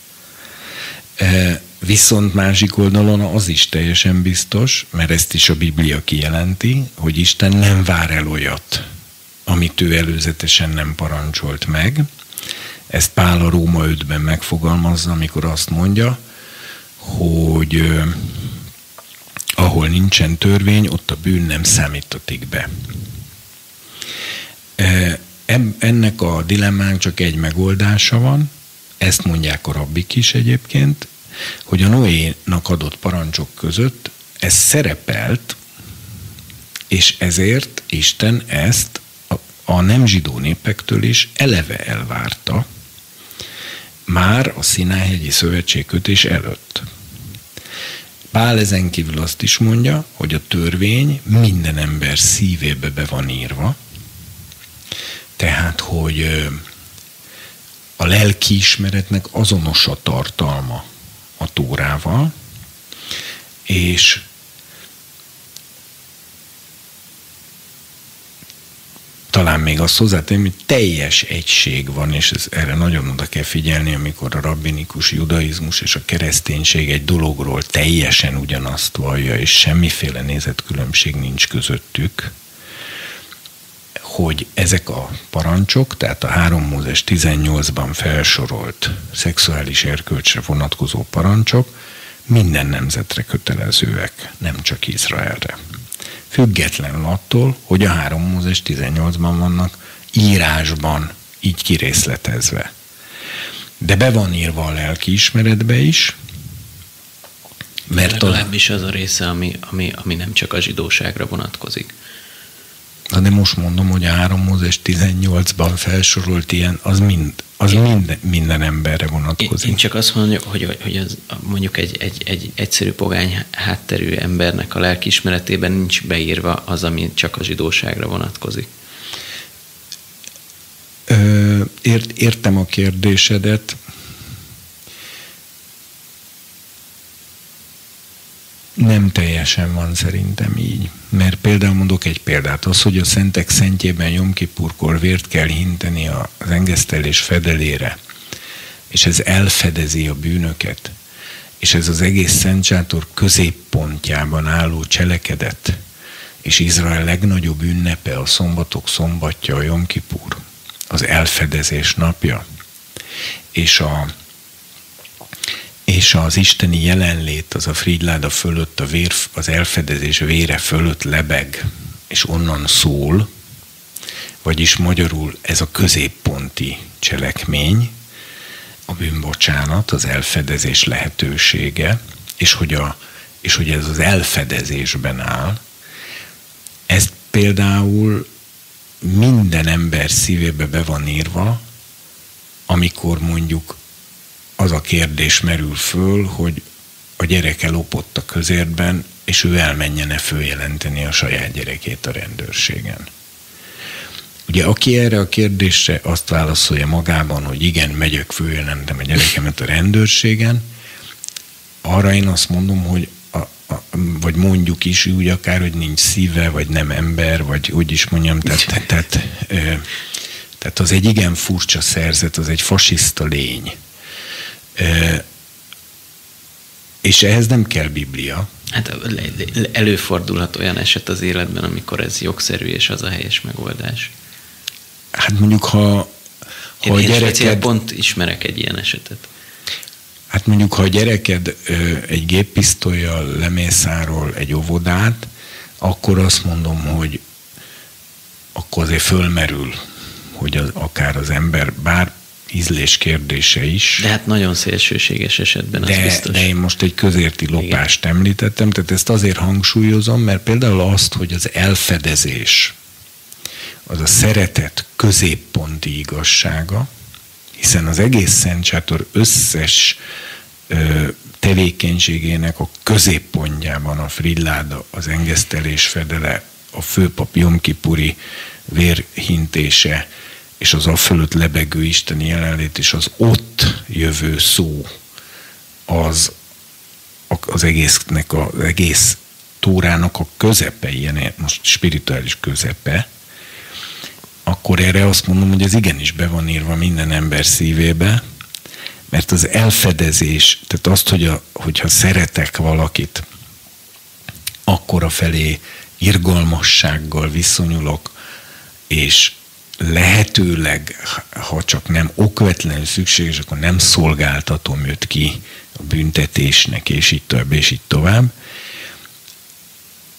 E, viszont másik oldalon az is teljesen biztos, mert ezt is a Biblia kijelenti, hogy Isten nem vár el olyat, amit ő előzetesen nem parancsolt meg. Ezt Pál a Róma ötben megfogalmazza, amikor azt mondja, hogy eh, ahol nincsen törvény, ott a bűn nem számítatik be. Eh, ennek a dilemmának csak egy megoldása van, ezt mondják a rabbik is egyébként, hogy a Noénak adott parancsok között ez szerepelt, és ezért Isten ezt a, a nem zsidó népektől is eleve elvárta, már a Szináj-hegyi szövetségkötés előtt. Pál ezen kívül azt is mondja, hogy a törvény minden ember szívébe be van írva, tehát, hogy a lelkiismeretnek azonos a tartalma a Tórával, és talán még azt hozzátenném, hogy teljes egység van, és ez, erre nagyon oda kell figyelni, amikor a rabbinikus judaizmus és a kereszténység egy dologról teljesen ugyanazt vallja, és semmiféle nézetkülönbség nincs közöttük, hogy ezek a parancsok, tehát a három Mózes tizennyolcban felsorolt szexuális erkölcsre vonatkozó parancsok minden nemzetre kötelezőek, nem csak Izraelre. Függetlenül attól, hogy a három Mózes tizennyolcban vannak írásban így kirészletezve. De be van írva a lelkiismeretbe is, mert legalábbis az a része, ami, ami, ami nem csak a zsidóságra vonatkozik. Na de most mondom, hogy a három Mózes tizennyolcban felsorolt ilyen, az, mind, az minden, minden emberre vonatkozik. Én csak azt mondom, hogy, hogy az, mondjuk egy, egy, egy egyszerű pogány hátterű embernek a lelkiismeretében nincs beírva az, ami csak a zsidóságra vonatkozik. Ö, ért, értem a kérdésedet. Nem teljesen van szerintem így. Mert például mondok egy példát, az, hogy a szentek szentjében Jom Kipurkor vért kell hinteni az engesztelés fedelére, és ez elfedezi a bűnöket, és ez az egész szentsátor középpontjában álló cselekedet, és Izrael legnagyobb ünnepe, a szombatok szombatja, a Jom Kipur, az elfedezés napja, és a és az isteni jelenlét, az a Frídláda fölött, a vér, az elfedezés vére fölött lebeg, és onnan szól, vagyis magyarul ez a középponti cselekmény, a bűnbocsánat, az elfedezés lehetősége, és hogy, a, és hogy ez az elfedezésben áll, ezt például minden ember szívébe be van írva, amikor mondjuk az a kérdés merül föl, hogy a gyereke lopott a közértben, és ő elmenjene följelenteni a saját gyerekét a rendőrségen. Ugye aki erre a kérdésre azt válaszolja magában, hogy igen, megyek, följelentem a gyerekemet a rendőrségen, arra én azt mondom, hogy a, a, vagy mondjuk is úgy akár, hogy nincs szíve, vagy nem ember, vagy úgy is mondjam, tehát, tehát, tehát, tehát az egy igen furcsa szerzet, az egy fasiszta lény. És ehhez nem kell Biblia. Hát előfordulhat olyan eset az életben, amikor ez jogszerű, és az a helyes megoldás. Hát mondjuk, ha, ha én a gyereked... pont ismerek egy ilyen esetet. Hát mondjuk, ha a gyereked egy géppisztollyal lemészárol egy óvodát, akkor azt mondom, hogy akkor azért fölmerül, hogy az, akár az ember, bár ízlés kérdése is. De hát nagyon szélsőséges esetben az de, biztos. De én most egy közérti lopást igen. említettem, tehát ezt azért hangsúlyozom, mert például azt, hogy az elfedezés, az a szeretet középponti igazsága, hiszen az egész szentsátor összes ö, tevékenységének a középpontjában a Frídláda, az engesztelés fedele, a főpap Jom Kipuri vérhintése, és az afölött lebegő isteni jelenlét, és az ott jövő szó, az az egésznek, az egész Tórának a közepe, ilyen most spirituális közepe, akkor erre azt mondom, hogy ez igenis be van írva minden ember szívébe, mert az elfedezés, tehát azt, hogy a, hogyha szeretek valakit, akkor a felé irgalmassággal viszonyulok, és lehetőleg, ha csak nem okvetlenül szükséges, akkor nem szolgáltatom őt ki a büntetésnek, és így tovább, és így tovább.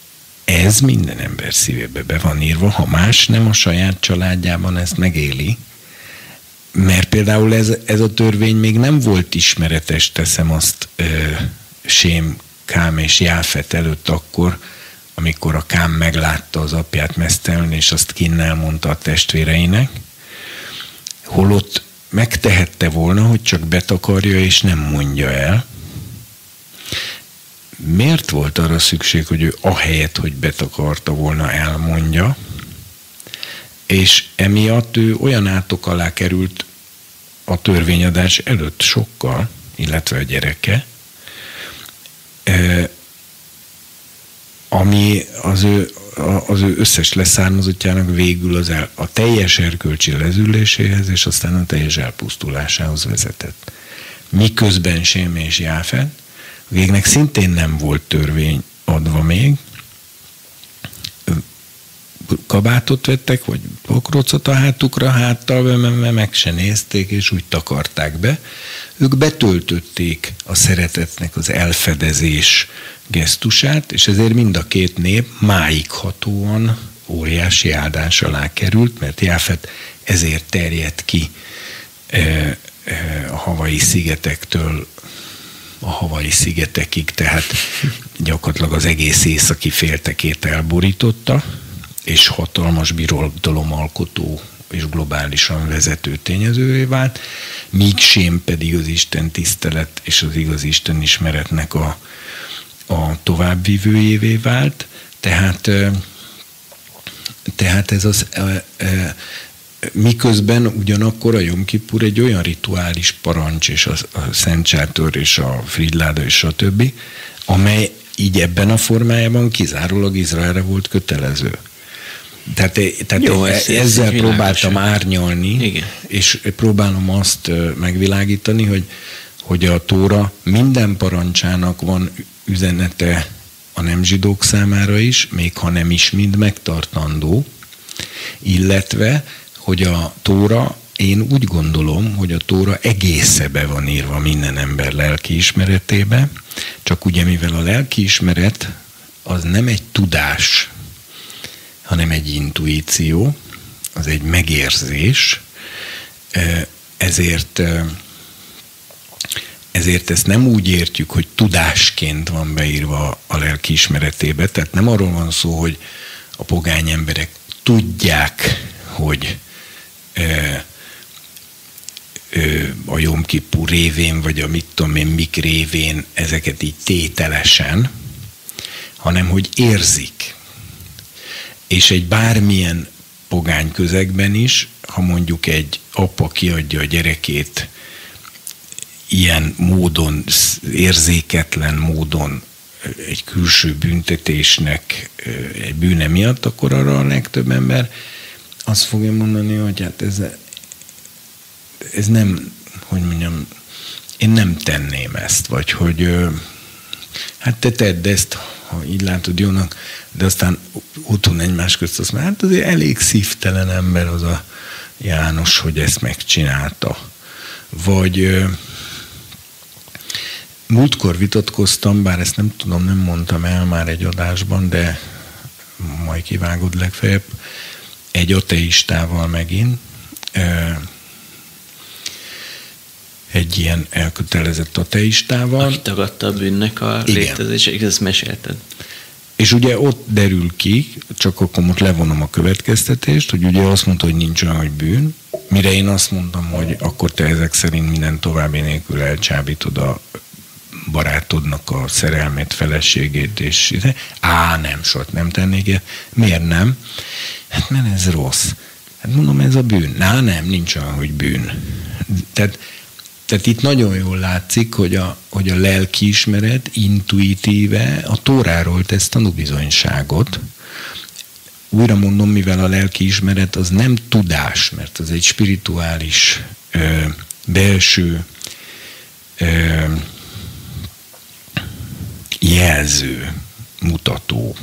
ez minden ember szívébe be van írva, ha más nem a saját családjában ezt megéli, mert például ez, ez a törvény még nem volt ismeretes, teszem azt ö, Sém, Kám és Jáfet előtt akkor, amikor a Kám meglátta az apját mesztelenül, és azt Kinnel mondta a testvéreinek, holott megtehette volna, hogy csak betakarja és nem mondja el. Miért volt arra szükség, hogy ő ahelyett, hogy betakarta volna, elmondja, és emiatt ő olyan átok alá került a törvényadás előtt sokkal, illetve a gyereke, ami az ő, az ő összes leszármazottjának végül az el, a teljes erkölcsi lezüléséhez, és aztán a teljes elpusztulásához vezetett. Miközben Sém és Jáfet, akiknek szintén nem volt törvény adva még, kabátot vettek, vagy pokrocot a hátukra, háttal, mert meg se nézték, és úgy takarták be. Ők betöltötték a szeretetnek az elfedezés gesztusát, és ezért mind a két nép máighatóan óriási áldás alá került, mert Jáfet ezért terjedt ki a Hawaii szigetektől a Hawaii szigetekig, tehát gyakorlatilag az egész északi féltekét elborította, és hatalmas birodalomalkotó és globálisan vezető tényezővé vált, míg Sém pedig az Isten tisztelet és az igaz Isten ismeretnek a, a továbbvívőjévé vált. Tehát, tehát ez az miközben ugyanakkor a Jom Kippur egy olyan rituális parancs, és a, a Szent Sátor, és a Fridláda, és a többi, amely így ebben a formájában kizárólag Izraelre volt kötelező. Tehát, tehát Jó, ez, ezzel ez próbáltam árnyalni, igen. És próbálom azt megvilágítani, hogy, hogy a Tóra minden parancsának van üzenete a nem zsidók számára is, még ha nem is mind megtartandó, illetve, hogy a Tóra, én úgy gondolom, hogy a Tóra egésze be van írva minden ember lelkiismeretébe, csak ugye mivel a lelkiismeret az nem egy tudás, hanem egy intuíció, az egy megérzés, ezért, ezért ezt nem úgy értjük, hogy tudásként van beírva a lelkiismeretébe, tehát nem arról van szó, hogy a pogány emberek tudják, hogy a Jom Kippur révén, vagy a mit tudom én mik révén ezeket így tételesen, hanem hogy érzik. És egy bármilyen pogány közegben is, ha mondjuk egy apa kiadja a gyerekét ilyen módon, érzéketlen módon egy külső büntetésnek, egy bűne miatt, akkor arra a legtöbb ember azt fogja mondani, hogy hát ez, ez nem, hogy mondjam, én nem tenném ezt, vagy hogy hát te tedd ezt, ha így látod jónak, de aztán úton egymás közt azt mondja, hát azért elég szívtelen ember az a János, hogy ezt megcsinálta. Vagy múltkor vitatkoztam, bár ezt nem tudom, nem mondtam el már egy adásban, de majd kivágod legfeljebb, egy ateistával megint, egy ilyen elkötelezett ateistával. Aki tagadta a bűnnek a létezését, ezt mesélted. És ugye ott derül ki, csak akkor most levonom a következtetést, hogy ugye azt mondta, hogy nincs olyan, hogy bűn, mire én azt mondtam, hogy akkor te ezek szerint minden további nélkül elcsábítod a barátodnak a szerelmét, feleségét, és á, nem, sort nem tennék el. Miért nem? Hát mert ez rossz. Hát mondom, ez a bűn. Á, nem, nincs olyan, hogy bűn. Tehát Tehát itt nagyon jól látszik, hogy a, hogy a lelkiismeret intuitíve a Tóráról tesz tanúbizonyságot. Újra mondom, mivel a lelkiismeret az nem tudás, mert az egy spirituális, ö, belső ö, jelző, mutató,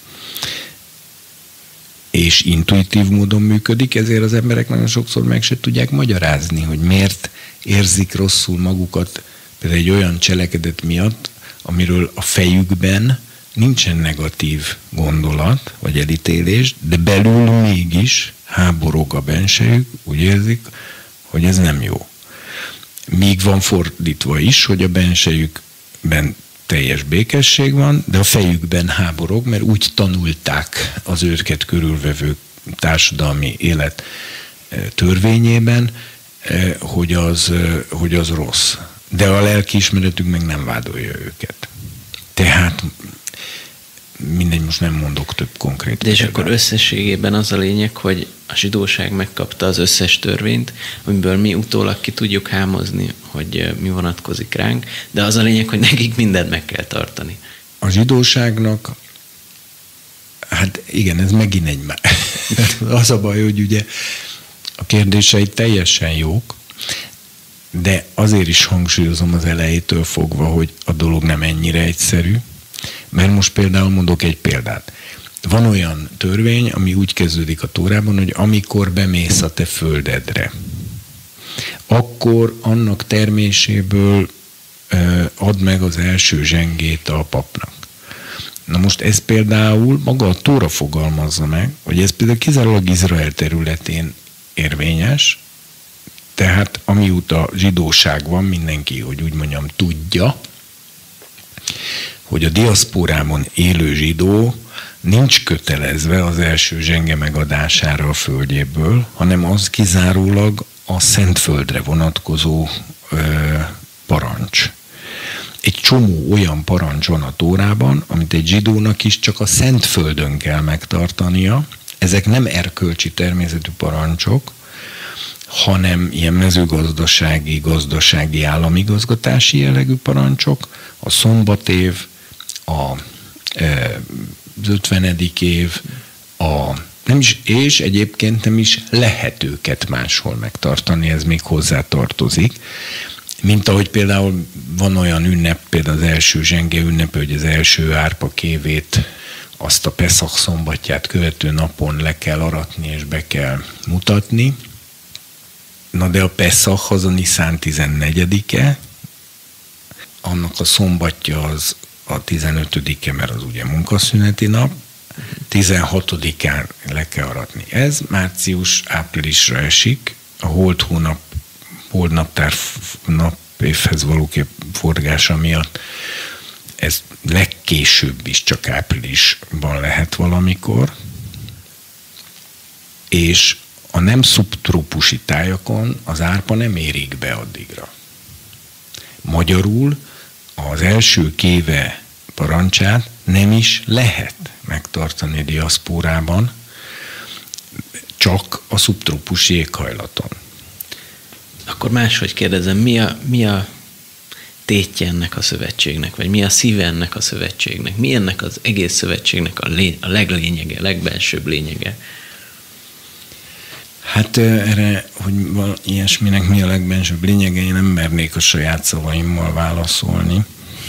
és intuitív módon működik, ezért az emberek nagyon sokszor meg se tudják magyarázni, hogy miért érzik rosszul magukat például egy olyan cselekedet miatt, amiről a fejükben nincsen negatív gondolat, vagy elítélés, de belül mégis háborog a bensejük, úgy érzik, hogy ez nem jó. Míg van fordítva is, hogy a bensejükben teljes békesség van, de a fejükben háborog, mert úgy tanulták az őket körülvevő társadalmi élet törvényében, hogy az, hogy az rossz. De a lelkiismeretük meg nem vádolja őket. Tehát mindegy, most nem mondok több konkrét. De és példát. Akkor összességében az a lényeg, hogy a zsidóság megkapta az összes törvényt, amiből mi utólag ki tudjuk hámozni, hogy mi vonatkozik ránk, de az a lényeg, hogy nekik mindent meg kell tartani. A zsidóságnak, hát igen, ez megint egy már. Az a baj, hogy ugye a kérdései teljesen jók, de azért is hangsúlyozom az elejétől fogva, hogy a dolog nem ennyire egyszerű, mert most például mondok egy példát. Van olyan törvény, ami úgy kezdődik a Tórában, hogy amikor bemész a te földedre, akkor annak terméséből add meg az első zsengét a papnak. Na most ez például maga a Tóra fogalmazza meg, hogy ez például kizárólag Izrael területén érvényes, tehát amióta zsidóság van, mindenki, hogy úgy mondjam, tudja, hogy a diaszporában élő zsidó nincs kötelezve az első zsenge megadására a földjéből, hanem az kizárólag a Szentföldre vonatkozó ö, parancs. Egy csomó olyan parancs van a Tórában, amit egy zsidónak is csak a Szentföldön kell megtartania. Ezek nem erkölcsi természetű parancsok, hanem ilyen mezőgazdasági, gazdasági, államigazgatási jellegű parancsok, a szombatév, a, e, az ötvenedik év, a, nem is, és egyébként nem is lehet őket máshol megtartani, ez még hozzá tartozik. Mint ahogy például van olyan ünnep, például az első zsenge ünnep, hogy az első árpa kévét, azt a Peszach szombatját követő napon le kell aratni és be kell mutatni. Na de a Peszach az a Niszán tizennegyedike, annak a szombatja az a tizenötödike, mert az ugye munkaszüneti nap, tizenhatodikán le kell aratni. Ez március-áprilisra esik, a holt hónap, holt naptár napévhez való forgása miatt ez legkésőbb is csak áprilisban lehet valamikor, és a nem szubtrópusi tájakon az árpa nem érik be addigra. Magyarul az első kéve parancsát nem is lehet megtartani diaszpórában, csak a szubtrópusi éghajlaton. Akkor máshogy kérdezem, mi a, mi a tétje ennek a szövetségnek, vagy mi a szíve ennek a szövetségnek? Mi ennek az egész szövetségnek a, lé, a leglényege, legbensőbb lényege? Hát erre, hogy ilyesminek mi a legbensőbb lényege, én nem mernék a saját szavaimmal válaszolni.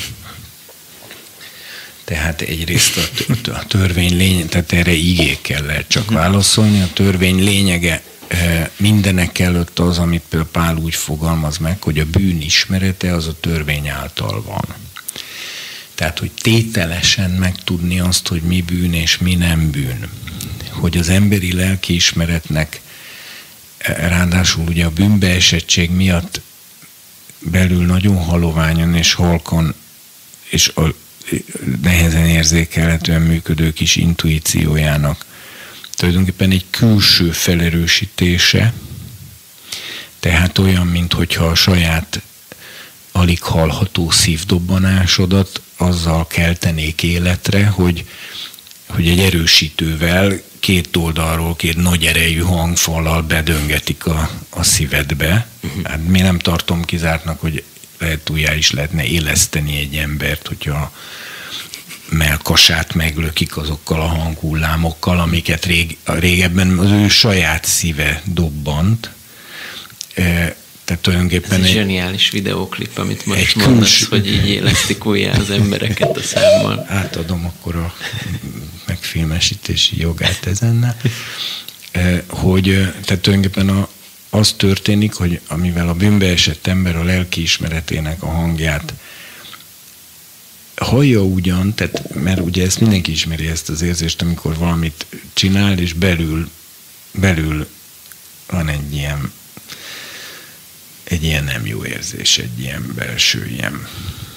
Tehát egyrészt a, a törvény lényege, tehát erre igékkel lehet csak válaszolni. A törvény lényege mindenek előtt az, amit például Pál úgy fogalmaz meg, hogy a bűn ismerete az a törvény által van. Tehát, hogy tételesen megtudni azt, hogy mi bűn és mi nem bűn. Hogy az emberi lelkiismeretnek ráadásul ugye a bűnbeesettség miatt belül nagyon haloványan és halkan és a nehezen érzékelhetően működő kis intuíciójának tulajdonképpen egy külső felerősítése, tehát olyan, minthogyha a saját alig hallható szívdobbanásodat azzal keltenék életre, hogy, hogy egy erősítővel két oldalról, két nagy erejű hangfallal bedöngetik a, a szívedbe. Hát mi nem tartom kizártnak, hogy lehet újjá is lehetne éleszteni egy embert, hogyha melkasát meglökik azokkal a hanghullámokkal, amiket rég, régebben az ő saját szíve dobbant. E, tehát tulajdonképpen ez egy egy zseniális videóklip, amit most mondasz, külső... hogy így élesztik újjá az embereket a számmal. Átadom akkor a megfilmesítési jogát ezennel. E, hogy tehát tulajdonképpen a, az történik, hogy amivel a bűnbe esett ember a lelkiismeretének a hangját hallja ugyan, tehát, mert ugye ezt mindenki ismeri, ezt az érzést, amikor valamit csinál, és belül, belül van egy ilyen, egy ilyen nem jó érzés, egy ilyen belső ilyen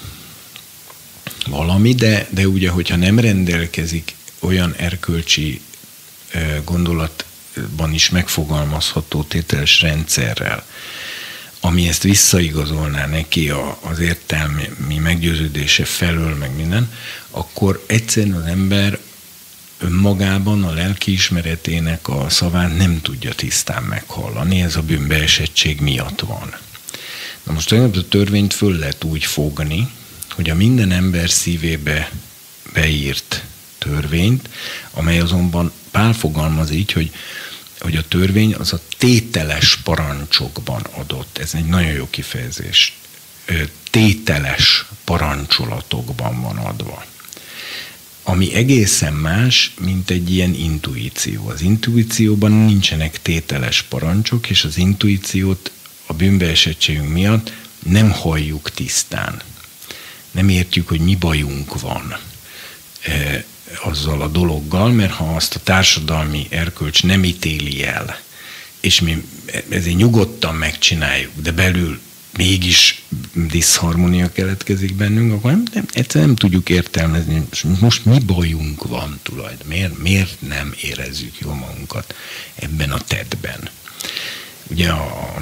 valami, de, de ugye, hogyha nem rendelkezik olyan erkölcsi gondolatban is megfogalmazható tételes rendszerrel, ami ezt visszaigazolná neki a, az értelmi meggyőződése felől, meg minden, akkor egyszerűen az ember önmagában a lelkiismeretének a szavát nem tudja tisztán meghallani, ez a bűnbeesettség miatt van. Na most a törvényt föl lehet úgy fogni, hogy a minden ember szívébe beírt törvényt, amely azonban Pál fogalmaz így, hogy, hogy a törvény az a tételes parancsokban adott. Ez egy nagyon jó kifejezés. Tételes parancsolatokban van adva. Ami egészen más, mint egy ilyen intuíció. Az intuícióban nincsenek tételes parancsok, és az intuíciót a bűnbeesettségünk miatt nem halljuk tisztán. Nem értjük, hogy mi bajunk van e, azzal a dologgal, mert ha azt a társadalmi erkölcs nem ítéli el, és mi ezért nyugodtan megcsináljuk, de belül mégis diszharmónia keletkezik bennünk, akkor nem, nem, egyszerűen nem tudjuk értelmezni, most mi bajunk van tulajdonképpen, miért, miért nem érezzük jól magunkat ebben a tettben. Ugye a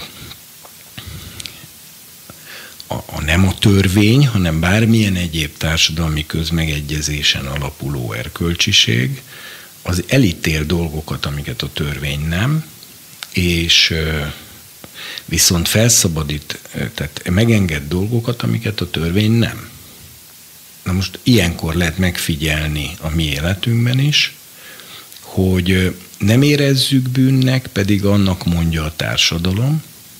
A, a nem a törvény, hanem bármilyen egyéb társadalmi közmegegyezésen alapuló erkölcsiség, az elítél dolgokat, amiket a törvény nem, és viszont felszabadít, tehát megenged dolgokat, amiket a törvény nem. Na most ilyenkor lehet megfigyelni a mi életünkben is, hogy nem érezzük bűnnek, pedig annak mondja a társadalom,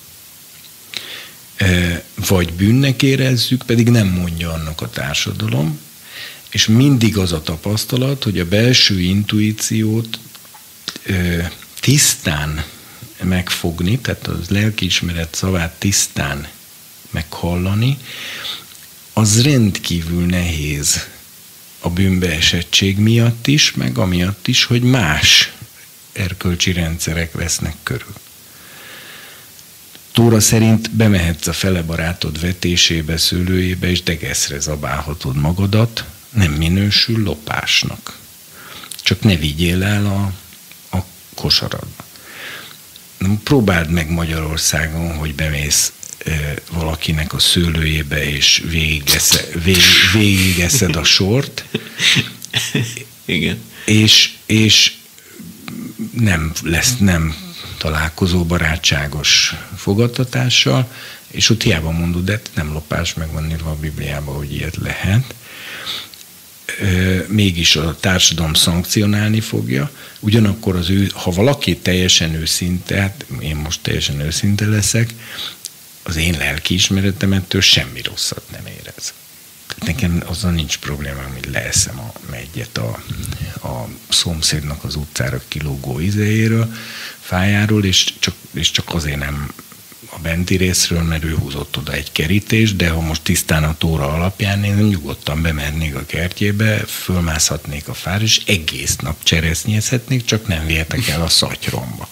vagy bűnnek érezzük, pedig nem mondja annak a társadalom, és mindig az a tapasztalat, hogy a belső intuíciót tisztán megfogni, tehát az lelkiismeret szavát tisztán meghallani, az rendkívül nehéz a bűnbeesettség miatt is, meg amiatt is, hogy más erkölcsi rendszerek vesznek körül. Tóra szerint bemehetsz a fele barátod vetésébe, szőlőjébe, és degeszre zabálhatod magadat, nem minősül lopásnak. Csak ne vigyél el a, a kosaradba. Próbáld meg Magyarországon, hogy bemész e, valakinek a szőlőjébe, és végigeszed, végig, végigeszed a sort. Igen. És, és nem lesz, nem találkozó barátságos fogadtatással, és ott hiába mondod, de nem lopás, meg van írva a Bibliában, hogy ilyet lehet. Mégis a társadalom szankcionálni fogja, ugyanakkor az ő, ha valaki teljesen őszinte, hát én most teljesen őszinte leszek, az én lelkiismeretem ettől semmi rosszat nem érez. Nekem azzal nincs problémám, hogy leeszem a megyet a, a szomszédnak az utcára kilógó izéjéről, fájáról, és csak, és csak azért nem a benti részről, mert ő húzott oda egy kerítést, de ha most tisztán a Tóra alapján én nyugodtan bemennék a kertjébe, fölmászhatnék a fára, és egész nap cseresznyézhetnék, csak nem vihetek el a szatyromba.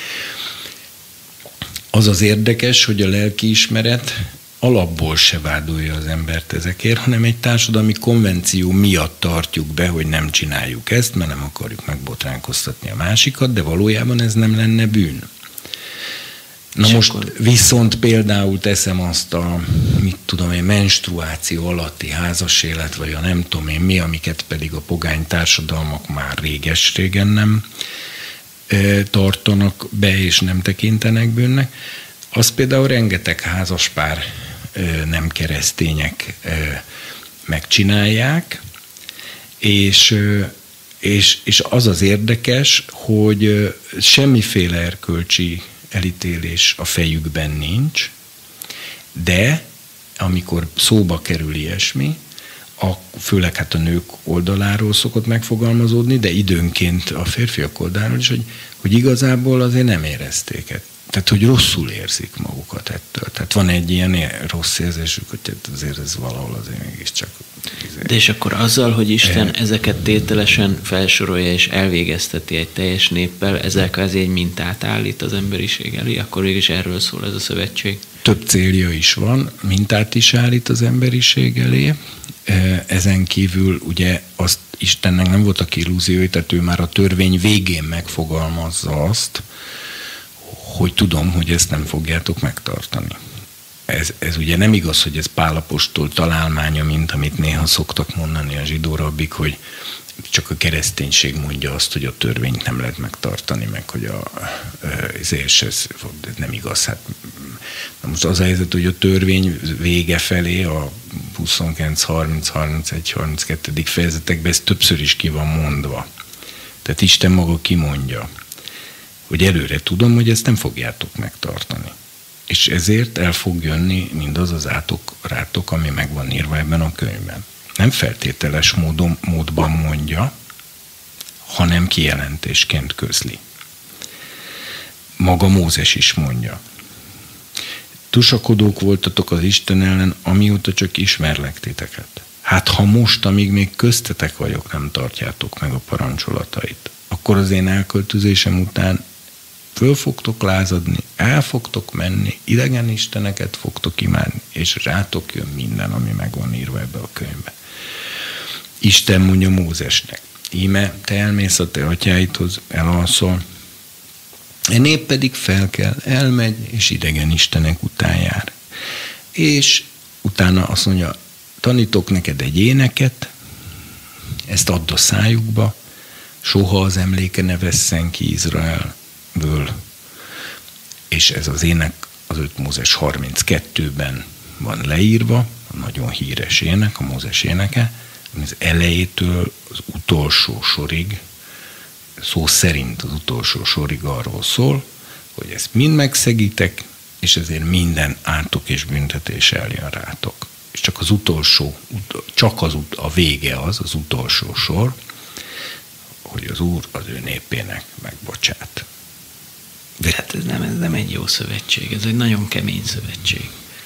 Az az érdekes, hogy a lelkiismeret alapból se vádolja az embert ezekért, hanem egy társadalmi konvenció miatt tartjuk be, hogy nem csináljuk ezt, mert nem akarjuk megbotránkoztatni a másikat, de valójában ez nem lenne bűn. Na és most akkor... viszont például teszem azt a, mit tudom én, menstruáció alatti házas élet, vagy a nem tudom én mi, amiket pedig a pogány társadalmak már réges-régen nem e, tartanak be, és nem tekintenek bűnnek. Az például rengeteg házaspár e, nem keresztények e, megcsinálják, és, e, és, és az az érdekes, hogy e, semmiféle erkölcsi elítélés a fejükben nincs, de amikor szóba kerül ilyesmi, a, főleg hát a nők oldaláról szokott megfogalmazódni, de időnként a férfiak oldaláról is, hogy, hogy igazából azért nem érezték ezt. Tehát, hogy rosszul érzik magukat ettől. Tehát van egy ilyen rossz érzésük, hogy azért ez valahol azért mégiscsak De és akkor azzal, hogy Isten e... ezeket tételesen felsorolja és elvégezteti egy teljes néppel, ezek az egy mintát állít az emberiség elé, akkor végig is erről szól ez a szövetség. Több célja is van, mintát is állít az emberiség elé. Ezen kívül ugye azt Istennek nem voltak illúziói, tehát ő már a törvény végén megfogalmazza azt, hogy tudom, hogy ezt nem fogjátok megtartani. Ez, ez ugye nem igaz, hogy ez Pál apostol találmánya, mint amit néha szoktak mondani a zsidó rabbik, hogy csak a kereszténység mondja azt, hogy a törvényt nem lehet megtartani, meg hogy a, ez, ez nem igaz. Hát, na most az a helyzet, hogy a törvény vége felé, a huszonkilenc, harminc, harmincegy, harminckettő fejezetekben ez többször is ki van mondva. Tehát Isten maga kimondja, hogy előre tudom, hogy ezt nem fogjátok megtartani. És ezért el fog jönni mindaz az átok rátok, ami meg van írva ebben a könyvben. Nem feltételes módon, módban mondja, hanem kijelentésként közli. Maga Mózes is mondja. Tusakodók voltatok az Isten ellen, amióta csak ismerlek titeket. Hát ha most, amíg még köztetek vagyok, nem tartjátok meg a parancsolatait, akkor az én elköltözésem után föl fogtok lázadni, el fogtok menni, idegen isteneket fogtok imádni, és rátok jön minden, ami meg van írva ebbe a könyvbe. Isten mondja Mózesnek, íme, te elmész a te atyáidhoz, elalszol, a nép pedig felkel, elmegy, és idegen istenek után jár. És utána azt mondja, tanítok neked egy éneket, ezt add a szájukba, soha az emléke ne vesszen ki Izraelből. És ez az ének az öt Mózes harminckettőben van leírva, a nagyon híres ének, a Mózes éneke, ami az elejétől az utolsó sorig, szó szerint az utolsó sorig arról szól, hogy ezt mind megszegítek, és ezért minden átok és büntetés eljön rátok. És csak az utolsó, csak az, a vége az, az utolsó sor, hogy az Úr az ő népének megbocsát. De hát ez nem, ez nem egy jó szövetség, ez egy nagyon kemény szövetség.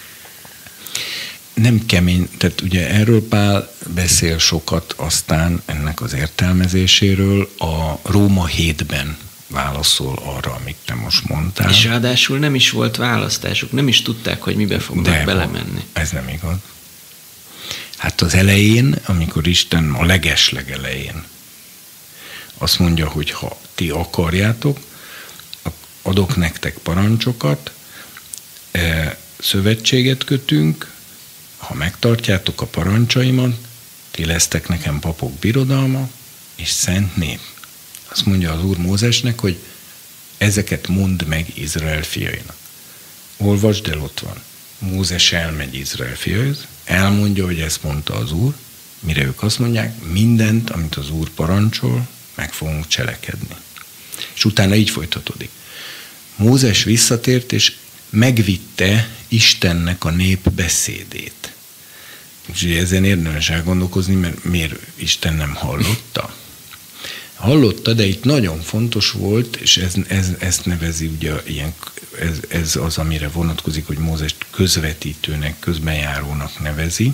Nem kemény, tehát ugye erről Pál beszél sokat aztán ennek az értelmezéséről, a Róma hétben válaszol arra, amit te most mondtál. És ráadásul nem is volt választásuk, nem is tudták, hogy mibe fognak De belemenni. Ez nem igaz. Hát az elején, amikor Isten a legesleg elején azt mondja, hogy ha ti akarjátok, adok nektek parancsokat, szövetséget kötünk, ha megtartjátok a parancsaimat, ti lesztek nekem papok birodalma, és szent nép. Azt mondja az Úr Mózesnek, hogy ezeket mondd meg Izrael fiainak. Olvasd el, ott van. Mózes elmegy Izrael fiaihoz, elmondja, hogy ezt mondta az Úr, mire ők azt mondják, mindent, amit az Úr parancsol, meg fogunk cselekedni. És utána így folytatódik. Mózes visszatért, és megvitte Istennek a nép beszédét. És ugye ezen érdemes elgondolkozni, mert miért Isten nem hallotta? Hallotta, de itt nagyon fontos volt, és ez, ez, ezt nevezi ugye ilyen, ez, ez az, amire vonatkozik, hogy Mózest közvetítőnek, közbenjárónak nevezi,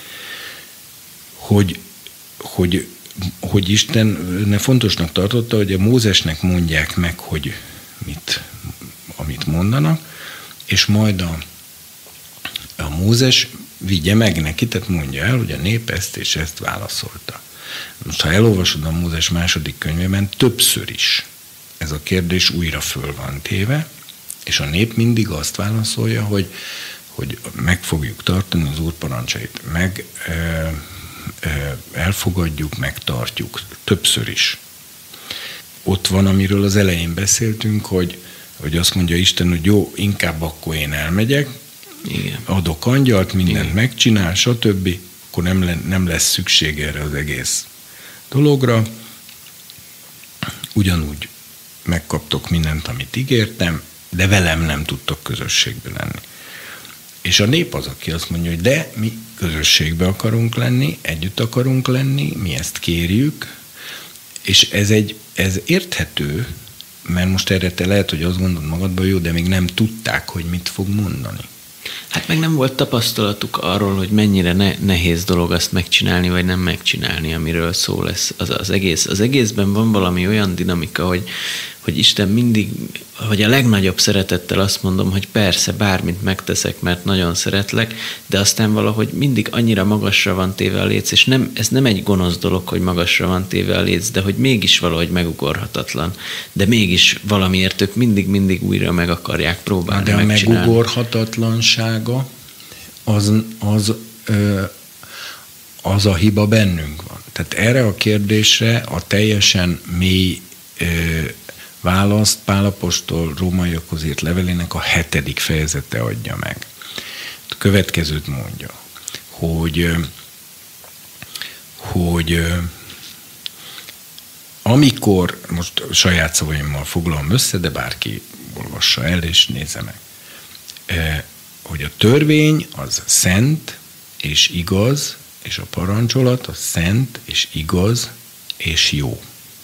hogy, hogy, hogy Isten ne fontosnak tartotta, hogy a Mózesnek mondják meg, hogy mit, amit mondanak, és majd a, a Mózes vigye meg neki, tehát mondja el, hogy a nép ezt és ezt válaszolta. Most, ha elolvasod a Mózes második könyvében, többször is ez a kérdés újra föl van téve, és a nép mindig azt válaszolja, hogy, hogy meg fogjuk tartani az Úr parancsait, meg e, e, elfogadjuk, megtartjuk, többször is. Ott van, amiről az elején beszéltünk, hogy, hogy azt mondja Isten, hogy jó, inkább akkor én elmegyek, Igen. adok angyalt, mindent Igen. megcsinál, stb., akkor nem, le, nem lesz szükség erre az egész dologra. Ugyanúgy megkaptok mindent, amit ígértem, de velem nem tudtok közösségben lenni. És a nép az, aki azt mondja, hogy de mi közösségbe akarunk lenni, együtt akarunk lenni, mi ezt kérjük, és ez, egy, ez érthető, mert most erre te lehet, hogy azt gondolod magadban, jó, de még nem tudták, hogy mit fog mondani. Hát meg nem volt tapasztalatuk arról, hogy mennyire ne, nehéz dolog azt megcsinálni, vagy nem megcsinálni, amiről szó lesz az, az egész. Az egészben van valami olyan dinamika, hogy, hogy Isten mindig, hogy a legnagyobb szeretettel azt mondom, hogy persze, bármit megteszek, mert nagyon szeretlek, de aztán valahogy mindig annyira magasra van téve a léc, és nem, ez nem egy gonosz dolog, hogy magasra van téve a léc, de hogy mégis valahogy megugorhatatlan. De mégis valamiért ők mindig-mindig újra meg akarják próbálni de a megcsinálni. megugorhatatlansága az, az, ö, az a hiba bennünk van. Tehát erre a kérdésre a teljesen mély ö, választ Pál apostol rómaiakhoz írt levelének a hetedik fejezete adja meg. A következőt mondja, hogy, hogy amikor, most saját szavaimmal foglalom össze, de bárki olvassa el és nézze meg, hogy a törvény az szent és igaz, és a parancsolat az szent és igaz és jó.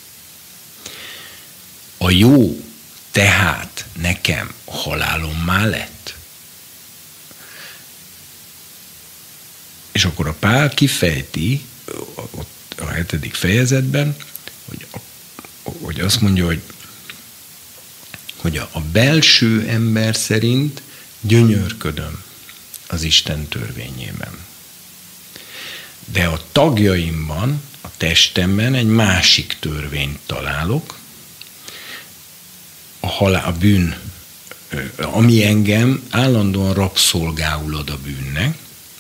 A jó tehát nekem halálommá lett. És akkor a Pál kifejti a hetedik fejezetben, hogy, a, hogy azt mondja, hogy, hogy a, a belső ember szerint gyönyörködöm az Isten törvényében. De a tagjaimban, a testemben egy másik törvényt találok, a, halál, a bűn, ami engem állandóan rabszolgául ad a bűnnek.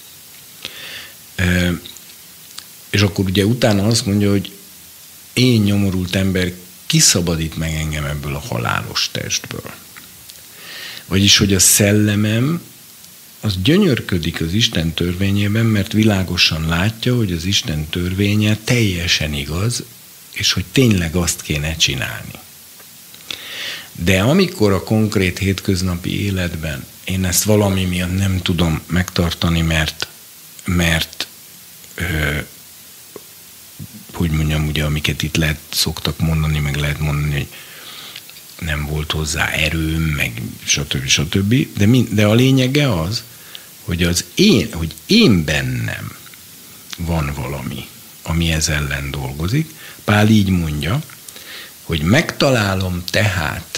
És akkor ugye utána azt mondja, hogy én nyomorult ember, kiszabadít meg engem ebből a halálos testből. Vagyis, hogy a szellemem az gyönyörködik az Isten törvényében, mert világosan látja, hogy az Isten törvénye teljesen igaz, és hogy tényleg azt kéne csinálni. De amikor a konkrét hétköznapi életben én ezt valami miatt nem tudom megtartani, mert, mert ö, hogy mondjam, ugye, amiket itt lehet, szoktak mondani, meg lehet mondani, hogy nem volt hozzá erőm, meg stb. stb. De, mind, de a lényege az, hogy, az én, hogy én bennem van valami, ami ez ellen dolgozik. Pál így mondja, hogy megtalálom tehát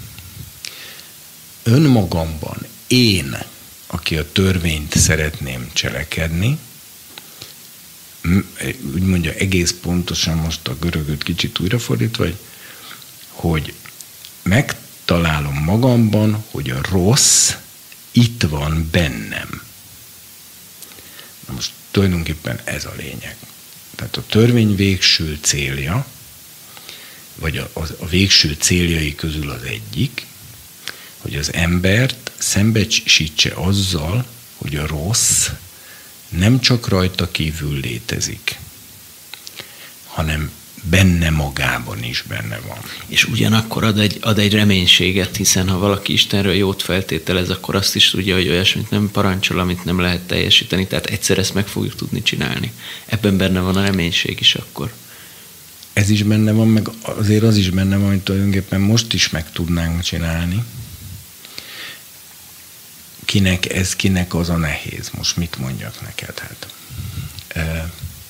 önmagamban én, aki a törvényt szeretném cselekedni, úgy mondja egész pontosan, most a görögöt kicsit újrafordítva, hogy, hogy megtalálom magamban, hogy a rossz itt van bennem. Na most tulajdonképpen ez a lényeg. Tehát a törvény végső célja, vagy a, a, a végső céljai közül az egyik, hogy az embert szembesítse azzal, hogy a rossz nem csak rajta kívül létezik, hanem benne magában is benne van. És ugyanakkor ad egy, ad egy reménységet, hiszen ha valaki Istenről jót feltételez, akkor azt is tudja, hogy olyasmit nem parancsol, amit nem lehet teljesíteni, tehát egyszer ezt meg fogjuk tudni csinálni. Ebben benne van a reménység is akkor. Ez is benne van, meg azért az is benne van, hogy tulajdonképpen most is meg tudnánk csinálni. Kinek ez, kinek az a nehéz? Most mit mondjak neked? Hát, e,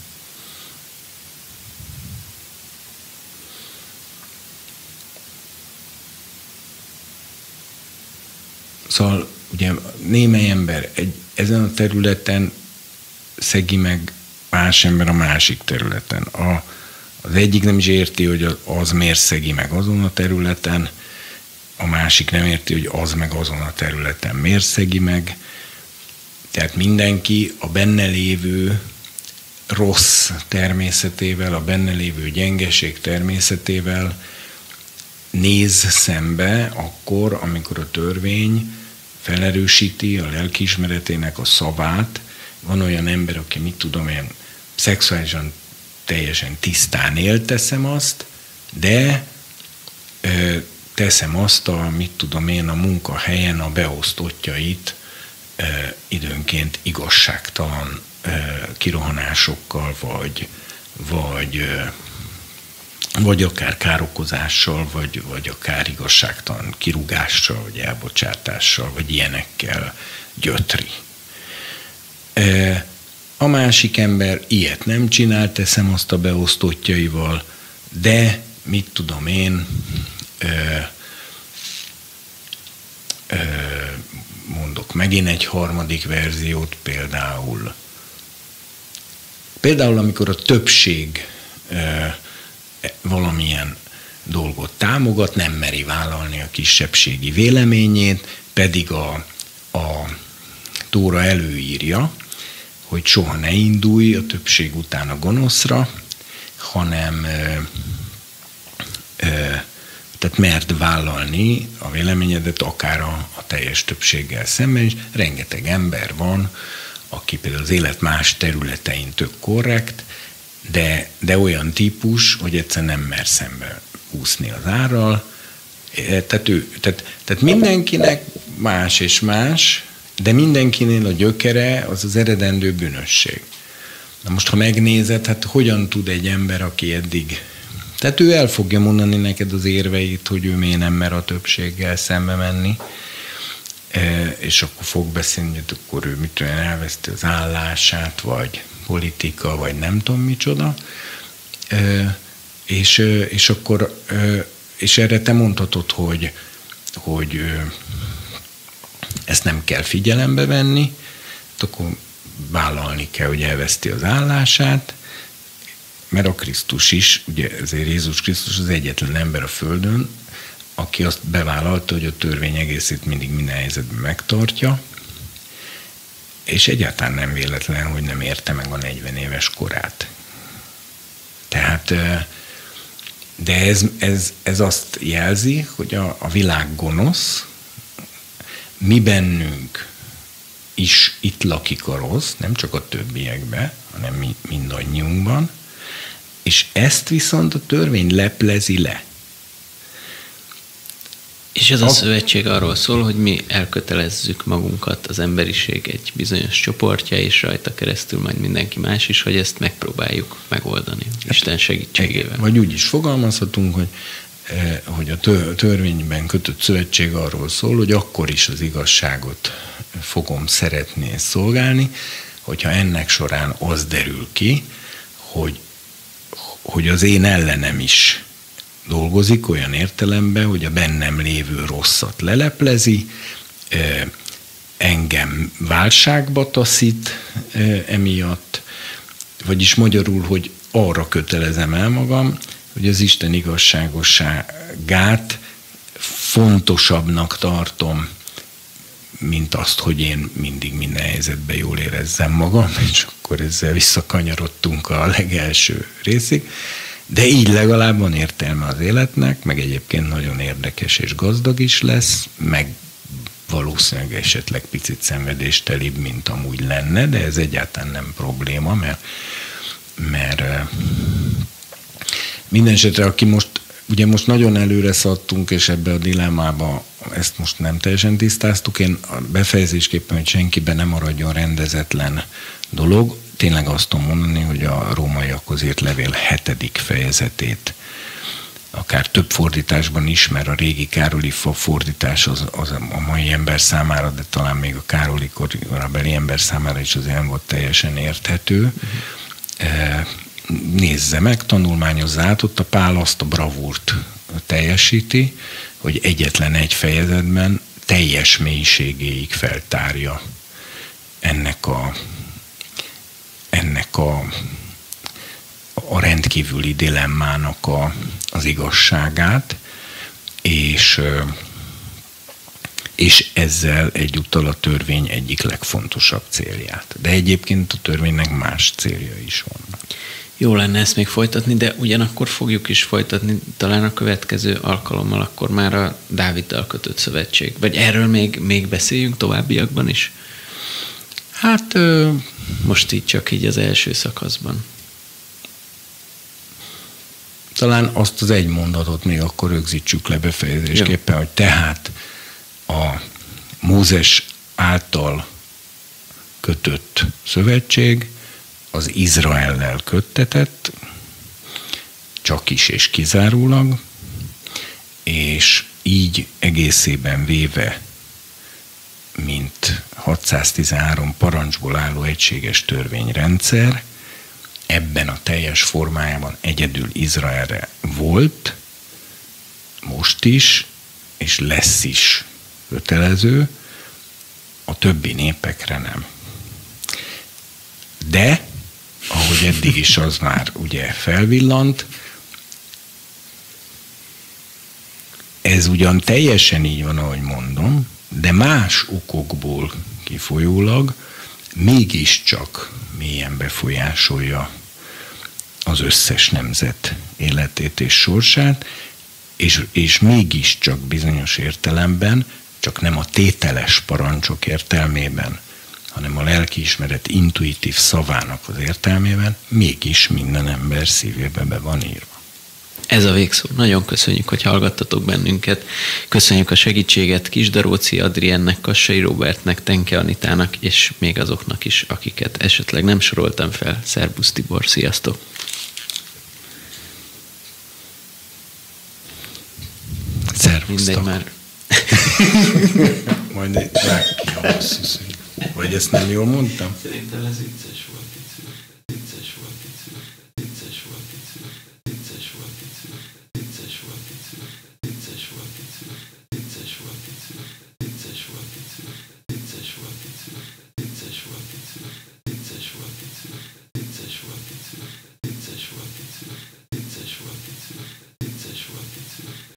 szóval ugye némely ember egy, ezen a területen szegi meg más ember a másik területen. A, az egyik nem is érti, hogy az miért szegi meg azon a területen, a másik nem érti, hogy az meg azon a területen miért szegi meg. Tehát mindenki a benne lévő rossz természetével, a benne lévő gyengeség természetével néz szembe akkor, amikor a törvény felerősíti a lelkiismeretének a szavát. Van olyan ember, aki mit tudom én, szexuálisan teljesen tisztán él, teszem azt, de ö, teszem azt a, mit tudom én, a munkahelyen a beosztottjait ö, időnként igazságtalan ö, kirohanásokkal, vagy, vagy, ö, vagy akár károkozással, vagy, vagy akár igazságtalan kirúgással, vagy elbocsátással, vagy ilyenekkel gyötri. A másik ember ilyet nem csinál, teszem azt a beosztottjaival, de mit tudom én, mondok megint egy harmadik verziót, például például amikor a többség valamilyen dolgot támogat, nem meri vállalni a kisebbségi véleményét, pedig a, a Tóra előírja, hogy soha ne indulj a többség után a gonoszra, hanem ö, ö, tehát merd vállalni a véleményedet akár a, a teljes többséggel szemben is. Rengeteg ember van, aki például az élet más területein tök korrekt, de, de olyan típus, hogy egyszer nem mer szembe úszni az árral. Tehát, ő, tehát, tehát mindenkinek más és más, de mindenkinél a gyökere az az eredendő bűnösség. Na most, ha megnézed, hát hogyan tud egy ember, aki eddig... Tehát ő el fogja mondani neked az érveit, hogy ő miért nem mer a többséggel szembe menni, és akkor fog beszélni, hogy akkor ő mit tudom, elveszti az állását, vagy politika, vagy nem tudom micsoda. És, és akkor... És erre te mondhatod, hogy, hogy ezt nem kell figyelembe venni, akkor vállalni kell, hogy elveszti az állását, mert a Krisztus is, ugye ezért Jézus Krisztus az egyetlen ember a Földön, aki azt bevállalta, hogy a törvény egészét mindig minden helyzetben megtartja, és egyáltalán nem véletlen, hogy nem érte meg a negyven éves korát. Tehát, de ez, ez, ez azt jelzi, hogy a, a világ gonosz, mi bennünk is itt lakik a rossz, nem csak a többiekben, hanem mi, mindannyiunkban, és ezt viszont a törvény leplezi le. És ez a, a szövetség arról szól, hogy mi elkötelezzük magunkat, az emberiség egy bizonyos csoportja, és rajta keresztül majd mindenki más is, hogy ezt megpróbáljuk megoldani, hát, Isten segítségével. Vagy úgy is fogalmazhatunk, hogy, hogy a törvényben kötött szövetség arról szól, hogy akkor is az igazságot fogom szeretni és szolgálni, hogyha ennek során az derül ki, hogy, hogy az én ellenem is dolgozik olyan értelemben, hogy a bennem lévő rosszat leleplezi, engem válságba taszít emiatt, vagyis magyarul, hogy arra kötelezem el magam, hogy az Isten igazságosságát fontosabbnak tartom, mint azt, hogy én mindig minden helyzetben jól érezzem magam, és akkor ezzel visszakanyarodtunk a legelső részig. De így legalább van értelme az életnek, meg egyébként nagyon érdekes és gazdag is lesz, meg valószínűleg esetleg picit szenvedéstelibb, mint amúgy lenne, de ez egyáltalán nem probléma, mert, mert minden esetre, aki most, ugye most nagyon előre szaladtunk, és ebbe a dilemmába ezt most nem teljesen tisztáztuk, én a befejezésképpen, hogy senkiben nem maradjon rendezetlen dolog, tényleg azt tudom mondani, hogy a rómaiakhoz írt levél hetedik fejezetét akár több fordításban is, mert a régi Károli fordítás az, az a mai ember számára, de talán még a Károli korabeli ember számára is azért nem volt teljesen érthető. Uh-huh. Nézze meg, tanulmányozza át, ott a Pál azt a bravúrt teljesíti, hogy egyetlen egy fejezetben teljes mélységéig feltárja ennek a ennek a, a rendkívüli dilemmának a, az igazságát, és, és ezzel egyúttal a törvény egyik legfontosabb célját. De egyébként a törvénynek más célja is vannak. Jó lenne ezt még folytatni, de ugyanakkor fogjuk is folytatni talán a következő alkalommal, akkor már a Dáviddal kötött szövetség. Vagy erről még, még beszéljünk továbbiakban is? Hát ö, most így csak így az első szakaszban. Talán azt az egy mondatot még akkor rögzítsük le befejezésképpen, hogy tehát a Mózes által kötött szövetség az Izraellel köttetett, csak is és kizárólag, és így egészében véve mint hatszáztizenhárom parancsból álló egységes törvényrendszer, ebben a teljes formájában egyedül Izraelre volt, most is, és lesz is kötelező, a többi népekre nem. De, ahogy eddig is az már ugye felvillant, ez ugyan teljesen így van, ahogy mondom, de más okokból kifolyólag mégiscsak mélyen befolyásolja az összes nemzet életét és sorsát, és, és mégiscsak bizonyos értelemben, csak nem a tételes parancsok értelmében, hanem a lelkiismeret intuitív szavának az értelmében, mégis minden ember szívébe be van írva. Ez a végszó. Nagyon köszönjük, hogy hallgattatok bennünket. Köszönjük a segítséget Kisdaróci Adriennek, Kassai Róbertnek, Tenke Anitának, és még azoknak is, akiket esetleg nem soroltam fel. Szerbusz Tibor, sziasztok! Szervusztok! Mindegy már. Majd egy rák ki a basszus. Vagy ezt nem jól mondtam? Szerintem ez vicces volt.